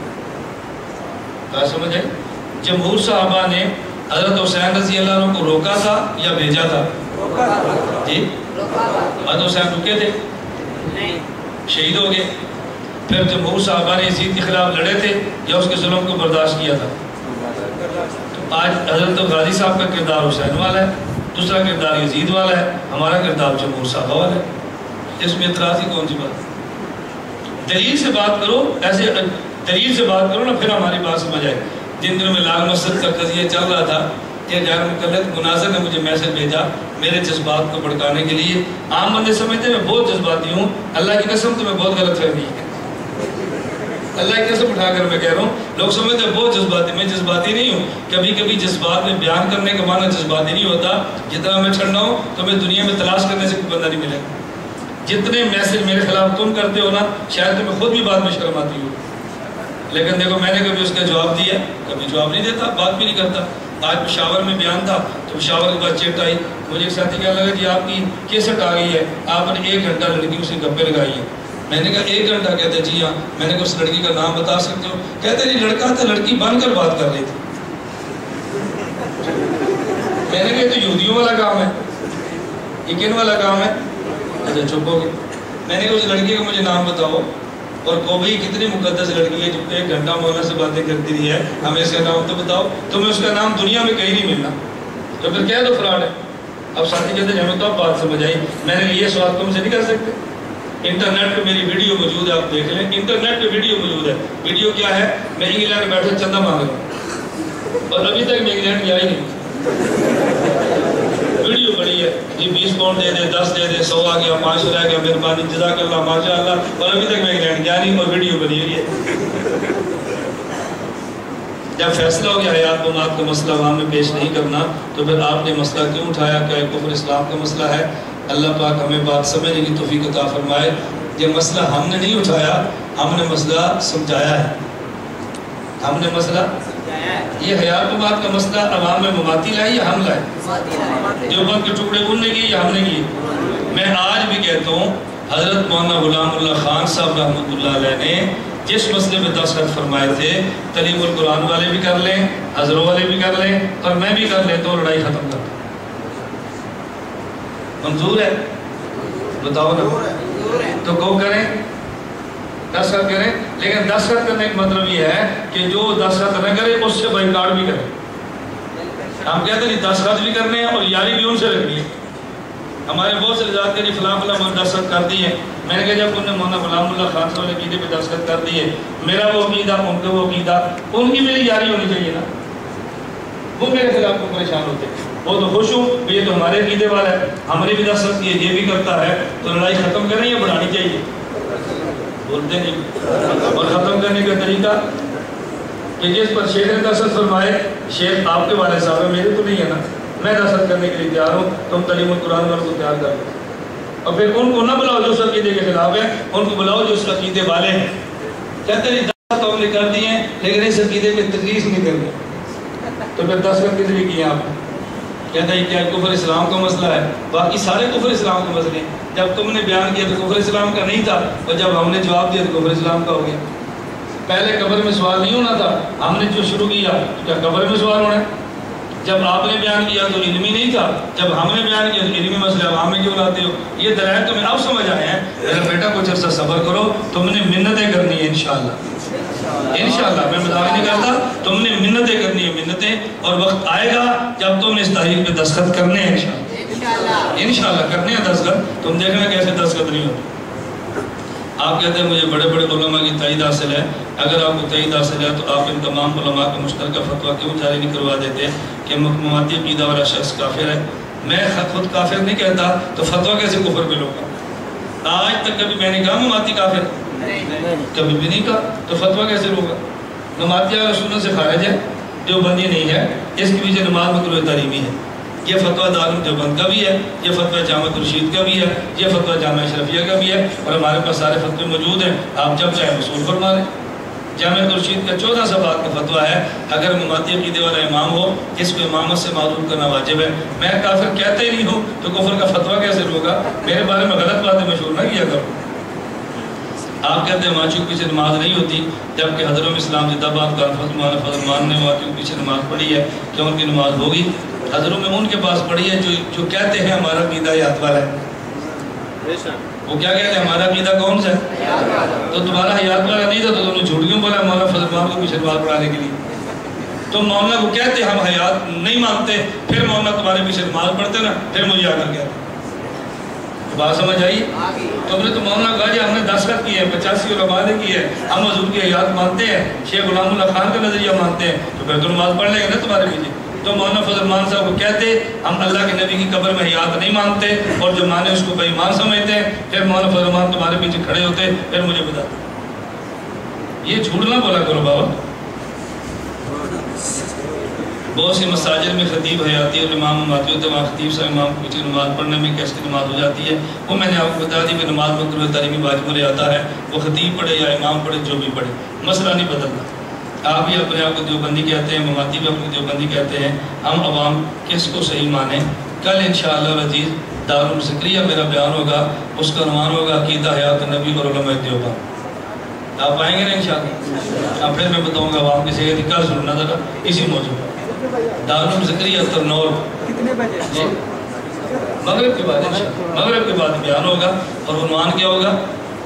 کیا سمجھ ہے؟ جمہور صحابہ نے حضرت حسین رضی اللہ عنہ کو روکا تھا یا بھیجا تھا؟ جی حضرت حسین رکے تھے، شہید ہو گئے، پھر جمہور صحابہ نے یزید کے خلاف لڑے تھے یا اس کے ظلم کو برداشت کیا تھا؟ تو آج حضرت غازی صاحب کا کردار حسین والا ہے، دوسرا کردار یزید والا ہے، ہمارا کردار جمہور صحابہ والا ہے۔ اس میں اعتراض ہی کون سی بات؟ دلیل سے بات کرو، ایسے دلیل سے بات کرو نا، پھر ہماری بات سمجھ آئے۔ جن دنوں میں لال مسجد کا قضیہ چل رہا تھا، یہ غیر مقلد مناظر نے مجھے میسج بھیجا میرے جذبات کو بھڑکانے کے لیے۔ عام بندے سمجھتے ہیں میں بہت جذباتی ہوں، اللہ کی قسم تو میں بہت غلط فہمی ہے، اللہ کی قسم اٹھا کر میں کہہ رہا ہوں، لوگ سمجھتے ہیں بہت جذباتی، میں جذباتی نہیں ہوں۔ کبھی کبھی جذبات میں بیان کرنے کا معنی جذباتی نہیں ہوتا، جتنا میں ٹھنڈا ہوں تو میں دنیا میں تلاش کرنے سے کوئی بندہ نہیں ملے گا۔ جتنے میسج میرے خلاف تم کرتے ہو نا، شاید تمہیں خود بھی بات میں شرم آتی ہو، لیکن دیکھو میں نے کبھی اس کا جواب دیا، کبھی جواب نہیں دیتا، بات بھی نہیں کرتا۔ آج پشاور میں بیان تھا تو پشاور کے بعد چیٹ آئی، مجھے ایک ساتھی کہنے لگا جی آپ کی کیسٹ آ گئی ہے، آپ نے ایک گھنٹہ لڑکیوں سے گپے لگائی ہیں۔ میں نے کہا ایک گھنٹہ؟ کہتے جی ہاں۔ میں نے کہا اس لڑکی کا نام بتا سکتے ہو؟ کہتے جی لڑکا تھا، لڑکی بن کر بات کر رہی تھی۔ میں نے کہا تو یہودیوں والا کام ہے، یہ کن والا کام ہے؟ اچھا چپ ہو گئے۔ میں نے کہا اس لڑکی کا مجھے نام بتاؤ، اور کوبی کتنی مقدس لڑکی ہے جو ایک گھنٹہ مولانا سے باتیں کرتی رہی ہے، ہمیں اس کا نام تو بتاؤ، تمہیں اس کا نام دنیا میں کہیں نہیں ملنا، تو پھر کہہ دو فراڈ ہے۔ اب ساتھی کہتے ہیں ہمیں تو اب بات سمجھ آئی، میں نے یہ سوال تم سے نہیں کر سکتے؟ انٹرنیٹ پہ میری ویڈیو موجود ہے، آپ دیکھ لیں، انٹرنیٹ پہ ویڈیو موجود ہے۔ ویڈیو کیا ہے؟ میں انگلینڈ میں بیٹھے چندہ مانگ رہا ہوں اور ابھی تک میں انگلینڈ میں آئی نہیں۔ ویڈیو بڑی ہے جی، بیس پاؤنڈ دے دے، دس دے دے، سو آ گیا، پانچ سو رہ گیا، مہربانی، جزاک اللہ، ماشاء اللہ، اور ابھی تک میں انگلینڈ گیا نہیں اور ویڈیو بنی ہوئی ہے۔ جب فیصلہ ہو گیا حیات و موت کا مسئلہ عوام میں پیش نہیں کرنا، تو پھر آپ نے مسئلہ کیوں اٹھایا؟ کیا کفر اسلام کا مسئلہ ہے؟ اللہ پاک ہمیں بات سمجھنے کی توفیق عطا فرمائے۔ یہ مسئلہ ہم نے نہیں اٹھایا، ہم نے مسئلہ سمجھایا ہے، ہم نے مسئلہ یہ حیات و موت کا مسئلہ عوام میں مماتی لائے یا ہم لائے؟ جو بند کے ٹکڑے ان نے کیے یا ہم نے کیے؟ میں آج بھی کہتا ہوں، حضرت مولانا غلام اللہ خان صاحب رحمۃ اللہ علیہ نے جس مسئلے میں دستخط فرمائے تھے، تعلیم القرآن والے بھی کر لیں، حضروں والے بھی کر لیں، اور میں بھی کر لیں تو لڑائی ختم کر دیں۔ منظور ہے؟ بتاؤ نا، تو گو کریں، دستخط کریں، لیکن دستخط کرنے کا مطلب یہ ہے کہ جو دستخط نہ کرے اس سے بائیکاٹ بھی کرے۔ ہم کہتے ہیں دستخط بھی کرنے ہیں اور یاری بھی ان سے رکھنی ہے۔ ہمارے بہت سے لذات کے لیے فلاں فلاں وہ دستخط کر دی ہے، میں نے کہا جب انہوں نے مولانا غلام اللہ خان صاحب نے عقیدے پہ دستخط کر دی ہے، میرا وہ عقیدہ، ان کا وہ عقیدہ، ان کی میری یاری ہونی چاہیے نا، وہ میرے خلاف کو پریشان ہوتے ہیں۔ وہ تو خوش ہوں یہ تو ہمارے عقیدے والا ہے، ہم نے بھی دستخط کیے، یہ بھی کرتا ہے، تو لڑائی ختم کریں یا بڑھانی چاہیے؟ بولتے نہیں۔ اور ختم کرنے کا طریقہ کہ جس پر شیخ نے دستخط فرمائے، شیخ آپ کے والے صاحب ہیں، میرے تو نہیں ہے نا، میں دستخط کرنے کے لیے تیار ہوں، تم تعلیم القرآن والوں کو تیار کر دو، اور پھر ان کو نہ بلاؤ جو اس عقیدے کے خلاف ہے، ان کو بلاؤ جو اس عقیدے والے ہیں۔ کہتے ہیں دستخط تو ہم نے کر دی ہیں لیکن اس عقیدے میں تدریس نہیں کرنی، تو پھر دستخط کس لیے کیے آپ نے؟ کہتا ہے کیا کفر اسلام کا مسئلہ ہے؟ باقی سارے کفر اسلام کے مسئلے ہیں۔ جب تم نے بیان کیا تو کفر اسلام کا نہیں تھا، اور جب ہم نے جواب دیا تو کفر اسلام کا ہو گیا۔ پہلے قبر میں سوال نہیں ہونا تھا، ہم نے جو شروع کیا کیا قبر میں سوال ہونا ہے؟ جب آپ نے بیان کیا تو علمی نہیں تھا، جب ہم نے بیان کیا تو علمی مسئلہ عوام میں کیوں لاتے ہو؟ یہ دلائل تمہیں اب سمجھ آئے ہیں۔ میرا بیٹا کچھ عرصہ صبر کرو، تم نے منتیں کرنی ہے انشاءاللہ، انشاءاللہ، میں مذاق نہیں کرتا، تم نے منتیں کرنی ہے، منتیں، اور وقت آئے گا جب تم نے اس تاریخ پہ دستخط کرنے ہیں انشاءاللہ، انشاءاللہ کرنے ہیں دستخط، تم دیکھنا کیسے دستخط نہیں ہوتے۔ آپ کہتے ہیں مجھے بڑے بڑے علماء کی تائید حاصل ہے، اگر آپ کو تائید حاصل ہے تو آپ ان تمام علماء کا مشترکہ فتویٰ کیوں جاری نہیں کروا دیتے کہ مماتی عقیدہ والا شخص کافر ہے؟ میں خود کافر نہیں کہتا تو فتویٰ کیسے کفر پہ لوگا؟ آج تک کبھی میں نے کہا مماتی کافر، کبھی بھی نہیں کہا، تو فتویٰ کیسے لوگا؟ مماتی اہل سنت سے خارج ہے، دیوبندی نہیں ہے، اس کے پیچھے نماز مکروہ تحریمی ہے۔ یہ فتویٰ دارالعلوم دیوبند کا بھی ہے، یہ فتویٰ جامعہ رشید کا بھی ہے، یہ فتویٰ جامعہ اشرفیہ کا بھی ہے، اور ہمارے پاس سارے فتوے موجود ہیں، آپ جب چاہیں وصول فرما لیں۔ جامعہ رشید کا چودہ صفحات کا فتویٰ ہے، اگر مماتی عقیدے والا امام ہو اس کو امامت سے معذور کرنا واجب ہے۔ میں کافر کہتا ہی نہیں ہوں تو کفر کا فتویٰ کیسے ہوگا؟ میرے بارے میں غلط باتیں مشہور نہ کیا کرو۔ آپ کہتے ہیں ماچی کے پیچھے نماز نہیں ہوتی، جبکہ حضرت اسلام زندہ باد کا فضل فضلمان نے ماچی کے پیچھے نماز پڑھی ہے، کیا ان کی نماز ہوگی؟ حضروں میں ان کے پاس پڑھی ہے جو جو کہتے ہیں ہمارا عقیدہ حیات والا ہے۔ وہ کیا کہتے ہیں ہمارا عقیدہ کون سا ہے؟ تو تمہارا حیات والا نہیں تھا تو تم نے جھوٹ کیوں بولا مولانا فضلمان کو پیچھے نماز پڑھانے کے لیے؟ تم مولانا کو کہتے ہم حیات نہیں مانتے، پھر مولانا تمہارے پیچھے نماز پڑھتے نا، پھر مجھے آ کر کہتے بات سمجھ آئی؟ تو ہم نے تو مولانا کہا جی ہم نے دستخط کی ہے، پچاسی علماء نے کی ہے، ہم حضور کی حیات مانتے ہیں، شیخ غلام اللہ خان کا نظریہ مانتے ہیں، تو پھر تو نماز پڑھ لیں گے نا تمہارے پیچھے۔ تو مولانا فضلمان صاحب کو کہتے ہم اللہ کے نبی کی قبر میں حیات نہیں مانتے، اور جو مانے اس کو بے ایمان سمجھتے ہیں، پھر مولانا فضلمان تمہارے پیچھے کھڑے ہوتے، پھر مجھے بتاتے۔ یہ جھوٹ نہ بولا کرو بابا۔ بہت سی مساجد میں خطیب حیاتی اور امام مماتی ہوتے ہیں، وہاں خطیب صاحب امام کو پیچھے نماز پڑھنے میں کیسے نماز ہو جاتی ہے، وہ میں نے آپ کو بتا دی کہ نماز مکروہ تحریمی واجب رہتا ہے، وہ خطیب پڑھے یا امام پڑھے جو بھی پڑھے، مسئلہ نہیں بدلتا۔ آپ بھی اپنے آپ کو دیوبندی کہتے ہیں، مماتی بھی اپنے دیوبندی کہتے ہیں، ہم عوام کس کو صحیح مانیں؟ کل انشاءاللہ العزیز دارالعلوم ذکریہ میرا بیان ہوگا، اس کا عنوان ہوگا عقیدہ حیات نبی اور علماء دیوبند۔ آپ آئیں گے نا انشاءاللہ؟ اب پھر میں بتاؤں گا عوام کسی کا کل سننا ذرا اسی موضوع پر۔ دارالعلوم ذکریہ ترنور کتنے بجے؟ مغرب کے بعد انشاءاللہ مغرب کے بعد بیان ہوگا، اور عنوان کیا ہوگا؟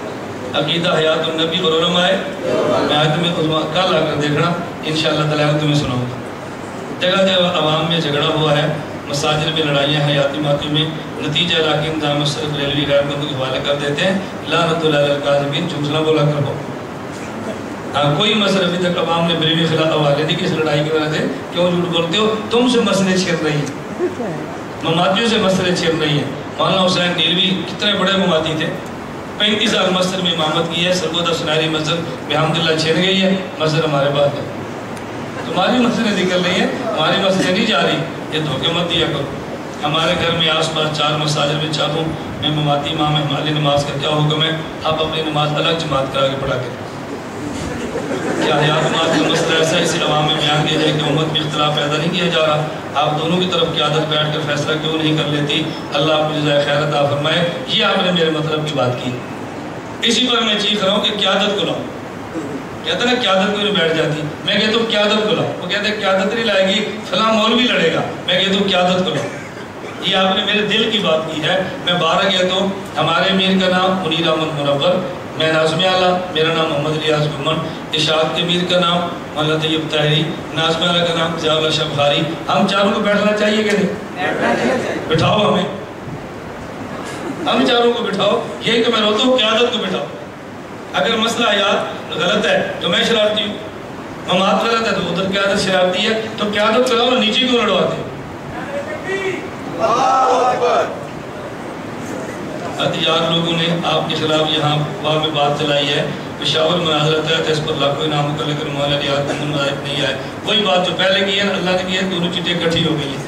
عقیدہ حیات النبی اور علماء میں آج تمہیں کل آ کر دیکھنا انشاءاللہ تعالیٰ تمہیں سناؤں گا. جگہ جگہ عوام میں جھگڑا ہوا ہے, مساجد میں لڑائیاں حیاتی ماتی میں, نتیجہ علاقی انتظام صرف ریلوی غیر بندوں کے حوالے کر دیتے ہیں. لعنت اللہ علی الکاذبین, جھوٹ نہ بولا کرو. ہاں کوئی مسئلہ ابھی تک عوام نے بریلوی خلاف حوالے دی کہ اس لڑائی کی وجہ سے کیوں جھوٹ بولتے ہو, تم سے مسئلے چھڑ رہی ہیں, مماتیوں سے مسئلے چھڑ رہی ہیں. مولانا حسین نیلوی کتنے بڑے مماتی تھے, پینتیس سال مسجد میں امامت کی ہے. سرگودہ سناری مسجد بحمداللہ چھن گئی ہے, مسجد ہمارے پاس ہے. تمہاری مسجدیں نکل رہی ہیں, ہماری مسجدیں نہیں جا رہی. یہ دھوکے مت دیا کرو. ہمارے گھر میں آس پاس چار مساجد میں چاروں میں مماتی امام ہے. ہماری نماز کا کیا حکم ہے؟ آپ اپنی نماز الگ جماعت کرا کے پڑھا کریں. کیا حیات مات کا مسئلہ ایسا اسی عوام میں بیان کیا جائے کہ امت میں اختلاف پیدا نہیں کیا جا رہا؟ آپ دونوں کی طرف قیادت بیٹھ کر فیصلہ کیوں نہیں کر لیتی؟ اللہ آپ کو جزائے خیر عطا فرمائے. یہ آپ نے میرے مطلب کی بات کی. اسی پر میں چیخ رہا ہوں کہ قیادت کو لاؤ. کہتا ہے نا قیادت کو نہیں بیٹھ جاتی. میں کہتا ہوں قیادت کو لاؤ. وہ کہتے ہیں قیادت نہیں لائے گی, فلاں مولوی لڑے گا. میں کہتا ہوں قیادت کو لاؤ. یہ آپ نے میرے دل کی بات کی ہے. میں بارہ کہتا ہوں. ہمارے امیر کا نام منیر احمد منور, میں ناظم اعلیٰ, میرا نام محمد ریاض گمن. اشاعت کے امیر کا نام مولانا طیب طاہری, ناظم اعلیٰ کا نام ضیاء اللہ شاہ بخاری. ہم چاروں کو بیٹھنا چاہیے کہ نہیں؟ بٹھاؤ ہمیں, ہم چاروں کو بٹھاؤ. یہی کہ میں روتا ہوں قیادت کو بٹھاؤ. اگر مسئلہ حیات غلط ہے تو میں شرارتی ہوں, ممات غلط ہے تو ادھر قیادت شرارتی ہے, تو قیادت کراؤ نا, نیچے کیوں لڑواتے ہیں؟ اتیار لوگوں نے آپ کے خلاف یہاں باغ میں بات چلائی ہے. پشاور مناظرہ طے تھا, اس پر لاکھوں انعام کر لیکن مولانا ریاض گمن مذاہب نہیں آئے. وہی بات جو پہلے کی ہے اللہ نے کی ہے, دونوں چیزیں اکٹھی ہو گئی ہیں.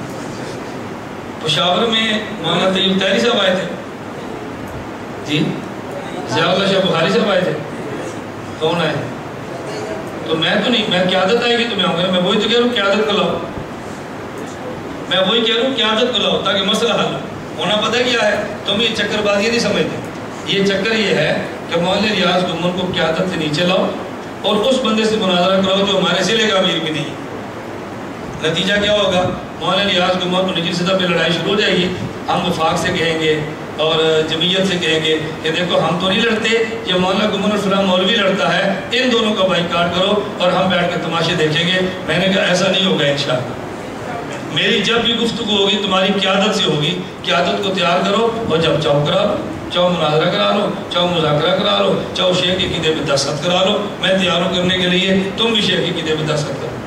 پشاور میں مولانا طیب طاہری صاحب آئے تھے جی, ضیاء اللہ شاہ بخاری صاحب آئے تھے. کون آئے؟ تو میں تو نہیں, میں قیادت آئے گی تو میں آؤں گا. میں وہی تو کہہ رہا ہوں قیادت کو لاؤ. میں وہی کہہ رہا ہوں قیادت کو لاؤ تاکہ مسئلہ حل ہونا. پتہ کیا ہے, تم یہ چکر بازی نہیں سمجھتے. یہ چکر یہ ہے کہ مولانا ریاض گمن کو قیادت سے نیچے لاؤ اور اس بندے سے مناظرہ کرو جو ہمارے ضلع کا امیر بھی نہیں. نتیجہ کیا ہوگا؟ مولانا ریاض گمن کو نجی سطح پہ لڑائی شروع ہو جائے گی. ہم وفاق سے کہیں گے اور جمعیت سے کہیں گے کہ دیکھو ہم تو نہیں لڑتے, یہ مولانا گمن اور فلاں مولوی لڑتا ہے, ان دونوں کا بائیکاٹ کرو اور ہم بیٹھ کر تماشے دیکھیں گے. میں نے کہا ایسا نہیں ہوگا انشاءاللہ. میری جب بھی گفتگو ہوگی تمہاری قیادت سے ہوگی. قیادت کو تیار کرو اور جب چاہو کرا لو, چاہو مناظرہ کرا لو, چاہو مذاکرہ کرا لو, چاہو شیخ کے عقیدے پہ دستخط کرا لو. میں تیار ہوں کرنے کے لیے, تم بھی شیخ کے عقیدے پہ دستخط کرو.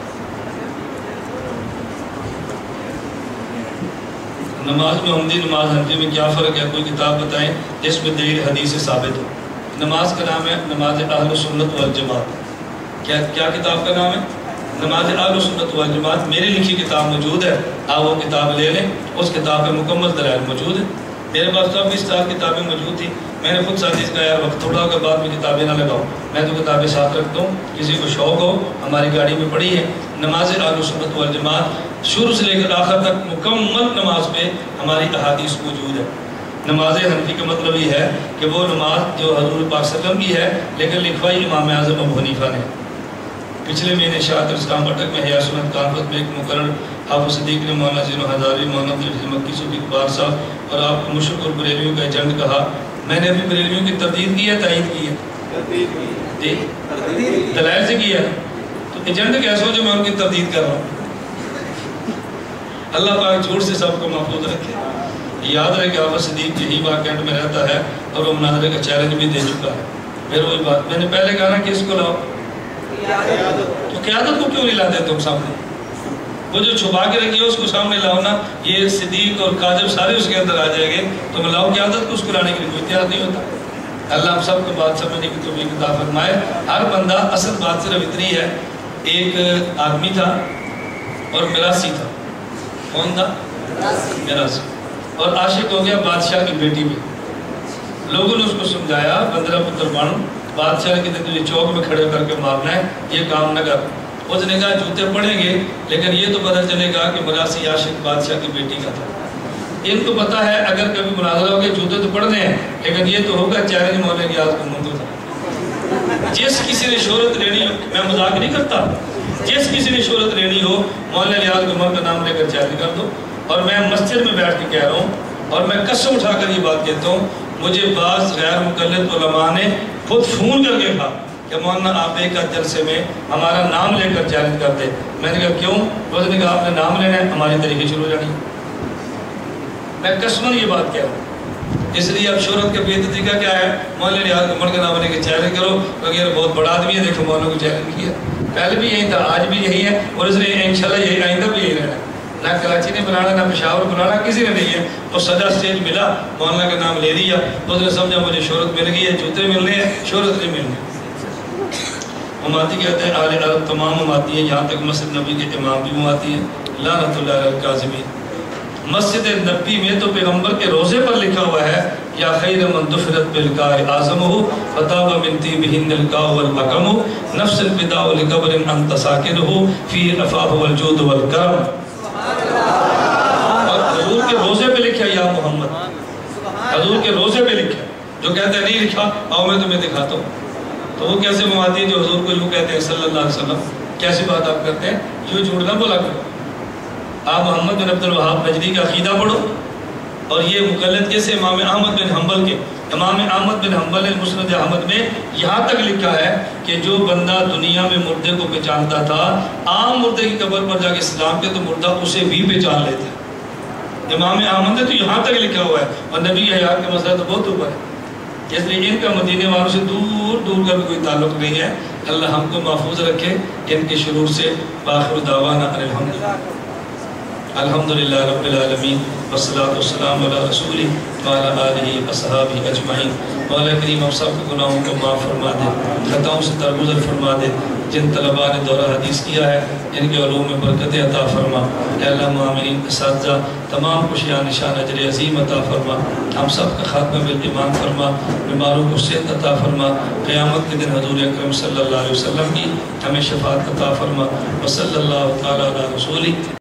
نماز میں حمدی, نماز حنفی میں کیا فرق ہے؟ کوئی کتاب بتائیں جس میں دلیل حدیث سے ثابت ہو. نماز کا نام ہے نماز اہل سنت والجماعت. کیا کیا کتاب کا نام ہے؟ نماز اہل سنت والجماعت. میری لکھی کتاب موجود ہے, آپ وہ کتاب لے لیں. اس کتاب میں مکمل دلائل موجود ہیں. میرے پاس تو ابھی سات کتابیں موجود تھیں. میں نے خود ساتھ اس کا یار وقت تھوڑا کے بعد میں کتابیں نہ لگاؤں. میں تو کتابیں ساتھ رکھتا ہوں, کسی کو شوق ہو ہماری گاڑی میں پڑھی ہے. نماز اہل سنت والجماعت شروع سے لے کر آخر تک مکمل نماز پہ ہماری احادیث موجود ہے. نماز حنفی کا مطلب یہ ہے کہ وہ نماز جو حضور پاک صلی اللہ علیہ وسلم کی ہے لیکن لکھوائی امام اعظم ابو حنیفہ نے. پچھلے مہینے شاعت الاسلام اٹک میں حیات سنت کانفرنس میں ایک مقرر حافظ صدیق نے مولانا زین ہزاری, مولانا عبدالعزیز مکی صوفی اقبال صاحب اور آپ کو مشرک اور بریلویوں کا ایجنٹ کہا. میں نے ابھی بریلویوں کی تردید کی ہے, تائید کی ہے, دلائل سے کی ہے. تو ایجنٹ کیسے ہو جو میں ان کی تردید کر رہا ہوں؟ اللہ پاک جھوٹ سے سب کو محفوظ رکھے. یاد رہے کہ حافظ صدیق یہی واقعات میں رہتا ہے اور وہ مناظرے کا چیلنج بھی دے چکا ہے. پھر وہی بات میں نے پہلے کہا نا کہ اس کو لاؤ, تو قیادت کو کیوں نہیں لاتے تم سامنے؟ وہ جو چھپا کے رکھی ہے اس کو سامنے لاؤ نا. یہ صدیق اور کاذب سارے اس کے اندر آ جائیں گے. تم لاؤ قیادت کو, اس کو لانے کے لیے کوئی تیار نہیں ہوتا. اللہ ہم سب کو بات سمجھنے کی توفیق عطا فرمائے. ہر بندہ, اصل بات صرف اتنی ہے, ایک آدمی تھا اور میراثی تھا. کون تھا؟ میراثی. اور عاشق ہو گیا بادشاہ کی بیٹی میں. لوگوں نے اس کو سمجھایا بندرہ پتر بن, بادشاہ کے دن تجھے چوک میں کھڑے کر کے مارنا ہے, یہ کام نہ کر. اس نے کہا جوتے پڑیں گے لیکن یہ تو پتہ چلے گا کہ میراثی عاشق بادشاہ کی بیٹی کا تھا. ان کو پتا ہے اگر کبھی مناظرہ ہو گیا جوتے تو پڑھنے ہیں لیکن یہ تو ہوگا چیلنج مولانا ریاض گمن کو تھا. جس کسی نے شہرت لینی ہو, میں مذاق نہیں کرتا, جس کسی نے شہرت لینی ہو مولانا ریاض گمن کا نام لے کر چیلنج کر دو. اور میں مسجد میں بیٹھ کے کہہ رہا ہوں اور میں قسم اٹھا کر یہ بات کہتا ہوں مجھے بعض غیر مقلد علماء نے خود فون کر کے کہا کہ مولانا آپ ایک آدھ جلسے میں ہمارا نام لے کر چیلنج کرتے. میں نے کہا کیوں؟ اس نے کہا آپ نے نام لینا ہے ہماری طریقے شروع ہو جانی. میں قسماً یہ بات کہہ رہا ہوں. اس لیے اب شہرت کا بے طریقہ کیا ہے؟ مولانا ریاض عمر کا نام لے کے چیلنج کرو کیونکہ یہ بہت بڑا آدمی ہے, دیکھو مولانا کو چیلنج کیا. پہلے بھی یہی تھا, آج بھی یہی ہے, اور اس نے انشاءاللہ یہی آئندہ بھی یہی رہنا. نہ کراچی نے بنانا نہ پشاور بنانا کسی نے نہیں ہے. اور سجا سٹیج ملا, مولانا کا نام لے دیا, تو اس نے سمجھا مجھے شہرت مل گئی ہے, جوتے ملنے ہیں, شہرت نہیں ملنی. اماتی کہتے ہیں اہل عرب تمام اماتی ہیں, یہاں تک مسجد نبی کے امام بھی اماتی ہیں. لعنت اللہ علی الکاذبین. مسجد نبی میں تو پیغمبر کے روزے پر لکھا ہوا ہے یا خیر من دفرت بالکاء اعظمہ فتاب من طیبہن الکاء والاکم نفس الفداء لقبر انت ساکنہ فی العفاف والجود والکرم. اور حضور کے روزے پہ لکھا یا محمد, حضور کے روزے پہ لکھا. جو کہتے ہیں نہیں لکھا آؤ میں تمہیں دکھاتا ہوں, تو وہ کیسے مواتی ہیں جو حضور کو یوں کہتے ہیں صلی اللہ علیہ وسلم؟ کیسی بات آپ کرتے ہیں؟ یوں جھوٹ نہ بولا کرو. آپ محمد بن عبد الوہاب نجدی کا عقیدہ پڑھو. اور یہ مقلد کیسے؟ امام احمد بن حنبل کے. امام احمد بن حنبل نے مسند احمد میں یہاں تک لکھا ہے کہ جو بندہ دنیا میں مردے کو پہچانتا تھا, عام مردے کی قبر پر جا کے سلام کے تو مردہ اسے بھی پہچان لیتا ہے. امام احمد نے تو یہاں تک لکھا ہوا ہے, اور نبی حیات کا مسئلہ تو بہت اوپر ہے. اس لیے ان کا مدینے والوں سے دور دور کا بھی کوئی تعلق نہیں ہے. اللہ ہم کو محفوظ رکھے ان کے شرور سے. وآخر دعوانا ان الحمدللہ الحمدللہ رب العالمین والصلاة والسلام علی رسولی وعلی آلہ وصحابہ اجمعین. مولا کریم ہم سب کے گناہوں کو معاف فرما دے, خطاؤں سے درگزر فرما دے. جن طلباء نے دورہ حدیث کیا ہے ان کے علوم میں برکت عطا فرما. اے اللہ معاملین اساتذہ تمام خوشیاں نشان اجر عظیم عطا فرما. ہم سب کا خاتمہ بالایمان فرما. بیماروں کو صحت عطا فرما. قیامت کے دن حضور اکرم صلی اللہ علیہ وسلم کی ہمیں شفاعت عطا فرما. وصلی اللہ تعالی علی رسولی